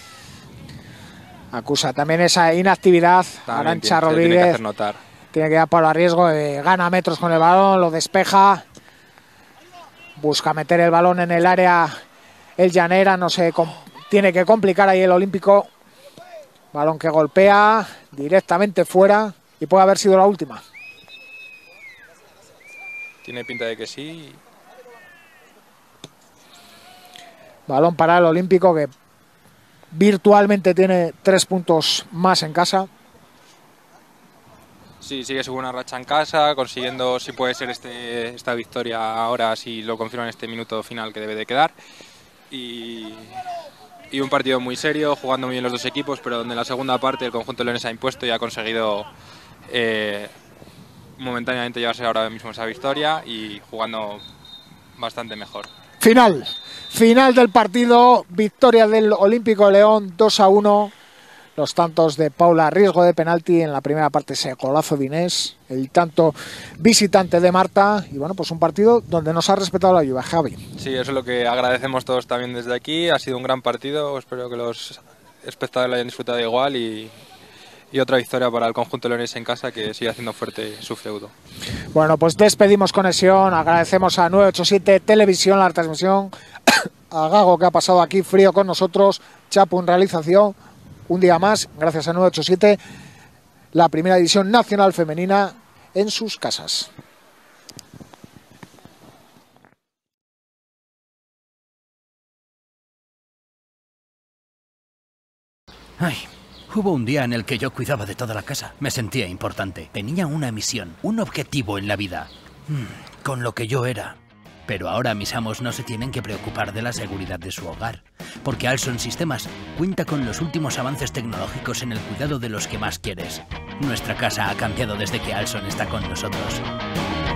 Acusa también esa inactividad. Arantxa Rodríguez. Tiene que hacer notar. Tiene que dar Pablo a riesgo. Gana metros con el balón. Lo despeja. Busca meter el balón en el área. El Llanera. No se tiene que complicar ahí el Olímpico. Balón que golpea directamente fuera. Y puede haber sido la última. Tiene pinta de que sí. Balón para el Olímpico, que virtualmente tiene 3 puntos más en casa. Sí, sigue su buena racha en casa, consiguiendo, si puede ser esta victoria ahora, si lo confirma en este minuto final que debe de quedar. Y un partido muy serio, jugando muy bien los dos equipos, pero donde en la segunda parte el conjunto leonés ha impuesto y ha conseguido momentáneamente llevarse ahora mismo esa victoria y jugando bastante mejor. Final del partido, victoria del Olímpico León 2-1. Los tantos de Paula, riesgo de penalti en la primera parte, ese golazo de Inés, el tanto visitante de Marta. Y bueno, pues un partido donde nos ha respetado la lluvia, Javi. Sí, eso es lo que agradecemos todos también desde aquí. Ha sido un gran partido, espero que los espectadores lo hayan disfrutado igual y otra victoria para el conjunto leonés en casa, que sigue haciendo fuerte su feudo. Bueno, pues despedimos conexión, agradecemos a 987 Televisión la transmisión, a Gago, que ha pasado aquí frío con nosotros, Chapo en realización, un día más, gracias a 987, la primera división nacional femenina en sus casas. Ay, hubo un día en el que yo cuidaba de toda la casa. Me sentía importante. Tenía una misión, un objetivo en la vida. Con lo que yo era. Pero ahora mis amos no se tienen que preocupar de la seguridad de su hogar, porque Alson Sistemas cuenta con los últimos avances tecnológicos en el cuidado de los que más quieres. Nuestra casa ha cambiado desde que Alson está con nosotros.